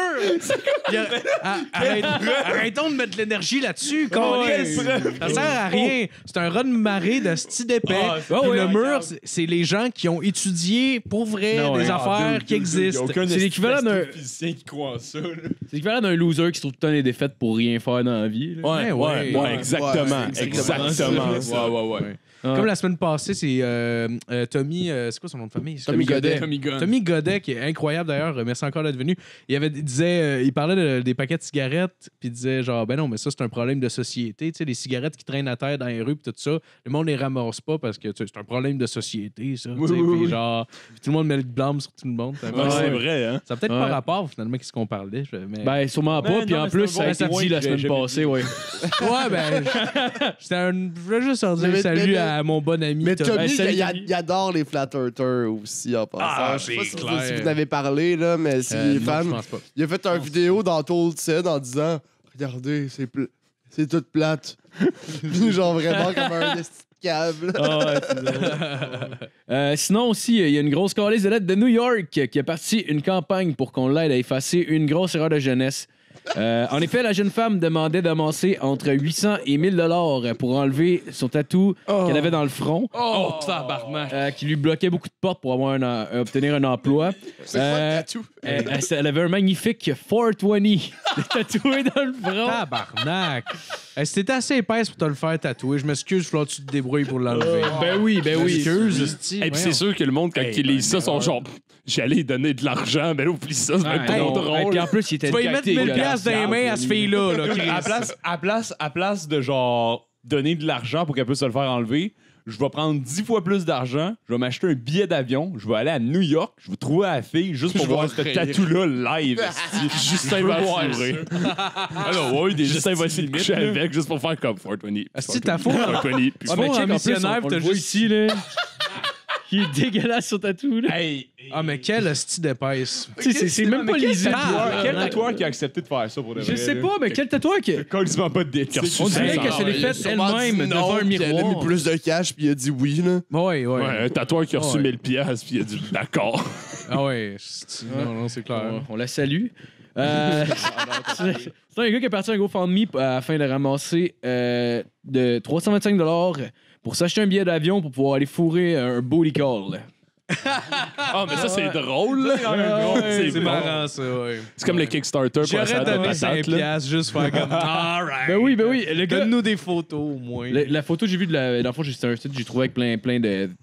Arrêtons de mettre de l'énergie là-dessus, câlisse. Ça sert à rien. C'est un raz de marée de style d'épais. Puis le mur, c'est les gens qui ont étudié pour vrai des affaires qui existent. C'est l'équivalent d'un physicien qui croit en ça. Là. C'est l'équivalent d'un loser qui se trouve tout le temps des défaites pour rien faire dans la vie. Là. Ouais, exactement. Exactement. Ouais. Comme la semaine passée, c'est Tommy... c'est quoi son nom de famille? Tommy Godet. Tommy Godet, qui est incroyable d'ailleurs. Merci encore d'être venu. Il parlait des paquets de cigarettes, puis il disait genre, ben non, mais ça, c'est un problème de société. Tu sais, les cigarettes qui traînent à terre dans les rues, puis tout ça, le monde les ramasse pas parce que c'est un problème de société, ça. Puis genre, puis tout le monde met le blâme sur tout le monde. C'est vrai, hein? Ça n'a peut-être pas rapport, finalement, qu'est-ce qu'on parlait. Mais... Ben, sûrement pas. Puis en plus, ça a été dit la semaine passée, ouais. Ouais, ben, je voulais juste leur dire salut à mon bon ami. Mais Tommy, il adore les Flat Earthers aussi, en passant. Je sais pas si vous en avez parlé, là, mais s'il est fan, il a fait une vidéo dans Told Said en disant « Regardez, c'est toute plate. » Puis genre vraiment comme un câble. Sinon aussi, il y a une grosse calice de lettres de New York qui a parti une campagne pour qu'on l'aide à effacer une grosse erreur de jeunesse. En effet, la jeune femme demandait d'amasser entre 800 et 1000 $ pour enlever son tatou qu'elle avait dans le front. Qui lui bloquait beaucoup de portes pour obtenir un emploi. C'est quoi le tatou? Elle avait un magnifique 420 tatoué dans le front. Tabarnak! C'était assez épaisse pour te le faire tatouer. Je m'excuse, il faut que tu te débrouilles pour l'enlever. Ben oui. Excuse, Et puis c'est sûr que le monde, quand il lit ça, sont genre, j'allais lui donner de l'argent, mais là, oublie ça, ça va être trop drôle. Puis en plus, il était tu vas y mettre 1000 $, dans les mains à ce fille-là. À place de genre donner de l'argent pour qu'elle puisse se le faire enlever, je vais prendre 10 fois plus d'argent, je vais m'acheter un billet d'avion, je vais aller à New York, je vais trouver la fille juste pour voir ce tatou-là live. Justin va assurer. Alors, oui, Justin va essayer de coucher avec juste pour faire comme 420. Si t'as faux, 420. Ah, mais check, missionnaire, t'as juste ici, là. Qui est dégueulasse son tatou, là. Ah, mais quelle style d'épaisse. C'est même pas lisible. Quel tatoueur qui a accepté de faire ça pour de vrai? Je sais pas, mais quel tatoueur qui. Quasiment pas de détails. On dirait qu'elle se l'est faite elle-même devant un Elle a mis miroir. plus de cash, puis il a dit oui, là. Ouais. Un tatoueur qui a reçu 1000 $, puis il a dit d'accord. Ah ouais, non, c'est clair. On la salue. C'est un gars qui est parti à un GoFundMe afin de ramasser de 325 $ pour s'acheter un billet d'avion pour pouvoir aller fourrer un booty call. Ah, mais ça, c'est drôle, là. C'est marrant, ça, ouais. C'est comme le Kickstarter pour J'aurais donné 5 $, juste faire comme alright. Ben oui. Le gars, donne-nous des photos, au moins. La photo que j'ai vue, dans le fond, c'était un site que j'ai trouvé avec plein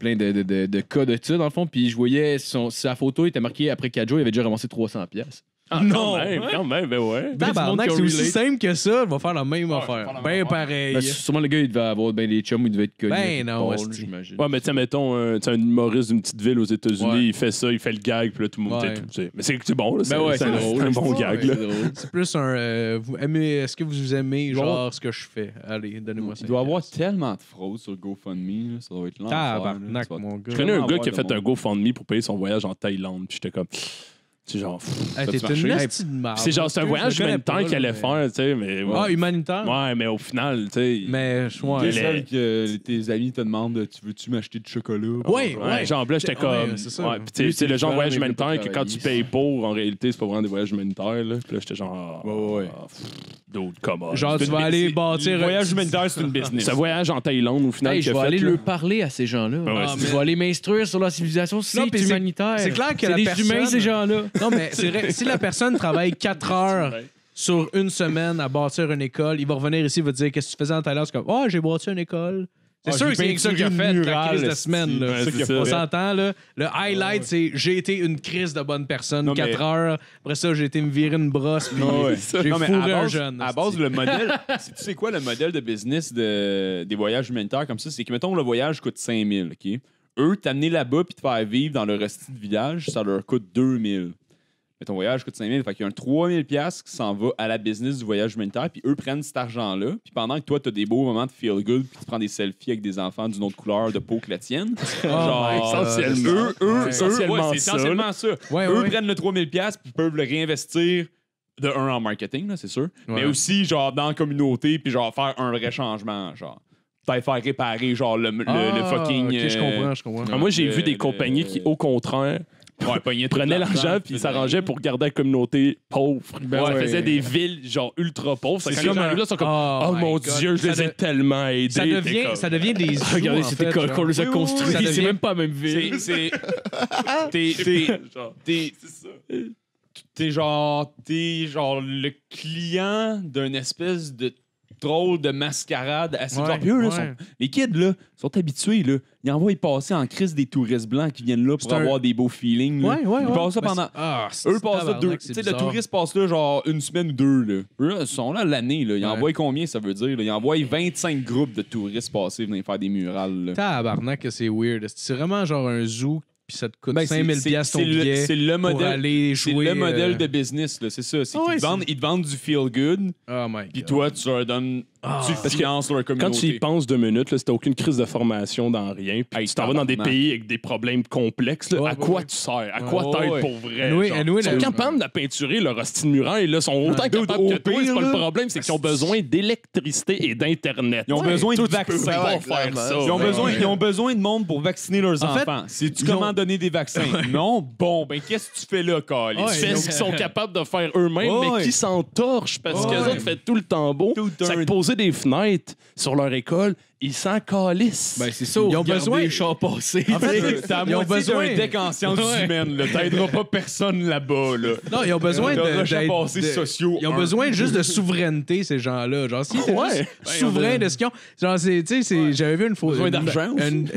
de cas de ça, dans le fond. Puis je voyais sa photo, il était marqué après 4 jours, il avait déjà ramassé 300$. Ah, non! Quand même, ben ouais. Tabarnak, c'est aussi simple que ça, il va faire la même affaire. Ben pareil. Ben, sûrement, le gars, il devait avoir des chums, il devait être connu. Ben non, j'imagine. Ouais, mais tu sais, mettons, un humoriste d'une petite ville aux États-Unis, il fait ça, il fait le gag, puis là, tout le monde, mais c'est bon, là. Ben ouais, c'est drôle. un bon gag, là. C'est plus un. Est-ce que vous aimez, genre, ce que je fais? Allez, donnez-moi ça. Il doit y avoir tellement de fraudes sur GoFundMe, là, ça doit être l'enfer. Tabarnak, mon gars. Je connais un gars qui a fait un GoFundMe pour payer son voyage en Thaïlande, puis j'étais comme. C'est genre. T'es une nasty de marde. C'est genre, c'est un voyage humanitaire qu'il allait faire, tu sais, mais. Ah, humanitaire? Ouais, mais au final, tu sais. Mais, T'es celle que tes amis te demandent, tu veux-tu m'acheter du chocolat? Ouais. Genre, là, j'étais comme. Ouais, c'est ça. Ouais, puis tu sais, c'est le genre de voyage mais il veut pas humanitaire que quand tu payes pour, en réalité, c'est pas vraiment des voyages humanitaires, là. Puis là, j'étais genre. Ouais. D'autres commodes. Genre, tu vas aller bâtir. Le voyage humanitaire, c'est une business. C'est un voyage en Thaïlande, au final. Je vais aller leur parler à ces gens-là. Je vais aller m'instruire sur la civilisation. C'est humanitaire. C'est clair que c'est des humains, ces gens-là. Non, mais c'est vrai. Si la personne travaille 4 heures sur une semaine à bâtir une école, il va revenir ici, il va te dire qu'est-ce que tu faisais en Thaïlande. C'est comme, oh, j'ai bâti une école. C'est sûr que c'est ça qu'il a fait la crise de semaine. Là. On s'entend, là. Le highlight, c'est j'ai été une crise de bonne personne, 4 heures. Après ça, j'ai été me virer une brosse, puis j'ai fourré un jeune. À base, le modèle... tu sais quoi, le modèle de business des voyages humanitaires comme ça, c'est que, mettons, le voyage coûte 5 000, OK? Eux, t'amener là-bas puis te faire vivre dans le reste du village, ça leur coûte 2 000. Mais ton voyage coûte 5 000, fait qu'il y a un 3 000 $ qui s'en va à la business du voyage humanitaire, puis eux prennent cet argent-là, puis pendant que toi, t'as des beaux moments de feel good, puis tu prends des selfies avec des enfants d'une autre couleur de peau que la tienne. Essentiellement. C'est essentiellement ça. Eux prennent le 3 000 $ puis peuvent le réinvestir de un en marketing, là, c'est sûr, mais aussi genre dans la communauté, puis genre faire un vrai changement, genre. Faire réparer genre le fucking. Okay, je comprends. Moi, j'ai vu des compagnies qui, au contraire, prenait l'argent puis il s'arrangeait pour garder la communauté pauvre. ouais. Faisait des villes genre ultra pauvres. C'est Quand comme les gens arrivent là, ils sont comme oh my mon God. Dieu, je les ai tellement aidés. Ça devient des zoos, Regardez, en c'était fait, qu'on genre. les a Ça construits. C'est devient- même pas la même ville. T'es genre le client d'une espèce de drôle de mascarade assez Ouais, genre, puis eux, là, ouais. les kids là sont habitués là, ils envoient y passer en crise des touristes blancs qui viennent là pour C'est un- avoir des beaux feelings là. Ouais, ouais, Ils ouais. passent ça Ben, pendant c'est- eux passent là tabarnak, 2, c'est tu sais le bizarre. touriste passe là genre une semaine ou 2 là. Eux là, ils sont là l'année là, ils Ouais. envoient combien ça veut dire là? Ils envoient 25 groupes de touristes passer venir faire des murales là. Tabarnak que c'est weird. C'est vraiment genre un zoo puis ça te coûte Ben, 5000 piastres ton billet c'est le pour modèle aller c'est jouer. le modèle de business là, c'est ça, c'est qu'ils ils te vendent du feel good. Oh my Puis God. toi, tu leur donnes. Tu finances leur Quand communauté. tu y penses 2 minutes, là, si t'as aucune crise de formation dans rien, puis Hey, tu t'en vas dans des tabarnak. pays avec des problèmes complexes, là, Ouais, à ouais, quoi ouais. tu sers? À quoi Ouais, t'aides ouais. pour vrai? Anyway, genre? anyway, Ils sont la- capables de peinturer leur hostie de muraille, là, sont autant capables Dude, que au toi. C'est pire, pas le là, problème, c'est qu'ils ont besoin d'électricité et d'Internet. Ils ont besoin de Toi, tu peux vaccins. pas Ouais, faire clairement. ça. Ils ont besoin de monde pour vacciner leurs En fait, enfants. Sais-tu ils ont- comment donner des vaccins? Non? Bon, ben qu'est-ce que tu fais là, Carly? Ouais, Tu fais ce qu'ils sont capables de faire eux-mêmes, Ouais. mais qui s'entorchent parce Ouais. qu'eux autres font tout le temps beau. Tout Ça un- que poser des fenêtres sur leur école, ils s'en calissent. Ben, c'est ça. Ils ont Regardez besoin- les chars passés. En fait, T'as à ils ont moitié besoin- d'un deck en sciences Ouais. humaines. Là. T'aideras pas personne là-bas. Là. Non, ils ont besoin De de, recherches d'être- passées de- sociaux. Ils ont un. besoin juste de souveraineté, ces gens-là. Genre, si Ouais. juste souverain de ce qu'ils ont. Genre, c'est, tu sais, j'avais vu une photo. Besoin d'argent aussi.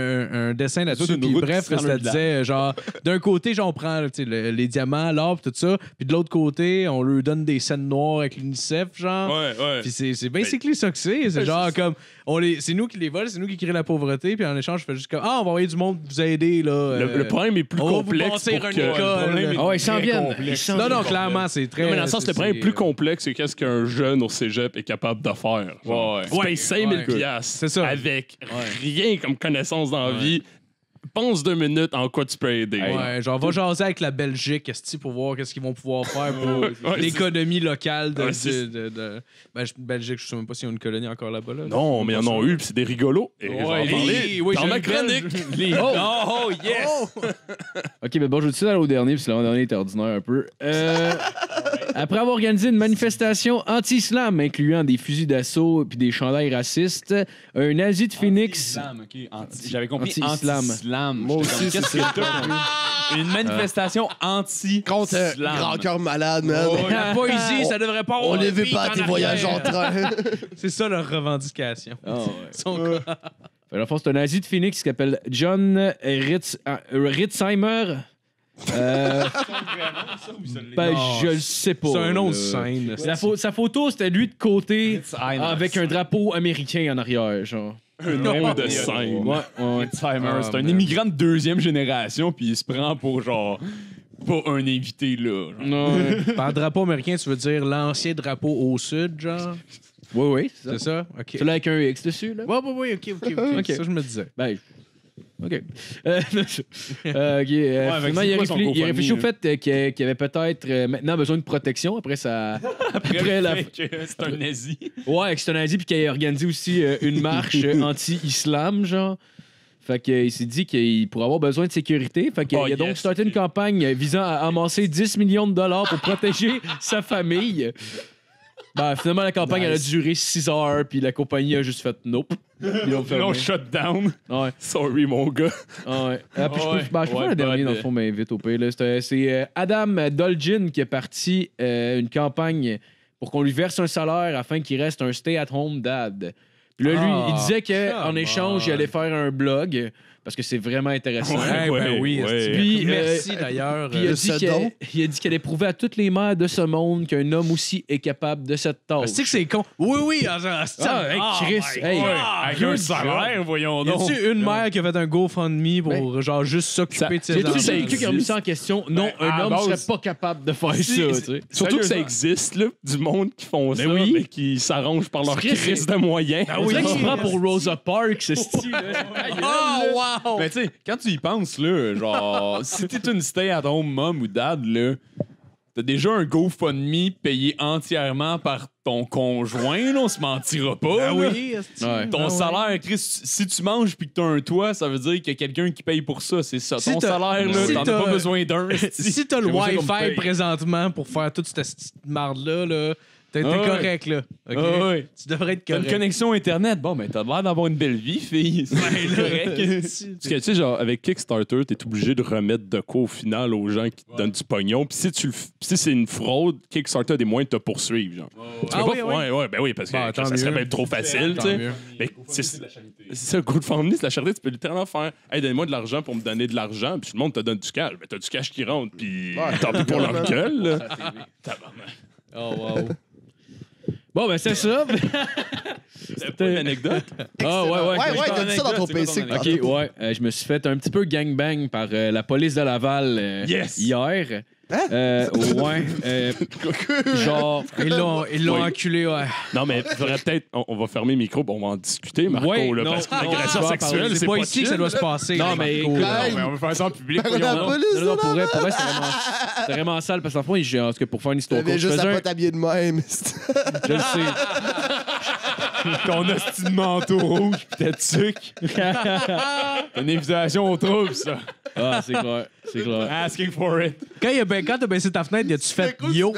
Un dessin là-dessus. C'est une Puis route bref, qui se rend ça dedans. disait, genre, d'un côté, genre, on prend tu sais, les diamants, l'or, pis tout ça. Puis de l'autre côté, on leur donne des scènes noires avec l'UNICEF, genre. Ouais. Puis c'est basically ça que c'est. C'est genre comme, c'est nous qui les volent, c'est nous qui créons la pauvreté, puis en échange, je fais juste comme, on va envoyer du monde vous aider, là. Le problème est plus on va vous complexe. bâtir pour une que- école. Ah ouais, ils s'en Très viennent. complexe. Ils s'en Non, viennent. non, clairement, c'est très. Non, mais dans le sens, le problème c'est- plus complexe, c'est qu'est-ce qu'un jeune au cégep est capable de faire. Genre, Ouais. tu payes 5000 Ouais. piastres C'est ça. avec rien comme connaissance dans la vie. Pense 2 minutes en quoi tu peux aider. Ouais, genre, va jaser avec la Belgique, esti, pour voir qu'est-ce qu'ils vont pouvoir faire pour Ouais, l'économie locale de. Ouais, c'est- Belgique, je sais même pas s'il y a une colonie encore là-bas. Là. Non, mais ils en ont eu, puis c'est des rigolos. Et je vais en parler oui, dans j'ai ma une Belge. chronique. Oh, yes! Ok, mais bon, je vais tout aller au dernier, parce que l'avant-dernier était ordinaire un peu. Après avoir organisé une manifestation anti-islam incluant des fusils d'assaut puis des chandails racistes, un nazi de Phoenix. J'avais compris Anti-islam. anti-islam. Moi aussi, Qu'est-ce c'est que t'as? Une manifestation anti Contre Grand Cœur Malade, man. La poésie, ça devrait pas avoir On un les veut beat pas à tes en voyages en arrière. train. C'est ça leur revendication. Ah, ouais. Ils sont- Dans le fond, c'est un nazi de Phoenix qui s'appelle John Ritzheimer. Ben, je le sais pas. C'est un nom de là. scène. Sa photo, c'était lui de côté avec un drapeau américain en arrière, genre. Un nom de scène. Ouais, ouais. Alzheimer. Ah, C'est un man. immigrant de 2e génération, puis il se prend pour genre. Pas un invité là. genre. Non, ouais. Par drapeau américain, tu veux dire l'ancien drapeau au sud, genre? Oui, oui, c'est ça. C'est ça? OK. C'est là avec un X dessus, là? Ouais, OK. Ok. Ça, je me disais. Ben, OK. OK. avec Finalement, c'est il a quoi son réfléchi, GoFundMe, au fait qu'il avait peut-être maintenant besoin de protection après sa. Après la. C'est un nazi. Ouais, que c'est un nazi, puis qu'il a organisé aussi une marche anti-islam, genre. Fait qu'il s'est dit qu'il pourrait avoir besoin de sécurité. Fait qu'il a donc starté une campagne visant à amasser 10 millions de dollars pour protéger sa famille. Ben, finalement, la campagne elle a duré 6 heures, puis la compagnie a juste fait nope. Ils l'ont fermé. Non, shut down. Ouais. Sorry, mon gars. Ah ouais. Puis je peux Ouais. faire le Ouais, dernier, bad. dans le fond, mais vite au pire. Là. C'est Adam Dolgin qui a parti une campagne pour qu'on lui verse un salaire afin qu'il reste un stay-at-home dad. Puis là, lui, Ah, il disait qu'en come échange, il on. allait faire un blog parce que c'est vraiment intéressant. Ouais, ben oui. esti. Puis, Merci d'ailleurs. Puis il a, de dit ce don. il a dit qu'elle allait prouver à toutes les mères de ce monde qu'un homme aussi est capable de cette tâche. C'est que c'est con. Oui. Genre, hey, Chris, hey. Avec un salaire, voyons Y donc. a-tu une mère qui a fait un GoFundMe pour genre juste s'occuper de ses Y a-tu enfants? quelqu'un qui a mis ça en question? Non, Ben, à un homme la base- serait pas capable de faire ça. Tu sais. Surtout que ça Sérieusement. existe, là, du monde qui font ça, oui. mais qui s'arrangent par leur Chris, crise de moyens. On dirait qu'il se prend pour Rosa Parks, ce style. Oh, wow! Mais tu sais, quand tu y penses, là, genre, si t'es une stay-at-home mom ou dad, là, t'as déjà un GoFundMe payé entièrement par ton conjoint, là, on se mentira pas. Ah là. oui, Ouais. Ton salaire, Chris, si tu manges puis que t'as un toit, ça veut dire qu'il y a quelqu'un qui paye pour ça. C'est ça. Si Ton t'as- salaire, là, si t'en as t'as- pas besoin d'un. Si t'as le C'est pour ça qu'on me Wi-Fi paye. présentement pour faire toute cette petite marde-là, là, t'es Ah ouais. correct, là. OK? Ah ouais. Tu devrais être T'as une correct. connexion Internet. Bon, ben, t'as l'air d'avoir une belle vie, fille. C'est correct. Parce que, tu sais, genre, avec Kickstarter, t'es obligé de remettre de quoi au final aux gens qui te donnent du pognon. Puis si c'est une fraude, Kickstarter a des moyens de te poursuivre, genre. Tu peux Ah pas- oui, oui. Ouais, ben oui, parce que Bah, tant ça serait mieux. même trop facile, tu Tant sais. mieux. Mais c'est ça, le GoFundMe, c'est la charité. Tu peux littéralement faire « Hey, donnez-moi de l'argent pour me donner de l'argent. » Puis tout le monde te donne du cash. Ben, t'as du cash qui rentre, puis tant pis pour leur gueule, là. Tabarnak. Oh, wow. Bon, ben, c'est ça. C'était pas une anecdote? Ah, ouais, ouais. Ouais, t'as dit ça dans ton C'est quoi PC. ton OK, ouais. Je me suis fait un petit peu gangbang par la police de Laval Yes! hier. Hein? Ouais. Genre. Ils l'ont enculé, ouais. Non, mais faudrait peut-être... On va fermer le micro, puis on va en discuter, Marco, Ouais, là, non, parce que non, l'agression on va sexuelle, parler. C'est pas ici que ça chill, doit se passer. Non, là, mais Marco. écoute, Hey, on va faire ça en public. Par la Non, police, non, pour là. vrai, c'est vraiment sale parce qu'en fond, en tout cas, pour faire une histoire T'avais courte, je juste faisais à un... pas t'habiller de même. Je le sais. Ton hostie de manteau rouge pis ta tuque. Une invitation au trouble, ça. Ah, c'est clair. C'est clair. Asking for it. Quand t'as baissé ta fenêtre, as-tu fait yo?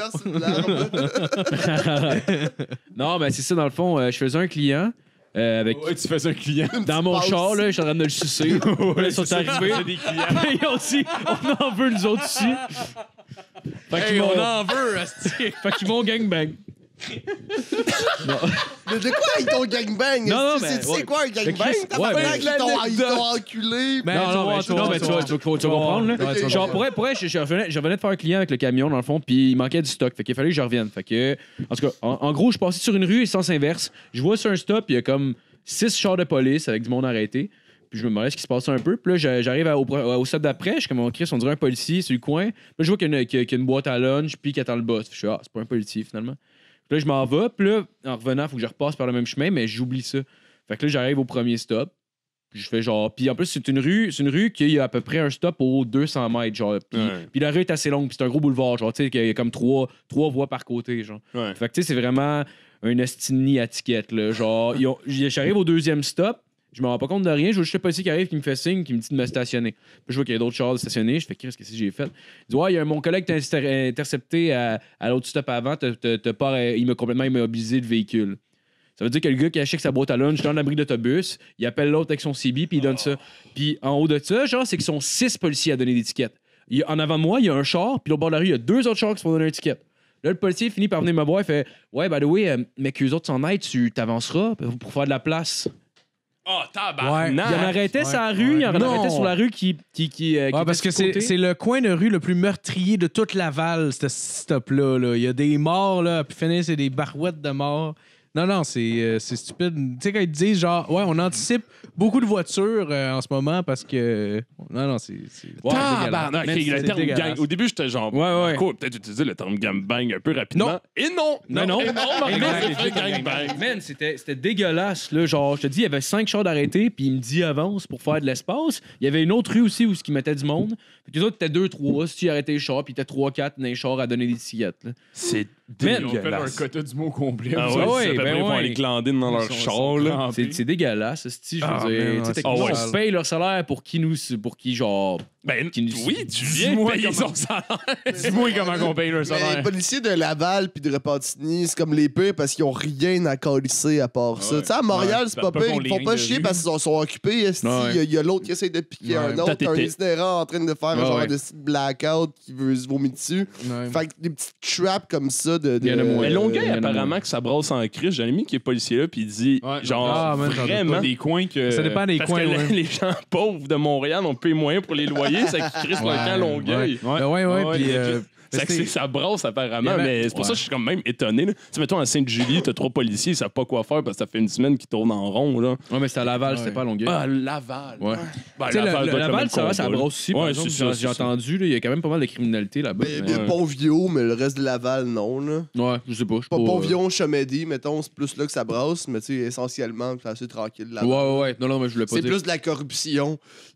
Non, mais c'est ça, dans le fond, je faisais un client avec... Ouais, tu fais un client. Dans mon pause. char, là, je suis en train de le sucer. Là, ils sont arrivés. des clients. Puis aussi, on en veut, nous autres aussi. Fait qu'ils Hey, m'ont... on en veut, asti. Fait qu'ils vont gangbang. Mais de quoi ils t'ont gangbang? Non, non, C'est- mais- tu sais quoi un gangbang? Chris- T'as ouais, pas mais- l'air qu'ils t'ont enculé. Ben, Non, tu non, vas, mais tu vas, non, mais tu vas comprendre. Là. Ouais, tu vas Genre, comprendre. pour vrai, je revenais de faire un client avec le camion, dans le fond, puis il manquait du stock. Fait qu'il fallait que je revienne. Fait que, en tout cas, en gros, je passais sur une rue et sens inverse. Je vois sur un stop, il y a comme 6 chars de police avec du monde arrêté. Puis je me demandais ce qui se passait un peu. Puis là, j'arrive au stop d'après. Je suis comme, on Chris, on dirait un policier sur le coin. Puis là, je vois qu'il y a une boîte à lunch, puis qu'il attend le boss. Je suis, c'est pas un policier, finalement. Puis là, je m'en vais. Puis là, en revenant, il faut que je repasse par le même chemin, mais j'oublie ça. Fait que là, j'arrive au premier stop. Puis je fais genre. Puis en plus, c'est une rue qui a à peu près un stop aux 200 mètres. Genre. Puis la rue est assez longue. Puis c'est un gros boulevard. Genre, tu sais, qu'il y a comme trois voies par côté. Genre. Ouais. Fait que tu sais, c'est vraiment un estini à ticket. Là. Genre, j'arrive au deuxième stop. Je me rends pas compte de rien. Je vois juste le policier qui arrive, qui me fait signe, qui me dit de me stationner. Puis je vois qu'il y a d'autres chars stationnés. Je fais, qu'est-ce que j'ai fait? Il dit, ouais, il y a mon collègue t'a intercepté à l'autre stop avant. Il m'a complètement immobilisé le véhicule. Ça veut dire que le gars qui achète sa boîte à lunch dans l'abri d'autobus, il appelle l'autre avec son CB, puis il donne ça. Puis en haut de ça, genre, c'est qu'ils sont 6 policiers à donner des tickets. En avant de moi, il y a un char, puis au bord de la rue, il y a 2 autres chars qui se font donner un ticket. Là, le policier finit par venir me voir, il fait, ouais, by the way, mais qu'eux autres s'en aident, tu t'avanceras pour faire de la place. Oh, Ouais. tabarnak! Il en arrêtait Ouais, sur la rue, ouais. il en Non. arrêtait sur la rue qui Ouais, parce que c'est le coin de rue le plus meurtrier de toute Laval, ce stop-là. Là. Il y a des morts, là, puis finir, c'est des barouettes de morts. Non, c'est stupide. Tu sais, quand ils te disent, genre, ouais, on anticipe beaucoup de voitures en ce moment parce que. Non, c'est. Tabarnak! Mais Ok, le c'est terme dégueulasse. gang. Au début, j'étais genre, Ouais, ouais. Marco a peut-être utilisé le terme gangbang un peu rapidement. Non. Et non! Non. Et non, Marco, Exact. c'est gangbang. Man, c'était dégueulasse. Là. Genre, je te dis, il y avait 5 chars d'arrêtés, puis il me dit avance pour faire de l'espace. Il y avait une autre rue aussi où il mettait du monde. Puis les autres étaient 2-3. Si tu arrêtais les chars, puis il était 3-4 dans les chars à donner des tickets. Là. C'est Man, Ils ont fait leur dégueulasse. quota du mot complet. Ah ouais, ouais, ouais, c'est à peu ben près pour ouais. aller glander dans leur Ils char, sont là. crampés. C'est dégueulasse, esti, je veux Ah, dire. man, Tu sais, c'est techniquement, sale. on paye leur salaire pour qui, genre. Ben, Qui nous- oui, tu viens Dis-moi payer comment- son salaire. Dis-moi comment on paye leur Mais les salaire. policiers de Laval puis de Repentigny, c'est comme les pires parce qu'ils ont rien à calisser à part ça. Ouais. Tu sais, à Montréal, Ouais, c'est pas pas pire. qu'on Ils les font règne pas de chier rue. parce qu'ils sont occupés. esti. Ouais. Il y a l'autre qui essaie de piquer un autre, Peut-être un été- itinérant en train de faire un Ouais, genre ouais. de style blackout qui veut se vomir dessus. Fait que des petites traps comme ça de. Il y en a moins. Mais il y Longueuil, en a apparemment, que ça brasse en crise. J'ai un ami qui est policier là, puis il dit, Ouais, genre, ah, man, j'en doute vraiment. Des coins que. Ça dépend des Parce coins, que ouais. les gens pauvres de Montréal ont payé moins pour les loyers, ça qui crisse le camp Longueuil. Ouais, puis. C'est que ça brasse apparemment, Il y avait- mais c'est pour ça que je suis quand même étonné. là. Tu sais, mettons à Sainte-Julie, t'as 3 policiers, ils savent pas quoi faire parce que ça fait une semaine qu'ils tournent en rond. Là. Ouais, mais c'était à Laval, c'était pas à Longueuil. Ah, Laval. Ouais. Ben, Tu sais, Laval doit être le Laval, même ça va, ça combat, là. brosse aussi. Par Ouais, exemple, c'est ça, j'ai c'est ça. entendu, là, il y a quand même pas mal de criminalité là-bas. Mais Pont-Vieux, mais le reste de Laval, non. Là. Ouais, je sais pas. Je sais Pas pas. Pont-Vieux, Chamédie, mettons, c'est plus là que ça brasse, mais tu sais, essentiellement, c'est assez tranquille. Laval. Ouais. Non, mais je voulais pas C'est dire. plus de la corruption.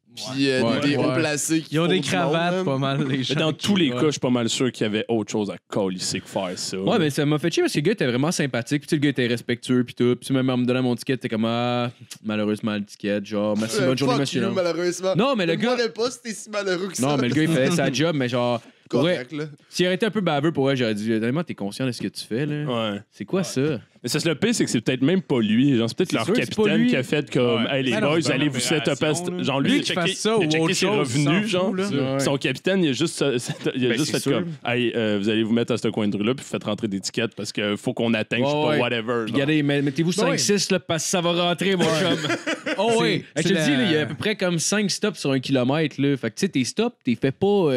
Puis des hauts placés qui Ils ont font des du cravates, monde, pas mal, les Mais gens. dans tous les cas, je suis pas mal sûr qu'il y avait autre chose à colisser que faire ça. Ouais, mais ça m'a fait chier parce que le gars était vraiment sympathique. Puis tu sais, le gars était respectueux. Puis tout. Puis même en me donnant mon ticket, t'es comme, malheureusement, le ticket. Genre, merci, bonne journée, fuck monsieur. you, malheureusement. Non, mais le gars. Je ne pas si t'es si malheureux que ça. Non, mais le gars, il faisait sa job, mais genre. Correct, là. S'il aurait été un peu baveux pour elle, j'aurais dit, honnêtement, t'es conscient de ce que tu fais, là. Ouais. C'est quoi ça? Mais ça, le pire, c'est que c'est peut-être même pas lui. Genre, c'est peut-être C'est leur sûr que c'est pas capitaine lui. qui a fait comme, hey, les Ah non, boys, c'est allez une vous set up. opération, là. Genre, Lui, lui, il a qu'il checké, fasse ça il a ou checké autre ses chose, il s'en revenus, fout, genre. là. Ouais. Son capitaine, il a juste, c'est fait sûr. comme, hey, vous allez vous mettre à ce coin de rue-là, puis faites rentrer des tickets parce qu'il faut qu'on atteigne, je sais pas, Ouais. whatever. Puis genre. regardez, mettez-vous Ouais. 5-6 là, parce que ça va rentrer, mon chum. Oh oui. Je te dis, là, il y a à peu près comme 5 stops sur 1 kilomètre. Là. Fait que tu sais, tes stops, t'es fait pas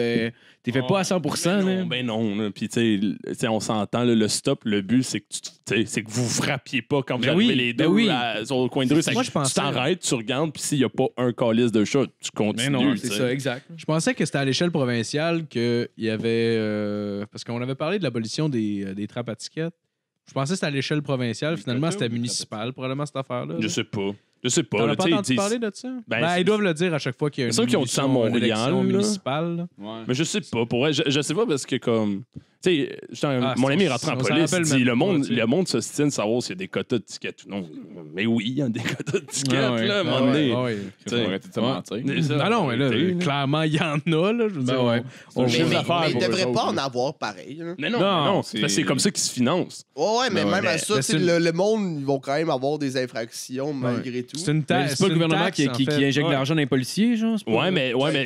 à 100%. là. Ben non, là. Puis tu sais, on s'entend, là, le stop, le but, c'est que vous frappiez pas quand vous Ben arrivez oui, les deux ben oui. sur le coin de rue. Moi, je Tu pensais- t'arrêtes, tu regardes, puis s'il y a pas un calice de chat, tu continues. Mais non, tu c'est sais. ça, exact. Je pensais que c'était à l'échelle provinciale qu'il y avait. Parce qu'on avait parlé de l'abolition des trappes à tickets. Je pensais que c'était à l'échelle provinciale. Finalement, quotas c'était ou des municipal, probablement, cette affaire-là. Je sais pas. Je sais pas. T'en là, as pas tu sais, entendu parler de ça? Ben, Ils doivent le dire à chaque fois qu'il y a une C'est sûr qu'ils ont dit ça à Montréal, élection là. municipale. là. Ouais. Mais je sais pas. Pour vrai, je sais pas parce que comme. Tu sais, mon ça, ami est rentré en on s'en police. rappelle Il dit, même le monde, pas, tu sais. le monde s'ostine de savoir s'il y a des quotas de tickets ou non. Mais oui, il y a des quotas de tickets, Ouais, là, à un ouais. moment donné. Ouais. On va arrêter de se mentir. C'est ça, Non, mais là, arrêtez, là. clairement, il y en a. Là, je veux Ben dire, ouais. on- chiffre Mais d'affaires il pour eux devrait autres, pas en là. avoir pareil. Là. Mais non, Non, c'est parce que c'est comme ça qu'ils se financent. Ouais, mais même à ça, mais tu sais, c'est le monde, ils vont quand même avoir des infractions malgré tout. C'est une Mais taxe. c'est pas le gouvernement taxe, qui en injecte fait. de l'argent dans les policiers, genre? c'est pas- Oui, mais aussi,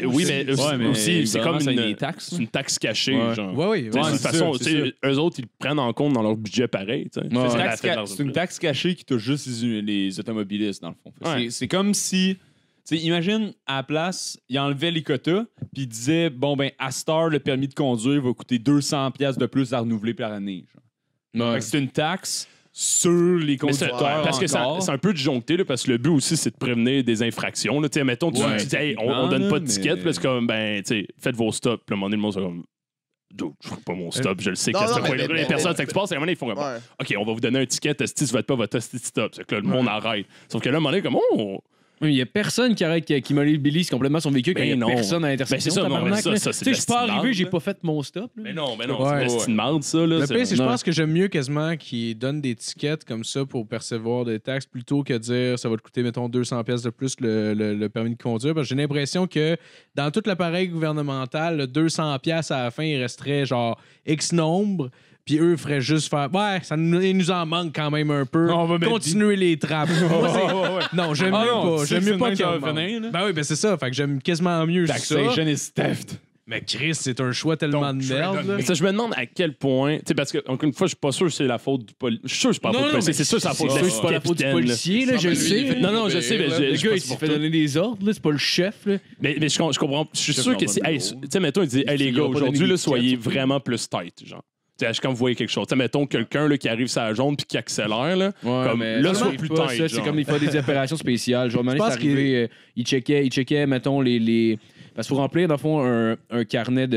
aussi, c'est comme ça, il y a une des taxes. c'est une taxe cachée, Ouais. genre. Ouais, oui. Tu sais, ouais. de toute c'est façon, ça, tu sais, eux autres, ils le prennent en compte dans leur budget pareil. tu sais. Ouais. C'est C'est la fête de leur c'est une taxe cachée qui touche juste les automobilistes, dans le fond. Ouais. C'est comme si. Tu sais, imagine, à la place, il enlevait les quotas, puis il disait bon, ben, à Star, le permis de conduire va coûter 200$ de plus à renouveler par année. Genre. Ouais. Fait que c'est une taxe sur les Mais c'est- conducteurs. parce que encore. c'est un peu disjoncté, là, parce que le but aussi, c'est de prévenir des infractions. Là. Tu sais, mettons, tu Ouais, dis, hey, on donne pas de mais- ticket, puis là, c'est comme, ben, tu sais, faites vos stops. Puis à un moment donné, le monde, c'est comme, dude, je ferai pas mon stop, je le sais. Non, qu'à ce non, mais- point-là, mais- les personnes mais- s'expassent, et à un moment donné, ils font comme, Ouais. OK, on va vous donner un ticket, si vous faites pas votre stop. C'est que là, le monde arrête. Sauf que là, à un moment donné, comme, oh, Il y a personne qui arrête, qui mobilise complètement son véhicule quand Ben il y a non. personne à l'intersection. Ben c'est ça, non, tabarnak, mais ça, là. ça, c'est Tu sais, je suis pas de la arrivé, j'ai merde, pas fait mon stop. là. mais non, Ouais. c'est une merde, ça. Là, Le pire, c'est que je Ouais. pense que j'aime mieux quasiment qu'ils donnent des tickets comme ça pour percevoir des taxes plutôt que de dire ça va te coûter, mettons, 200$ de plus le permis de conduire. Parce que j'ai l'impression que dans tout l'appareil gouvernemental, le 200$ à la fin, il resterait genre X nombre. Puis eux feraient juste faire ouais, il nous en manque quand même un peu. On va mettre Continuer les trappes. Moi, c'est- Non, j'aime Ah mieux non, pas. tu sais J'aime que mieux c'est pas le qu'il y même en que ça va manque. finir, là. Ben oui, ben c'est ça. Fait que j'aime quasiment mieux ça. Taxation is theft. Mais Chris, c'est un choix tellement de merde. là. Mais ça, je me demande à quel point. Tu sais, parce que, encore une fois, je suis pas sûr que c'est la faute du policier. Je suis sûr que c'est pas la faute du policier. C'est sûr que c'est la faute C'est pas la faute du policier, là, je le sais. Non, non, je sais, mais Le je gars, il pense s'est pour fait tout. donner des ordres, là, c'est pas le chef. Là. Mais je comprends. Je suis Chef sûr que dans c'est. un Hey, bureau. tu sais, mettons, il dit, hey, les Il gars, a pas donné aujourd'hui, des là, tickets, soyez surtout. vraiment plus tight, genre. Tu sais, quand vous voyez quelque chose. Tu sais, mettons, quelqu'un là, qui arrive sur la jaune puis qui accélère, là. Comme, là, ça sois arrive plus pas, tight. ça, c'est genre. comme des fois des opérations spéciales. Genre, Je c'est pense arrivé, il checkait, mettons, les. Parce qu'il faut remplir, dans le fond, un carnet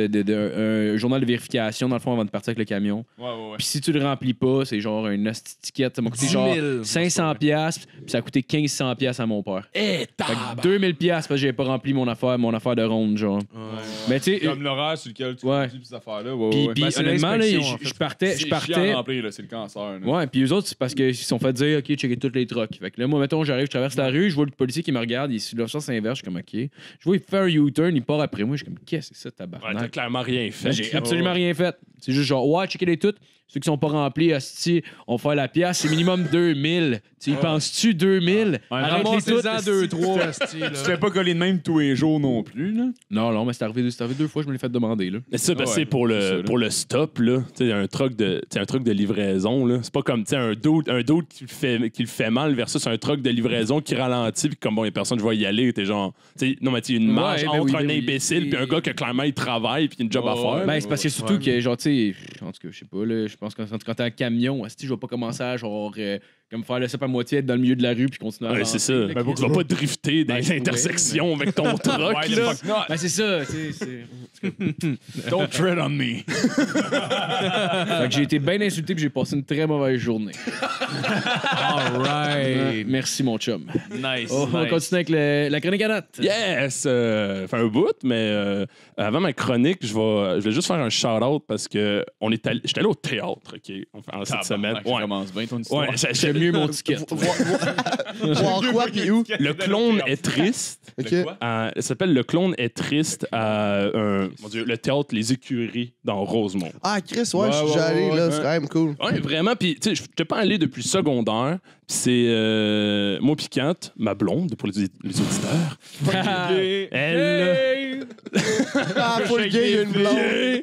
un journal de vérification, dans le fond, avant de partir avec le camion. Ouais. Puis si tu le remplis pas, c'est genre une hostie de ticket. Ça m'a coûté 10 genre 000. 500$, puis ça a coûté 1500$ à mon père. Eh, Fait que 2000$ parce que j'avais pas rempli mon affaire de ronde, genre. Mais tu sais, Comme l'horaire sur lequel tu Ouais. conduis, ces affaires-là. puis Ben, c'est honnêtement, là, l'inspection, en fait. je partais. C'est chiant à remplir, là, c'est le cancer. là. Ouais, puis eux autres, c'est parce qu'ils se sont fait dire, OK, checker toutes les trucks. Fait que là, moi, mettons, j'arrive, je traverse la rue, je vois le policier qui me regarde, il est sur le sens inverse, je suis comme, OK. Je vois, il fait un U-turn, il part après moi, je suis comme, qu'est-ce que c'est ça, Ouais, t'as tabarnak? clairement rien fait. J'ai absolument rien fait. C'est juste genre, ouais, checker les toutes. Ceux qui sont pas remplis, hostie, on va faire la pièce, c'est minimum 2000. Tu y penses-tu, 2000? Arrête-les toutes. Ramassez-en 2-3, esti, là. Tu te fais pas coller de même tous les jours non plus, là. Non, mais c'est arrivé 2 fois, je me l'ai fait demander, là. Mais ça, parce que Ouais, c'est pour c'est ça, là. pour le stop, là. Tu sais, un truck de livraison, là. C'est pas comme, tu sais, un doute qui le fait mal versus un truck de livraison qui ralentit, puis comme, bon, il y a personne, je vais y aller. T'es genre, tu sais, non, mais tu sais, une marge ben entre oui, un ben oui. imbécile puis un gars que clairement il travaille puis une job à faire. Ben, c'est parce que surtout que, genre, tu sais, en tout cas, je sais pas, là, je pense que quand t'es en camion, asti, je vais pas commencer à, genre, comme faire le sep à moitié, être dans le milieu de la rue puis continuer à Ouais, avancer. c'est ça. Là, Ben, tu vas pas drifter dans les intersections avec ton truck, là. Ben, c'est ça, tu sais. Don't tread on me. Fait que j'ai été bien insulté puis j'ai passé une très mauvaise journée. All right. Merci, mon chum. Nice. On va continuer avec la chronique à notes. Yes! Fait un bout, mais avant ma chronique, je vais juste faire un shout-out parce que j'étais allé au théâtre, OK, en cette semaine. Ça commence bien ton histoire. Ouais, J'aime mieux mon ticket. Voir quoi, puis où? Le clone est triste. OK. Ça s'appelle Le clone est triste à le théâtre Les Écuries dans Rosemont. Ah, Chris, ouais, je suis déjà allé, là. C'est quand même cool. Ouais, vraiment. Puis, tu sais, je n'étais pas allé depuis secondaire. Puis c'est moi puis Kant, ma blonde, pour les auditeurs. Elle. Ah, full gay, il y a une blonde.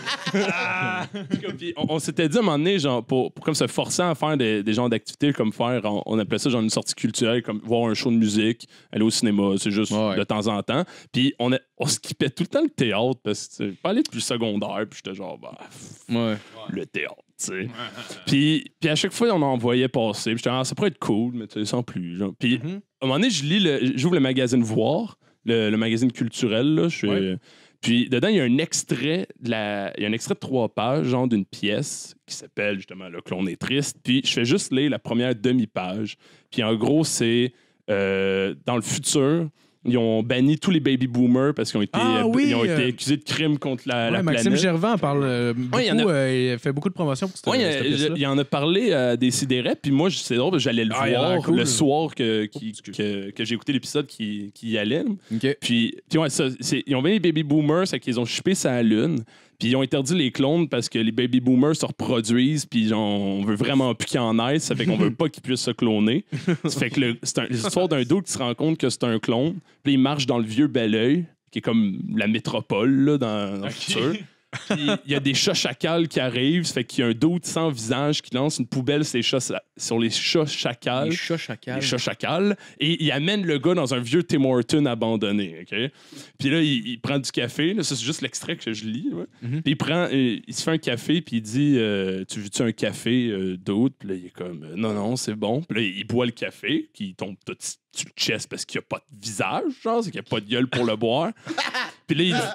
Puis on s'était dit à un moment donné, genre, pour comme se forcer à faire des genres d'activités comme faire, on appelait ça genre une sortie culturelle, comme voir un show de musique, aller au cinéma, c'est juste de temps en temps. Puis on skippait tout le temps le théâtre parce que je pas allé depuis le secondaire, puis j'étais genre, le théâtre. Puis à chaque fois, on en voyait passer. Puis j'étais ça pourrait être cool, mais tu sais, sans plus. Genre. Puis à un moment donné, j'ouvre le magazine Voir, le magazine culturel. Là, puis dedans, il y a un extrait de 3 pages, genre d'une pièce qui s'appelle justement Le clone est triste. Puis je fais juste lire la première demi-page. Puis en gros, c'est dans le futur. Ils ont banni tous les baby boomers parce qu'ils ont été accusés de crimes contre la planète. Maxime Gervais en parle beaucoup. Il fait beaucoup de promotions pour cette pièce-là. Il en a parlé à Décideret, puis moi, c'est drôle, parce que j'allais le voir le soir que j'ai écouté l'épisode qui y allait. OK. Puis ouais, ils ont banni les baby boomers, c'est qu'ils ont chipé sa lune. Puis ils ont interdit les clones parce que les baby boomers se reproduisent, puis genre, on veut vraiment plus qu'ils en aient, ça fait qu'on veut pas qu'ils puissent se cloner. Ça fait que c'est l'histoire d'un dos qui se rend compte que c'est un clone, puis il marche dans le vieux Belleuil, qui est comme la métropole là, dans le futur. Puis il y a des chats chacals qui arrivent, ça fait qu'il y a un doute sans visage qui lance une poubelle sur les chats chacals. Les chats chacals. Les chats chacals. Et il amène le gars dans un vieux Tim Hortons abandonné. OK? Puis là, il prend du café. Là, ça, c'est juste l'extrait que je lis. Ouais. Puis il se fait un café, puis il dit Tu veux-tu un café d'autre? Puis là, il est comme Non, c'est bon. Puis là, il boit le café, qui tombe tout sur le chest parce qu'il n'y a pas de visage, genre, c'est qu'il n'y a pas de gueule pour le boire. Puis là,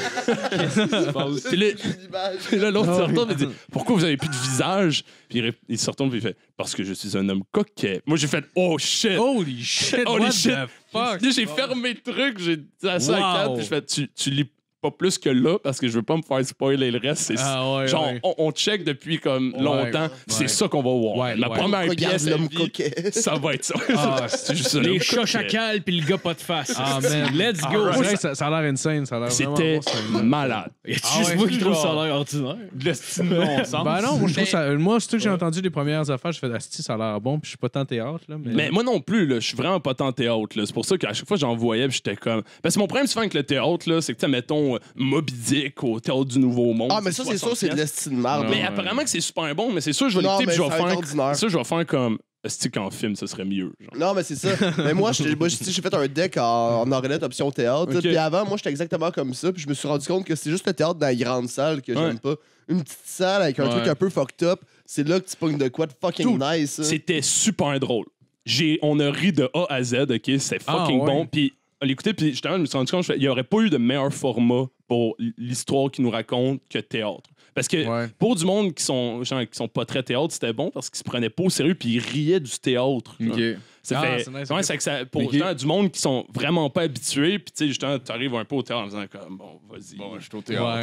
puis là, l'autre se retourne et dit Pourquoi vous n'avez plus de visage? Puis il se retourne et il fait Parce que je suis un homme coquet. Moi, j'ai fait Oh shit! Holy shit! What the fuck? Puis j'ai fermé le truc, j'ai dit à ça à 4, puis je fais Tu lis pas plus que là parce que je veux pas me faire spoiler le reste. On check depuis comme longtemps. C'est ça qu'on va voir. La première pièce, l'homme coquet. Ça va être ça. C'est juste les chats chacals puis le gars pas de face. Ah, man. Let's go. Ça a l'air insane. Ça a l'air C'était malade. Juste moi qui trouve ça a l'air ordinaire. Ben non, moi, je trouve ça. Moi, surtout que j'ai entendu les premières affaires, je fais Asti, ça a l'air bon, puis je suis pas tant théâtre. Là, mais moi non plus, là, je suis vraiment pas tant théâtre. C'est pour ça qu'à chaque fois, j'en voyais, puis j'étais comme. Parce que mon problème souvent avec le théâtre, là, c'est que, mettons, Moby Dick au théâtre du Nouveau Monde. Ah, mais ça, c'est sûr, c'est de l'estime de marde. Mais apparemment que c'est super bon, mais c'est sûr, je vais l'écouter, puis je vais faire comme. Est-ce qu'en film, ça serait mieux? Genre. Non, mais c'est ça. Mais moi, j'ai fait un deck en Ornette option théâtre. Puis avant, moi, j'étais exactement comme ça. Puis je me suis rendu compte que c'est juste le théâtre dans les grandes salles que j'aime pas. Une petite salle avec un truc un peu fucked up, c'est là que tu pognes de quoi de fucking nice. C'était super drôle. On a ri de A à Z, OK? C'est fucking bon. Puis on l'écoutait, puis justement, je me suis rendu compte qu'il n'y aurait pas eu de meilleur format pour l'histoire qu'il nous raconte que théâtre. Parce que pour du monde qui sont pas très théâtre, c'était bon parce qu'ils se prenaient pas au sérieux puis ils riaient du théâtre. Okay. Ça fait nice, c'est que ça, pour du monde qui sont vraiment pas habitués, puis tu sais, justement, tu arrives un peu au théâtre en disant comme bon, vas-y. Bon, je suis au théâtre.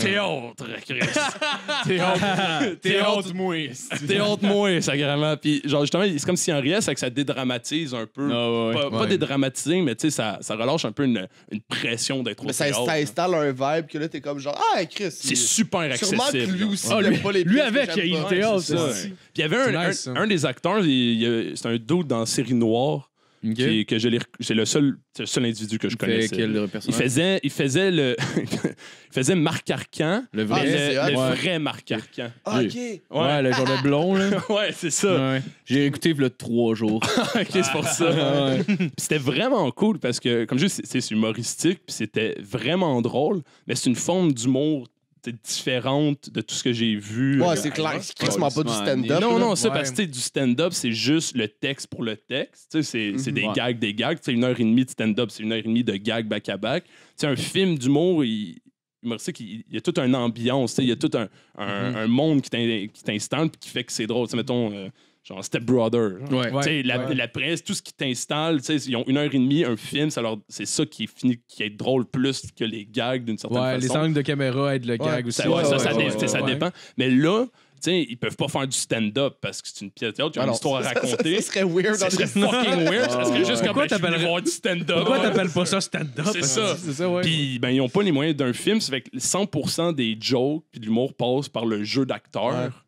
Théâtre-moi. Théâtre-moi, sacrément. Puis genre, justement, c'est comme si en riait, c'est que ça dédramatise un peu. Pas dédramatiser, mais tu sais, ça relâche un peu une pression d'être au théâtre. Ça installe un vibe que là, t'es comme genre, ah, Chris. C'est super accessible. Sûrement que lui aussi, il aime pas les lui pièces avec, que j'aime il pas. théâtre, C'est ça. Puis il y avait un des acteurs, c'est un dude dans Série Noire. Okay. C'est le seul individu que je connaissais. Quel personnage? Il faisait Marc Arcan. Le vrai, le vrai Marc Arcan. Ah, OK. Ouais, le genre de blond, là. Ouais, c'est ça. Ouais. J'ai écouté il y a 3 jours. OK, c'est pour ça. Puis c'était vraiment cool parce que, comme je dis, c'est humoristique, puis c'était vraiment drôle, mais c'est une forme d'humour différente de tout ce que j'ai vu. Ouais, c'est clair. C'est quasiment pas du stand-up. Non, là. non, ça, parce que du stand-up, c'est juste le texte pour le texte. C'est des gags, des gags. C'est 1h30 de stand-up, c'est 1h30 de gags back-à-back. Un film d'humour, il y a toute une ambiance, il y a tout un monde qui t'installe et qui fait que c'est drôle. Mettons, genre Step Brother. La presse, tout ce qui t'installe, ils ont 1h30, un film, c'est ça qui est drôle plus que les gags d'une certaine façon. Les angles de caméra aident le gag aussi. Ça dépend. Mais là, ils peuvent pas faire du stand-up parce que c'est une pièce de théâtre, il y a une histoire à raconter. Ça serait weird. Ça serait fucking weird. Ça serait juste comme je vais voir du stand-up. Pourquoi t'appelles pas ça stand-up? C'est ça. Ouais. Puis, ils ont pas les moyens d'un film. Ça fait que 100% des jokes puis de l'humour passe par le jeu d'acteur.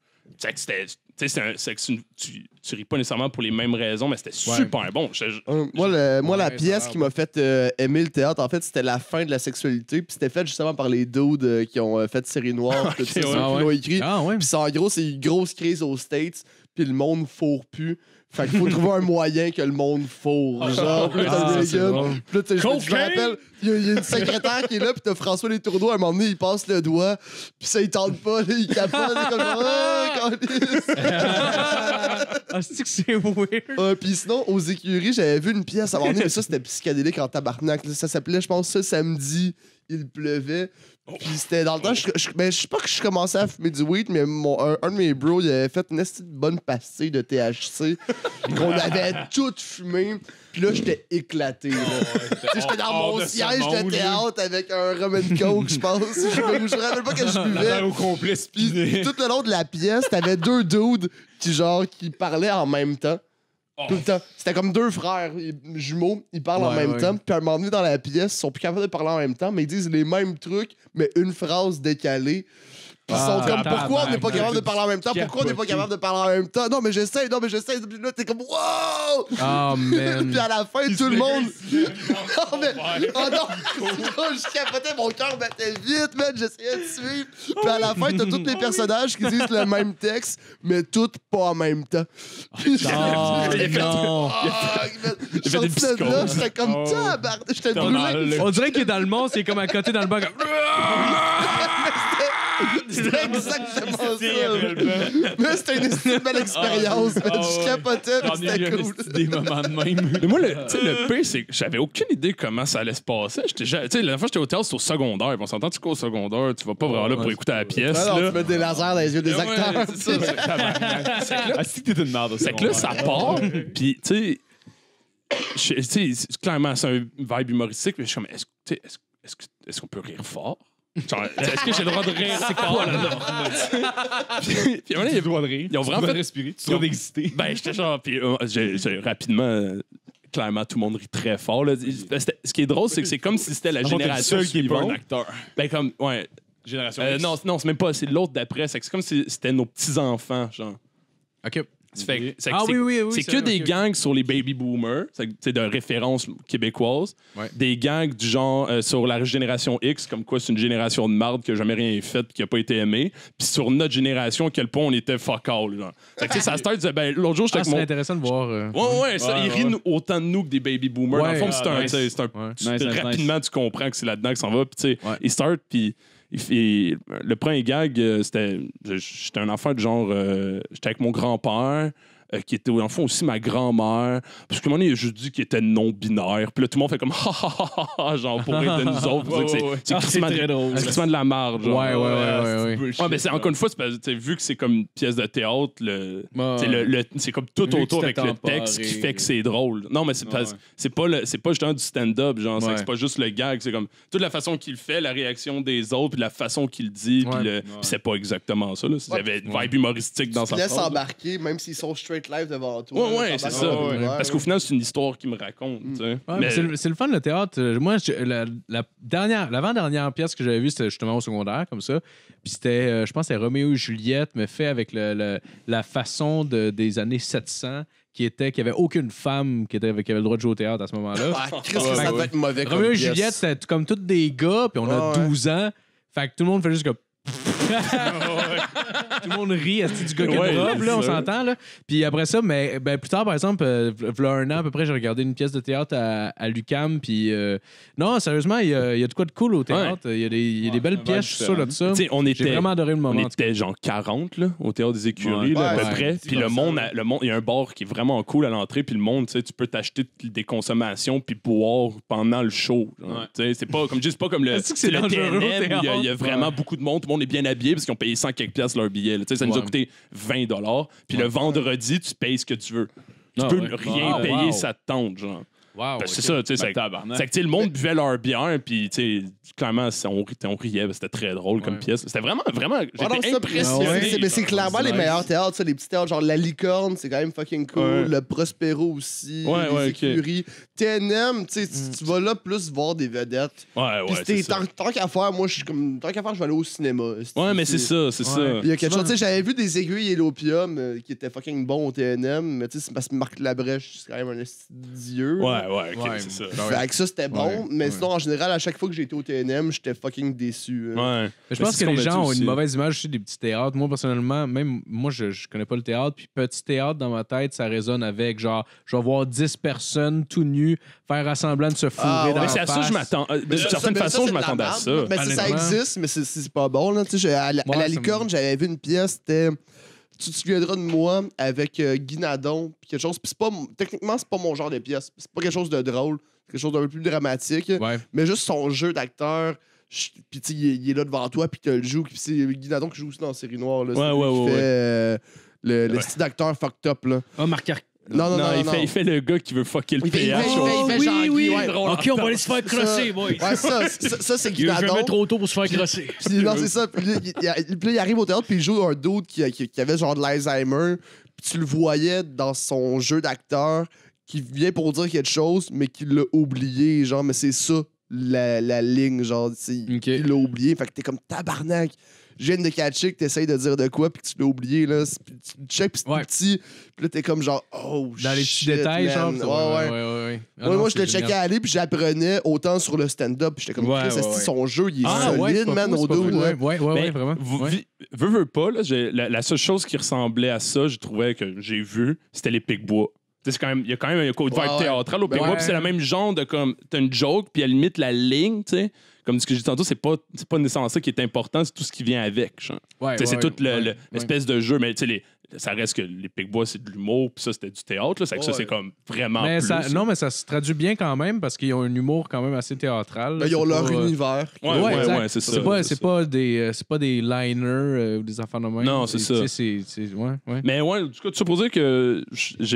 Tu ris pas nécessairement pour les mêmes raisons, mais c'était super bon. Moi, la pièce qui m'a fait aimer le théâtre, en fait, c'était la fin de la sexualité. Puis c'était fait justement par les dudes qui ont fait Série Noire. Tout ça, qui l'ont écrit. Puis en gros, c'est une grosse crise aux States. Puis le monde fourre plus. Fait qu'il faut trouver un moyen que le monde fourre. Genre, plus t'as des gars. Puis là, je me rappelle, il y a une secrétaire qui est là, puis t'as François Les Tourneaux, à un moment donné, il passe le doigt, puis ça, il tente pas, là, il capote, il est comme c'est que c'est weird. Puis sinon, aux écuries, j'avais vu une pièce à un moment donné, mais ça, c'était psychédélique en tabarnak. Ça s'appelait, je pense, ça, samedi, il pleuvait. Puis c'était dans le temps, je sais pas que je commençais à fumer du weed, mais un de mes bros, il avait fait une bonne pastille de THC qu'on avait tout fumé. Puis là, j'étais éclaté. J'étais dans mon siège de théâtre avec un rum and coke, je pense. Je me rappelle pas que je buvais. Au complet Puis tout le long de la pièce, t'avais deux dudes qui parlaient en même temps. Tout le temps. C'était comme deux frères jumeaux, ils parlent en même temps. Puis à un moment donné dans la pièce, ils sont plus capables de parler en même temps, mais ils disent les mêmes trucs, mais une phrase décalée. Puis ils sont comme, pourquoi on n'est pas capable de parler en même temps? Pourquoi on n'est pas capable de parler en même temps? Non, mais j'essaie. Puis là, t'es comme, wow! Oh, man. Puis à la fin, tout le monde. Non, mais. Oh non! Je capotais, mon cœur battait vite, man. J'essayais de suivre. Puis à la fin, t'as tous les personnages qui disent le même texte, mais tous pas en même temps. Puis non! Je suis sorti de là, j'étais comme, tabarnak. J'étais brûlé. On dirait qu'il est dans le monstre, il est comme à côté dans le bac. C'était exactement ça. Mais c'était une belle expérience. Je capotais, mais c'était cool. Des moments de même. Mais moi, le pire, c'est que j'avais aucune idée comment ça allait se passer. La dernière fois que j'étais au théâtre, c'était au secondaire. On s'entend, tu qu'au secondaire, tu vas pas vraiment là pour écouter la pièce. Alors, tu mets des lasers dans les yeux des acteurs. C'est ça. Si t'es une merde, c'est que là, ça part. Puis, tu sais, clairement, c'est un vibe humoristique. Mais je suis comme, est-ce qu'on peut rire fort? Genre, est-ce que j'ai le droit de rire? C'est quoi la norme? Puis il y a le droit de rire. Ils ont vraiment fait respirer. Tu dois d'exister. Ben, j'étais genre. Puis j'ai rapidement. Clairement, tout le monde rit très fort. Là. Ce qui est drôle, c'est que c'est comme si c'était la génération qui est pas suivante. un acteur. Ben, comme. Ouais. Génération non, c'est même pas. C'est l'autre d'après. C'est comme si c'était nos petits-enfants, genre. OK. C'est que des gangs sur les baby boomers, c'est de référence québécoise. Ouais. Des gangs du genre sur la génération X, comme quoi c'est une génération de marde qui a jamais rien fait et qui a pas été aimée. Puis sur notre génération, à quel point on était fuck all. Genre. Ça se disait, ben, l'autre jour, j'étais avec c'est mon. intéressant de voir. Ils rient autant de nous que des baby boomers. Dans le fond, rapidement, tu comprends que c'est là-dedans que ça va. Puis tu sais, ils start, puis. Le premier gag, c'était. J'étais un enfant de genre. J'étais avec mon grand-père, qui était dans le fond aussi ma grand-mère. Parce qu'à un moment donné, il a juste dit qu'il était non-binaire. Puis là, tout le monde fait comme ha ha ha ha, genre pour rire de nous autres. C'est très drôle. C'est quasiment de la marge. Ouais. Mais c'est encore une fois, vu que c'est comme une pièce de théâtre, c'est comme tout autour avec le texte qui fait que c'est drôle. Non, mais c'est pas justement du stand-up, genre. C'est pas juste le gag. C'est comme toute la façon qu'il fait, la réaction des autres, puis la façon qu'il dit. Puis c'est pas exactement ça. Il y avait une vibe humoristique dans sa phrase. Laisse embarquer, même s'ils sont straight live devant toi. Ouais, c'est ça. Parce qu'au final, c'est une histoire qui me raconte. Mais c'est le fun, le théâtre. Moi, l'avant-dernière pièce que j'avais vue, c'était justement au secondaire, comme ça. Puis c'était, je pense, c'était Roméo et Juliette, mais fait avec la façon des années 700, qui avait aucune femme qui avait le droit de jouer au théâtre à ce moment-là. Ça doit être mauvais. Roméo et Juliette, c'était comme tous des gars, puis on a 12 ans. Fait que tout le monde fait juste comme Tout le monde rit du gars qui a Ouais, une robe, là, on c'est ça. s'entend. Là. Puis après ça, mais plus tard, par exemple, v'là un an à peu près, j'ai regardé une pièce de théâtre à l'UQAM. Puis non, sérieusement, il y a de quoi de cool au théâtre. Il y a des belles c'est pièces, je suis sûr de ça. Tu sais, on J'ai était, vraiment adoré le moment. on était genre 40 là, au théâtre des Écuries, Ouais. là, à peu Ouais. près. C'est Puis comme le ça, monde, ouais. il y a un bar qui est vraiment cool à l'entrée. Puis le monde, tu sais, tu peux t'acheter des consommations puis boire pendant le show. genre. Ouais. Tu sais, c'est pas comme je dis, c'est pas comme le, Est-ce que c'est le dangereux au TNM où il y a théâtre? vraiment beaucoup de monde. Tout le monde est bien habillé parce qu'ils ont payé 100 quelques piastres leur billet. là. Tu sais, ça nous a Ouais. coûté 20 $. Puis le vendredi, tu payes ce que tu veux. Tu Ah, peux ouais. rien Ah, payer, wow. ça te tente, genre. Wow, Ben, c'est ça, tu sais. tabarnak. C'est que tu sais, le monde buvait leur bière, puis tu sais, clairement, on riait, c'était très drôle comme Ouais. pièce. C'était vraiment, vraiment, Ah non, j'étais ça, impressionné. mais c'est clairement les meilleurs théâtres, ça, les petits théâtres, genre La Licorne, c'est quand même fucking cool. Ouais. Le Prospero aussi. Ouais, les ouais, ok. Écuries. TNM, tu sais, tu vas là plus voir des vedettes. Ouais, Puis ouais, c'était- c'est ça. tant qu'à faire, moi, je suis comme. Tant qu'à faire, je vais aller au cinéma. Ouais, mais c'est ça, c'est ça. Il y a quelque chose, tu sais, j'avais vu des aiguilles et l'opium qui étaient fucking bons au TNM, mais tu sais, c'est parce que Marc Labrèche, c'est quand même un esti de dieu. Ouais, ouais, ok, Ouais. c'est ça. Fait que ça, c'était bon, Ouais, mais ouais. sinon, en général, à chaque fois que j'ai été au TNM, j'étais fucking déçu. Ouais. Mais je pense c'est que ce les qu'on a gens dit ont aussi. une mauvaise image aussi des petits théâtres. Moi, personnellement, même moi, je connais pas le théâtre. Puis petit théâtre, dans ma tête, ça résonne avec genre, je vais voir 10 personnes tout nues faire assemblant de se fourrer Ah, ouais. dans Mais la c'est à ça que face. je m'attends. De Ça, certaine mais façon, c'est je de la m'attendais à merde, ça. Mais ça Honnêtement. existe, mais c'est pas bon. Là. Tu sais, à la Ouais, ça Licorne, j'avais vu une pièce, c'était. Tu te souviendras de moi avec Guy Nadon, puis quelque chose. Puis c'est pas, techniquement, c'est pas mon genre de pièce. C'est pas quelque chose de drôle, c'est quelque chose d'un peu plus dramatique. Ouais. Mais juste son jeu d'acteur. Puis tu sais, il est là devant toi, puis tu le joues. Puis c'est Guy Nadon qui joue aussi dans la série noire. Là. Ouais, C'est lui ouais, qui ouais, fait le style d'acteur fucked up. Là. Ah, Marc Arc. Non, Il fait le gars qui veut fucker le Il fait- il PH. fait- au- il fait Jean-Guy, ouais. Ok, on va aller se faire crosser, boys. Ouais, ça c'est Guy Il est Nadon. jamais trop tôt pour se faire crosser. Puis non, c'est ça. Puis là, il arrive au théâtre, puis il joue un dude qui avait genre de l'Alzheimer. Puis tu le voyais dans son jeu d'acteur qui vient pour dire quelque chose, mais qui l'a oublié. Genre, mais c'est ça, la ligne. Genre, Ok. il l'a oublié. Fait que t'es comme tabarnak. Je viens de catcher que t'essayes de dire de quoi, puis que tu l'as oublié. Là. Puis tu le check, puis c'est Ouais. tout petit. Puis là, t'es comme genre, oh shit. Dans les petits détails, genre. man. Ouais. ouais. Ah Ouais, non, moi, je c'est le checkais génial. aller, puis j'apprenais autant sur le stand-up. Puis j'étais comme, Ouais, Chris, ouais, esti, ouais. son jeu, il est Ah, ouais, solide, c'est pas man, fou, au c'est pas dos. fou. là. Ouais, Mais vraiment. Ouais. Veux pas, là, la seule chose qui ressemblait à ça, je trouvais que j'ai vu, c'était les Pic-Bois. Tu sais, il y a quand même un côté Ouais, ouais. théâtral au Ben Pic-Bois, ouais. puis c'est le même genre de comme, t'as une joke, puis à la limite, la ligne, tu sais, comme ce que j'ai dit tantôt, c'est pas nécessairement ça qui est important, c'est tout ce qui vient avec. Genre. Ouais, Tu sais, c'est ouais, toute ouais, l'espèce de jeu, mais tu sais, ça reste que les Pic-Bois, c'est de l'humour, puis ça, c'était du théâtre, là, c'est que ça, Ouais. c'est comme vraiment Mais plus. ça, non, mais ça se traduit bien quand même parce qu'ils ont un humour quand même assez théâtral. Ben, ils ont C'est leur pas, univers. Ouais, exact. ouais, c'est ça. C'est pas des liners ou des enfants de même. Non, c'est ça. Tu sais, ouais. Mais ouais, du coup, tout ça pour dire que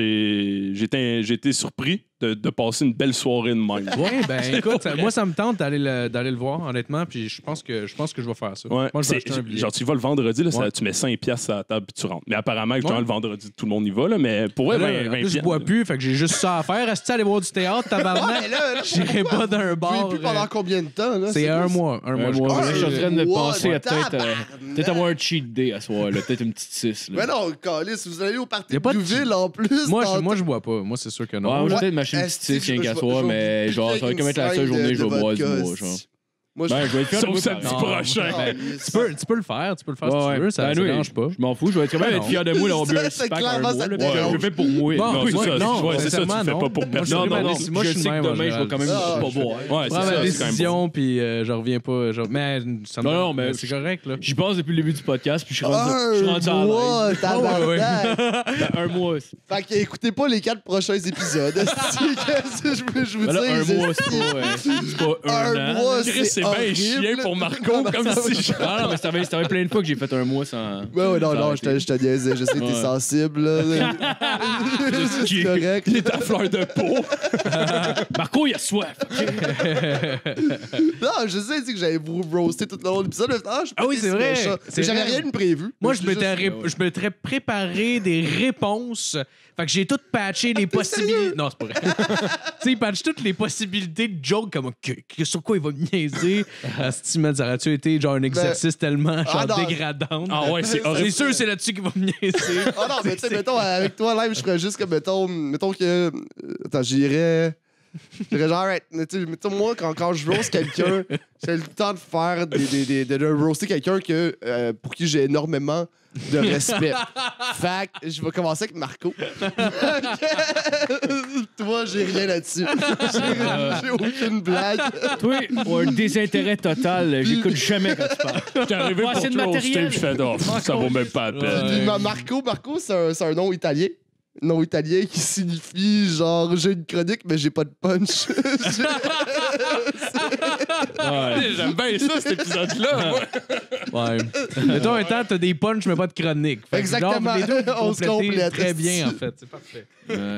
j'ai été surpris de passer une belle soirée de même. Ouais, ben écoute, moi ça me tente d'aller le voir honnêtement, puis je pense que je vais faire ça. Ouais, Moi je vais c'est- acheter un billet. genre tu y vas le vendredi, là, Ouais. tu mets 5 piastres à la table puis tu rentres. Mais apparemment, que Ouais. le vendredi, tout le monde y va, là, mais pour vrai, Là, 20 en plus, je piastres. bois plus, fait que j'ai juste ça à faire. Est-ce que tu aller voir du théâtre, tabarnak? mais là, J'irai pas d'un Tu bar. plus pendant combien de temps? Là? C'est un quoi, mois. Un mois, je Moi, crois. là, je suis en train de mois, penser à peut-être tabarnak. avoir un cheat day à soir, là. Peut-être une petite 6. Mais non, Calis, vous allez au party Y a pas de de- Douville en plus. Moi, je bois pas. Moi, c'est sûr que non. Ouais, moi, je vais Ouais. peut-être m'acheter une petite Esti, 6 rien qu'à je soir, vais mais genre, ça va comme être la seule journée que je vais boire du mois, genre. Moi, Ben, je vais être fier de Sauf moi, samedi pareil. prochain. Tu peux le faire si Ouais, tu veux. Ça ben, ça oui, dérange pas. Je m'en fous, je vais être quand même Ben être non. fier de moi d'avoir bu un Ça, six pack un clairement, mois. ça là, te puis dérange. Je le fais pour moi. Bon, Non, oui, c'est ça, non, ouais, c'est ça, tu sincèrement, le fais non. pas pour Moi, personne. je Non, non, non, moi, je je suis sais de que même, en demain, je vais général. quand même Ah, pas boire. Ouais, Je c'est prends ça, ma c'est quand même décision, puis je reviens pas. Mais ça me Non, mais c'est correct, là. J'y passe depuis le début du podcast, puis je suis Un rendu à mois, l'aise. tabarnak. Ben, un mois. Fait que écoutez pas les 4 prochains épisodes. Esti, qu'est-ce que je vous Ben là, un dis? mois, c'est pas un Un an. mois, Chris, c'est bien horrible. chien pour Marco, comme si. Ah non, mais ça fait plein de fois que j'ai fait un mois sans. Ouais, non, non, sans je te niaisais. Je sais que t'es Ouais. sensible, là. C'est correct. Il est à fleur de peau. Marco, il a soif. Non, je sais que j'allais vous roaster tout le long de l'épisode. Mais, je suis pas Ah oui, c'est décidé vrai. de ça. C'est J'avais vrai. rien de prévu. Moi, C'est je m'étais préparé des réponses. Fait que j'ai tout patché les possibilités. Non, c'est pas vrai. Tu sais, il patch toutes les possibilités de joke comme sur quoi il va me niaiser. Asti, man, ça aurait-tu été genre un exercice tellement genre non. dégradant. Ah ouais, c'est C'est horrible. sûr, c'est là-dessus qu'il va me niaiser. Ah non, mais tu sais, mettons, avec toi, live, je ferais juste que, mettons que. Attends, j'irais. J'aurais genre, arrête. Tu sais, moi, quand je roast quelqu'un, j'ai le temps de faire de roaster quelqu'un pour qui j'ai énormément de respect. Fait que je vais commencer avec Marco. Toi, j'ai rien là-dessus. J'ai aucune blague. Toi, un désintérêt total. J'écoute jamais quand tu parles. J'étais arrivé pour c'est de te roaster, matériel. puis je fais non, ça vaut même pas la peine. Puis Marco, c'est un nom italien. Nom italien qui signifie genre j'ai une chronique mais j'ai pas de punch. J'aime bien ça, cet épisode-là. Ouais. Mais toi, en même temps, t'as des punchs, mais pas de chronique. Fait que, Exactement. genre, les deux, vous On se complétez complète. très bien, en fait. C'est parfait.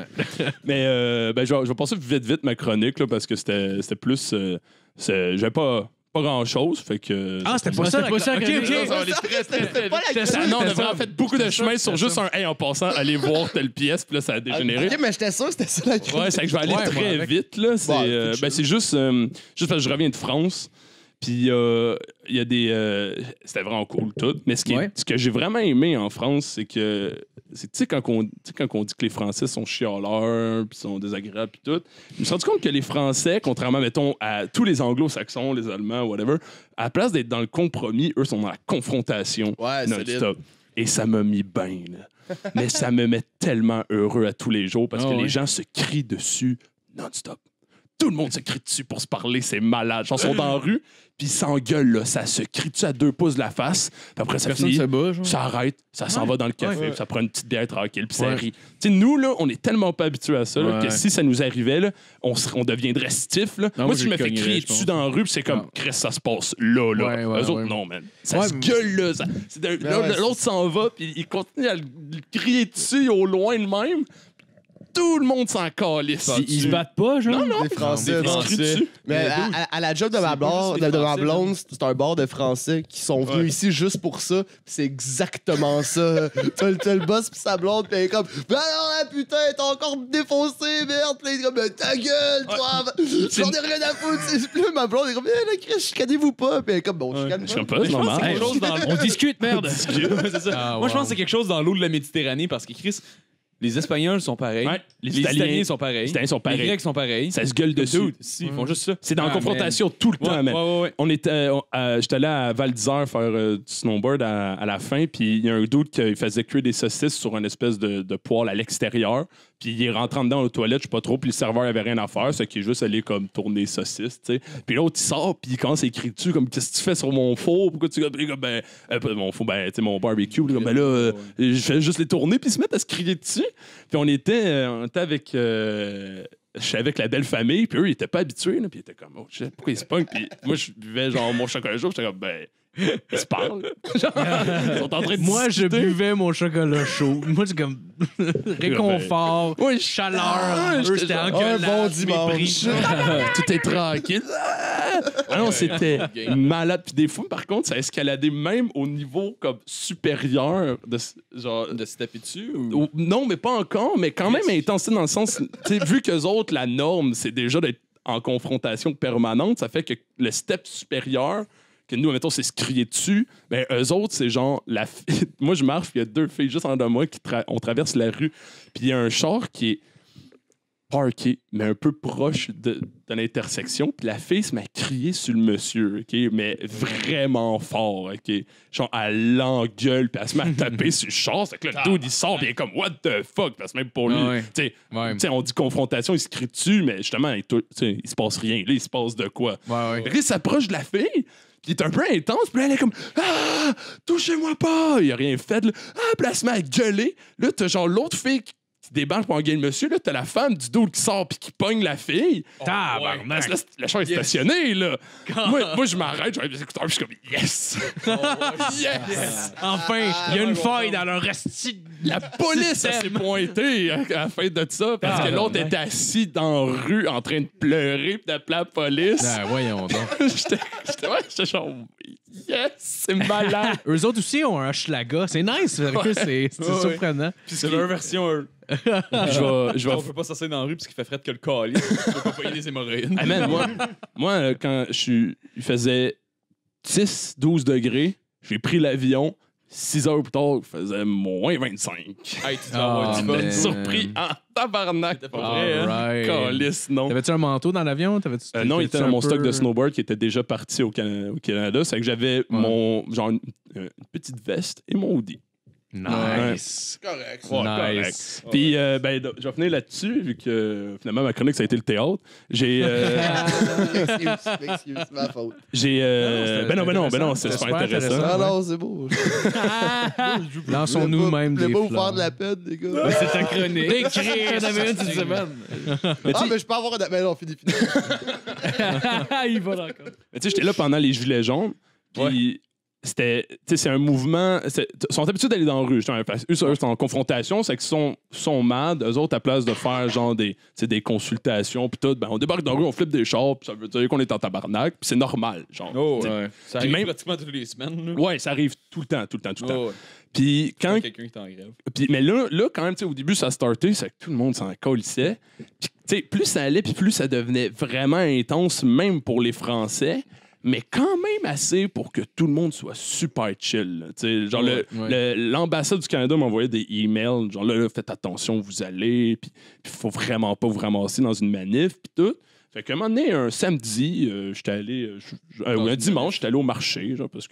Mais je vais passer vite ma chronique là, parce que c'était plus. J'avais pas grand-chose. Fait que. Ah, c'était pas ça. c'était pas ça, Ok, Grégory. ok. Ça va aller très, très, très pas la vite. question, Non, on a c'était vraiment ça. fait beaucoup de chemin sur juste un hey en passant, aller voir telle pièce, puis là, ça a dégénéré. Ok, mais j'étais sûr que c'était ça la chronique. Ouais, c'est que je vais aller Ouais, moi, très avec. vite. Là. C'est, Ouais, c'est juste parce que je reviens de France. Puis il y a des. C'était vraiment cool tout. Mais ce que j'ai vraiment aimé en France, c'est que. Tu sais, quand on dit que les Français sont chialeurs, puis sont désagréables, puis tout, je me suis rendu compte que les Français, contrairement, mettons, à tous les Anglo-Saxons, les Allemands, whatever, à la place d'être dans le compromis, eux sont dans la confrontation Ouais, non-stop. Et ça m'a mis bien, là. Mais ça me met tellement heureux à tous les jours parce que les gens se crient dessus non-stop. Tout le monde se crie dessus pour se parler, c'est malade. Ils sont dans la rue, puis ils s'engueulent, là. Ça se crie dessus à 2 pouces de la face. Puis après, ça Personne finit. se bat, genre. Ça arrête, ça s'en va dans le café, Ouais. puis ça prend une petite bière tranquille, puis ça Ouais. rit. Tu sais, nous, là, on est tellement pas habitués à ça, là, Ouais. que si ça nous arrivait, là, on deviendrait stiff, là. Non, moi, si je me fais cognerais, crier je pense. dessus dans la rue, puis c'est comme, Non. Chris, ça se passe là, là. Ouais, ouais, Eux autres, ouais. non, man. Ça Ouais, se mais- gueule, là. ouais, L'autre s'en va, puis il continue à le crier dessus au loin de même. Tout le monde s'en calisse. Ils se battent pas, genre? Non, Des Français. Ils se non. crient dessus. Mais à la job de ma blonde, c'est un bar de Français qui sont venus ici juste pour ça. Pis c'est exactement ça. T'as le boss pis sa blonde pis elle est comme « Ben alors là, putain, t'es encore défoncé, merde! » Pis là, il est comme « Ta gueule, toi! J'en ai rien à foutre! » Puis là, ma blonde est comme « Eh, là, Chris, chicanez-vous pas! » Pis elle est comme « Bon, chicane Je sais pas. pas, c'est normal. quelque chose dans On discute, merde. Ouais, c'est ça. Ah, Moi, je wow. pense que c'est quelque chose dans l'eau de la Méditerranée parce que Chris, les Espagnols sont pareils. Ouais, Les Italiens sont pareils. Les Italiens sont pareils. Les Grecs sont pareils. Ça se gueule dessus. Dude, si, ils font juste ça. C'est dans la Ah, confrontation tout le temps, Ouais, man. ouais. On était, j'étais allé à Val d'Isère faire du snowboard à la fin, puis il y a un dude qui faisait cuire des saucisses sur une espèce de poêle à l'extérieur, puis il est rentré dedans aux toilettes, je sais pas trop, puis le serveur avait rien à faire, c'est qu'il est juste allé comme tourner les saucisses, tu sais. Puis l'autre il sort, puis il commence à écrire dessus comme qu'est-ce que tu fais sur mon four, pourquoi tu comme ben pas mon four, ben tu sais mon barbecue, puis comme ben là je fais juste les tourner, puis ils se mettent à se crier dessus. Puis on était avec je suis avec la belle famille, puis eux, ils étaient pas habitués, là, puis ils étaient comme, oh shit, pourquoi ils se pognent? Puis moi, je buvais genre mon chocolat chaud, j'étais comme, ben, ils se parlent. Genre, ils sont en train de Moi, je discuter. buvais mon chocolat chaud. Moi, c'est comme réconfort, Oui, chaleur. Ah, Eux, j'étais j'étais genre, engueulade, Un bon dimanche. mépris. tout est tranquille. Ah non, c'était malade. Puis des fois, par contre, ça a escaladé même au niveau comme supérieur de genre. De se taper dessus ou... Non, mais pas encore, mais quand même intense dans le sens, tu sais, vu qu'eux autres, la norme, c'est déjà d'être en confrontation permanente, ça fait que le step supérieur, que nous, mettons, c'est se crier dessus, ben eux autres, c'est genre, moi, je marche, puis il y a 2 filles juste en de moi on traverse la rue, puis il y a un char qui est parké, mais un peu proche de l'intersection. Puis la fille se met à crier sur le monsieur, OK? Mais vraiment fort, OK? Genre, elle l'engueule, puis elle se met à taper sur le char. C'est que le dude, il sort, puis il est comme, what the fuck? Parce que même pour lui, Ouais. tu sais, Ouais. tu sais, on dit confrontation, il se crie dessus, mais justement, tu sais, il se passe rien. Là, il se passe de quoi? Ouais. Fait que là, il s'approche de la fille, puis il est un peu intense, puis là, elle est comme ah, touchez-moi pas! Il a rien fait, là. Ah, puis là, elle se met à gueuler. Là, t'as genre l'autre fille qui débarque pour engueuler le monsieur, là, t'as la femme du dude qui sort puis qui pogne la fille. Tabarnak. Parce que là, la chambre est stationnée, là. Moi, je m'arrête, j'enlève les écouteurs, puis je suis comme yes! Yes! Enfin, il y a une faille dans leur resti. La police elle s'est pointée à la fin de ça parce que l'autre était assis dans la rue en train de pleurer puis d'appeler la police. Ah, voyons donc. J'étais genre yes, c'est malade. Eux autres aussi ont un Schlaga. C'est nice. C'est surprenant. Puis c'est leur version. je vais On peut pas s'asseoir dans la rue parce qu'il fait fret que le calice. Tu peux pas payer des hémorroïdes. Ah, man, moi, quand il faisait 10-12 degrés, j'ai pris l'avion, 6 heures plus tard, il faisait moins 25. Hey, tu dois avoir du fun. man. Surpris en tabarnak. Pas vrai, hein? Alright. Calisse, non. T'avais-tu un manteau dans l'avion? Non, il était dans mon stock de snowboard qui était déjà parti au Canada. C'est que j'avais genre une petite veste et mon hoodie. Nice. Correct. Ouais, Nice. Puis, je vais finir là-dessus, vu que finalement, ma chronique, ça a été le théâtre. J'ai. Excuse, c'est ma faute. Ben non, c'est super intéressant. Ah non, c'est beau. Lançons-nous même Je des voulais pas vous faire fleurs. de la peine, les gars. C'est ta chronique. On avait une cette semaine. Mais je peux avoir un... Mais non, fini. Il va encore. Mais tu sais, j'étais là pendant les Gilets jaunes. Puis. C'était, tu sais, c'est un mouvement. Ils sont habitués d'aller dans la rue. Eux sont en confrontation, c'est qu'ils sont mad. Eux autres, à place de faire genre des consultations, puis tout, ben, on débarque dans la rue, on flippe des chars, puis ça veut dire qu'on est en tabarnak, puis c'est normal. Genre, Oh, t'sais. ouais. Ça Puis arrive même- pratiquement toutes les semaines. Là. Ouais, ça arrive tout le temps. Oh, ouais. Puis quand. Quelqu'un qui est en grève. Mais là, quand même, tu sais, au début, ça a starté, c'est que tout le monde s'en colissait. Puis, tu sais, plus ça allait, puis plus ça devenait vraiment intense, même pour les Français. Mais quand même assez pour que tout le monde soit super chill. Là. Tu sais, genre, l'ambassade du Canada m'envoyait des emails, genre là, faites attention où vous allez, puis faut vraiment pas vous ramasser dans une manif, puis tout. Fait qu'à un moment donné, un samedi, j'étais allé, ou un dimanche, j'étais allé au marché, genre, parce que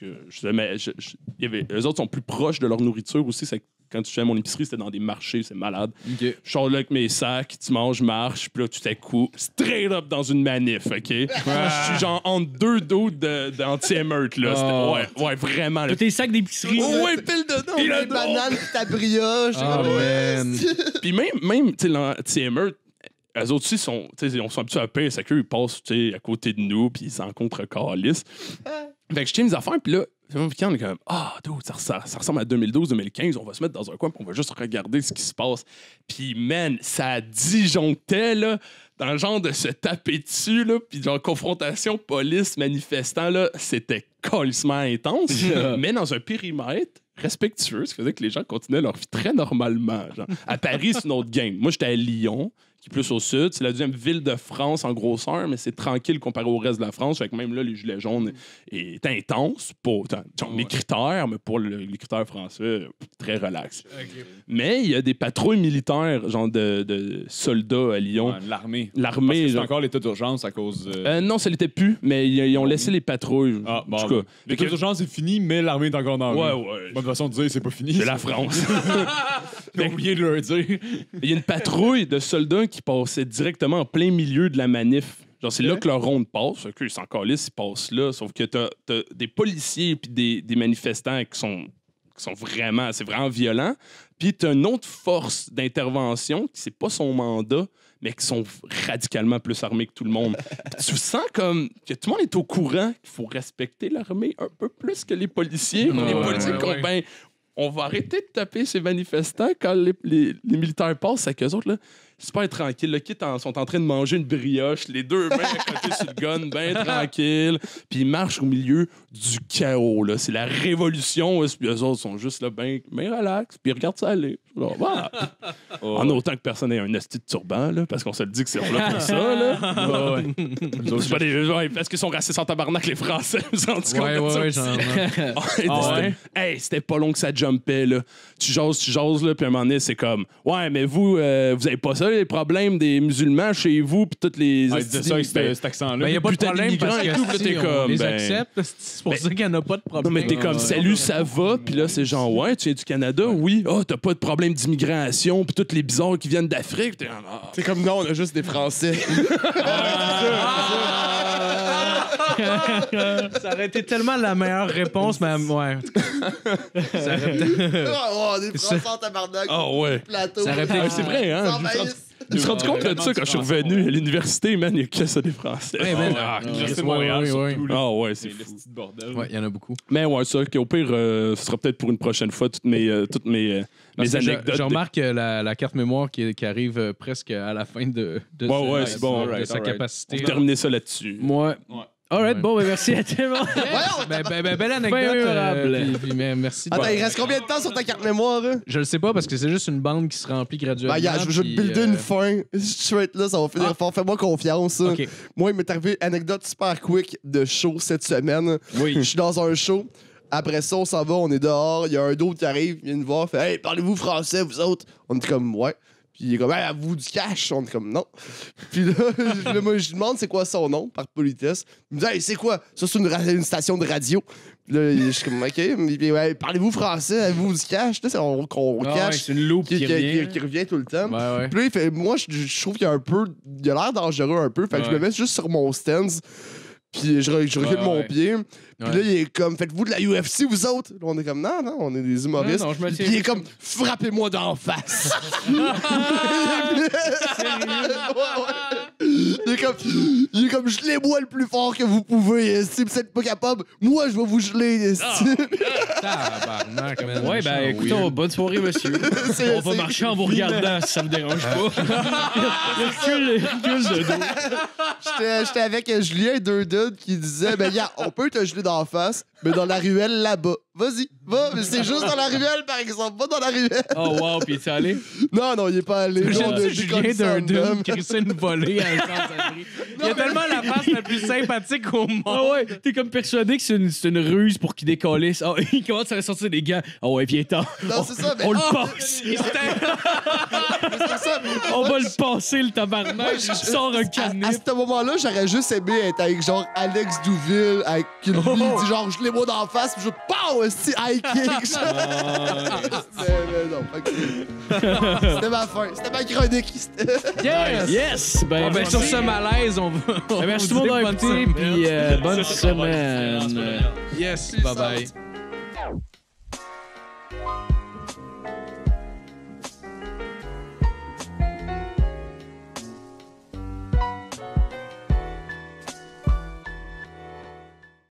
eux autres sont plus proches de leur nourriture aussi. C'est que quand tu fais mon épicerie, c'était dans des marchés, c'est malade. Je sors là avec mes sacs, dimanche, je marche, puis là, tout à coup, straight up dans une manif, OK? Je suis genre entre deux dos d'anti-émeute, là. Ouais, vraiment. Là. Tes sacs d'épicerie. Ouais, pile dedans. Pile de banane pis ta brioche. Oh, man. Puis même tu sais, l'anti-émeute, eux autres aussi sont habitués à paix, c'est qu'eux, ils passent à côté de nous, puis ils s'en contre calice. Fait que je tiens mes affaires, puis là, on est comme, dude, ça ressemble à 2012-2015, on va se mettre dans un coin, puis on va juste regarder ce qui se passe. Puis, man, ça disjonctait, là, dans le genre de se taper dessus, là, puis genre confrontation police-manifestant, là, c'était calissement intense, mais dans un périmètre respectueux, ce qui faisait que les gens continuaient leur vie très normalement. Genre. À Paris, c'est une autre game. Moi, j'étais à Lyon, qui est plus au sud. C'est la deuxième ville de France en grosseur, mais c'est tranquille comparé au reste de la France. Fait que même là, les gilets jaunes est intense pour mes critères, mais pour les critères français, très relax. Okay. Mais il y a des patrouilles militaires, genre de soldats à Lyon. Ouais, l'armée. L'armée. C'est encore l'état d'urgence à cause. Non, ça l'était plus, mais ils ont laissé les patrouilles. Ah, bon. En tout cas. L'état d'urgence est fini, mais l'armée est encore dans la rue. Ouais. Bonne façon de dire, c'est pas fini. C'est la France. J'ai oublié de leur dire. Il y a une patrouille de soldats qui passait directement en plein milieu de la manif. Genre, c'est là que leur ronde passe. Fait qu'ils s'en calissent, ils passent là. Sauf que t'as des policiers et des manifestants qui sont vraiment... C'est vraiment violent. Puis t'as une autre force d'intervention qui c'est pas son mandat, mais qui sont radicalement plus armés que tout le monde. Tu sens comme que tout le monde est au courant qu'il faut respecter l'armée un peu plus que les policiers. Les policiers ben, on va arrêter de taper ces manifestants quand les militaires passent avec eux autres, là. Super tranquille. Le kit sont en train de manger une brioche, les deux mains à côté sur le gun, bien tranquille. Puis ils marchent au milieu du chaos. Là. C'est la révolution. Puis eux autres sont juste là, bien relax. Puis ils regardent ça aller. Genre, voilà. En autant que personne n'ait un esti de turban, là, parce qu'on se le dit que c'est là pour ça. Là. C'est pas des, parce qu'ils sont racistes en tabarnak, les Français. Vous en rendez compte? Hey, c'était pas long que ça jumpait. Là. Tu jases, là, puis à un moment donné, c'est comme, ouais, mais vous avez pas ça, les problèmes des musulmans chez vous, puis toutes les... c'est ça, cet accent-là. Il n'y a pas de problème parce que on les accepte. C'est pour ça qu'il n'y en a pas de problème. Non, mais t'es comme, salut, ça va? Puis là, c'est genre, ouais, tu viens du Canada? Oui. Ah, t'as pas de problème d'immigration, puis tous les bizarres qui viennent d'Afrique. C'est comme, non, on a juste des Français. Ça aurait été tellement la meilleure réponse, mais ouais. Ça aurait des Français en tabarnak. Ah ouais. Plateau. Ça aurait été... C'est vrai, hein? Je me suis rendu compte de ça quand je suis revenu à l'université, man. Il n'y a que ça des Français. Ouais, l'Université de Montréal, surtout. Ah ouais, c'est le fou. petit bordel. Ouais, il y en a beaucoup. Mais ouais, ça, qu'au pire, ce sera peut-être pour une prochaine fois, toutes mes anecdotes. Je remarque la carte mémoire qui arrive presque à la fin de c'est bon, sa capacité. On va terminer ça là-dessus. Ouais. Alright, bon, merci à tout le monde. Belle anecdote. Merci. Attends, il reste combien de temps sur ta carte mémoire? Hein? Je le sais pas parce que c'est juste une bande qui se remplit graduellement. Je vais te builder une fin. Straight là, ça va finir fort. Fais-moi confiance. Okay. Moi, il m'est arrivé une anecdote super quick de show cette semaine. Oui. Je suis dans un show. Après ça, on s'en va, on est dehors. Il y a un d'autre qui arrive, il vient nous voir, fait Hey, parlez-vous français, vous autres? On est comme Ouais. Puis il est comme Hey, avez-vous du cash? On est comme Non. Puis là, moi, je lui demande c'est quoi son nom, par politesse. Il me dit Hey, c'est quoi? Ça, c'est une station de radio. Puis là, je suis comme OK. Puis, ouais, parlez-vous français? Avez-vous du cash? Là, on cash. C'est une loupe qui revient tout le temps. Ouais. Puis là, il fait Moi, je trouve qu'il y a un peu. Il a l'air dangereux un peu. Fait que je me mets juste sur mon stance. Puis je recule mon pied. Puis là, il est comme, faites-vous de la UFC, vous autres? Là, on est comme, non, on est des humoristes. Non, puis il est comme, frappez-moi d'en face. Il est comme, gelez-moi le plus fort que vous pouvez. Si vous n'êtes pas capable, moi, je vais vous geler. Tabarnak, man. Ouais, ben écoutez, bonne soirée, monsieur. On va marcher en vous regardant si ça me dérange pas. Il recule de dos. J'étais avec Julien, deux dudes qui disaient, ben, yeah, on peut te geler d'en face, mais dans la ruelle là-bas. Vas-y, va, mais c'est juste dans la ruelle, par exemple, pas dans la ruelle. Oh, wow, puis tu es allé? Non, il est pas allé. J'ai Julien d'un dude qui réussit une volée à un centre-abri. Il a tellement la face la plus sympathique au monde. Ah ouais, t'es comme persuadé que c'est une ruse pour qu'il décollisse. Ah, il commence à sortir des gants. Ah ouais, viens-t'en. Non, c'est ça, mais. On le passe. On va le passer, le tabarnak. Je sors un À canif. ce moment-là, j'aurais juste aimé être avec genre Alex Douville, avec qui lui dit genre je l'ai moi d'en face, puis je pow, esti, high kick. Mais non, fait que c'était ma fin, c'était ma chronique. Yes! Yes! Ben, sur ce malaise, on va. Merci tout le monde d'avoir écouté, puis bonne semaine. Yes, bye bye.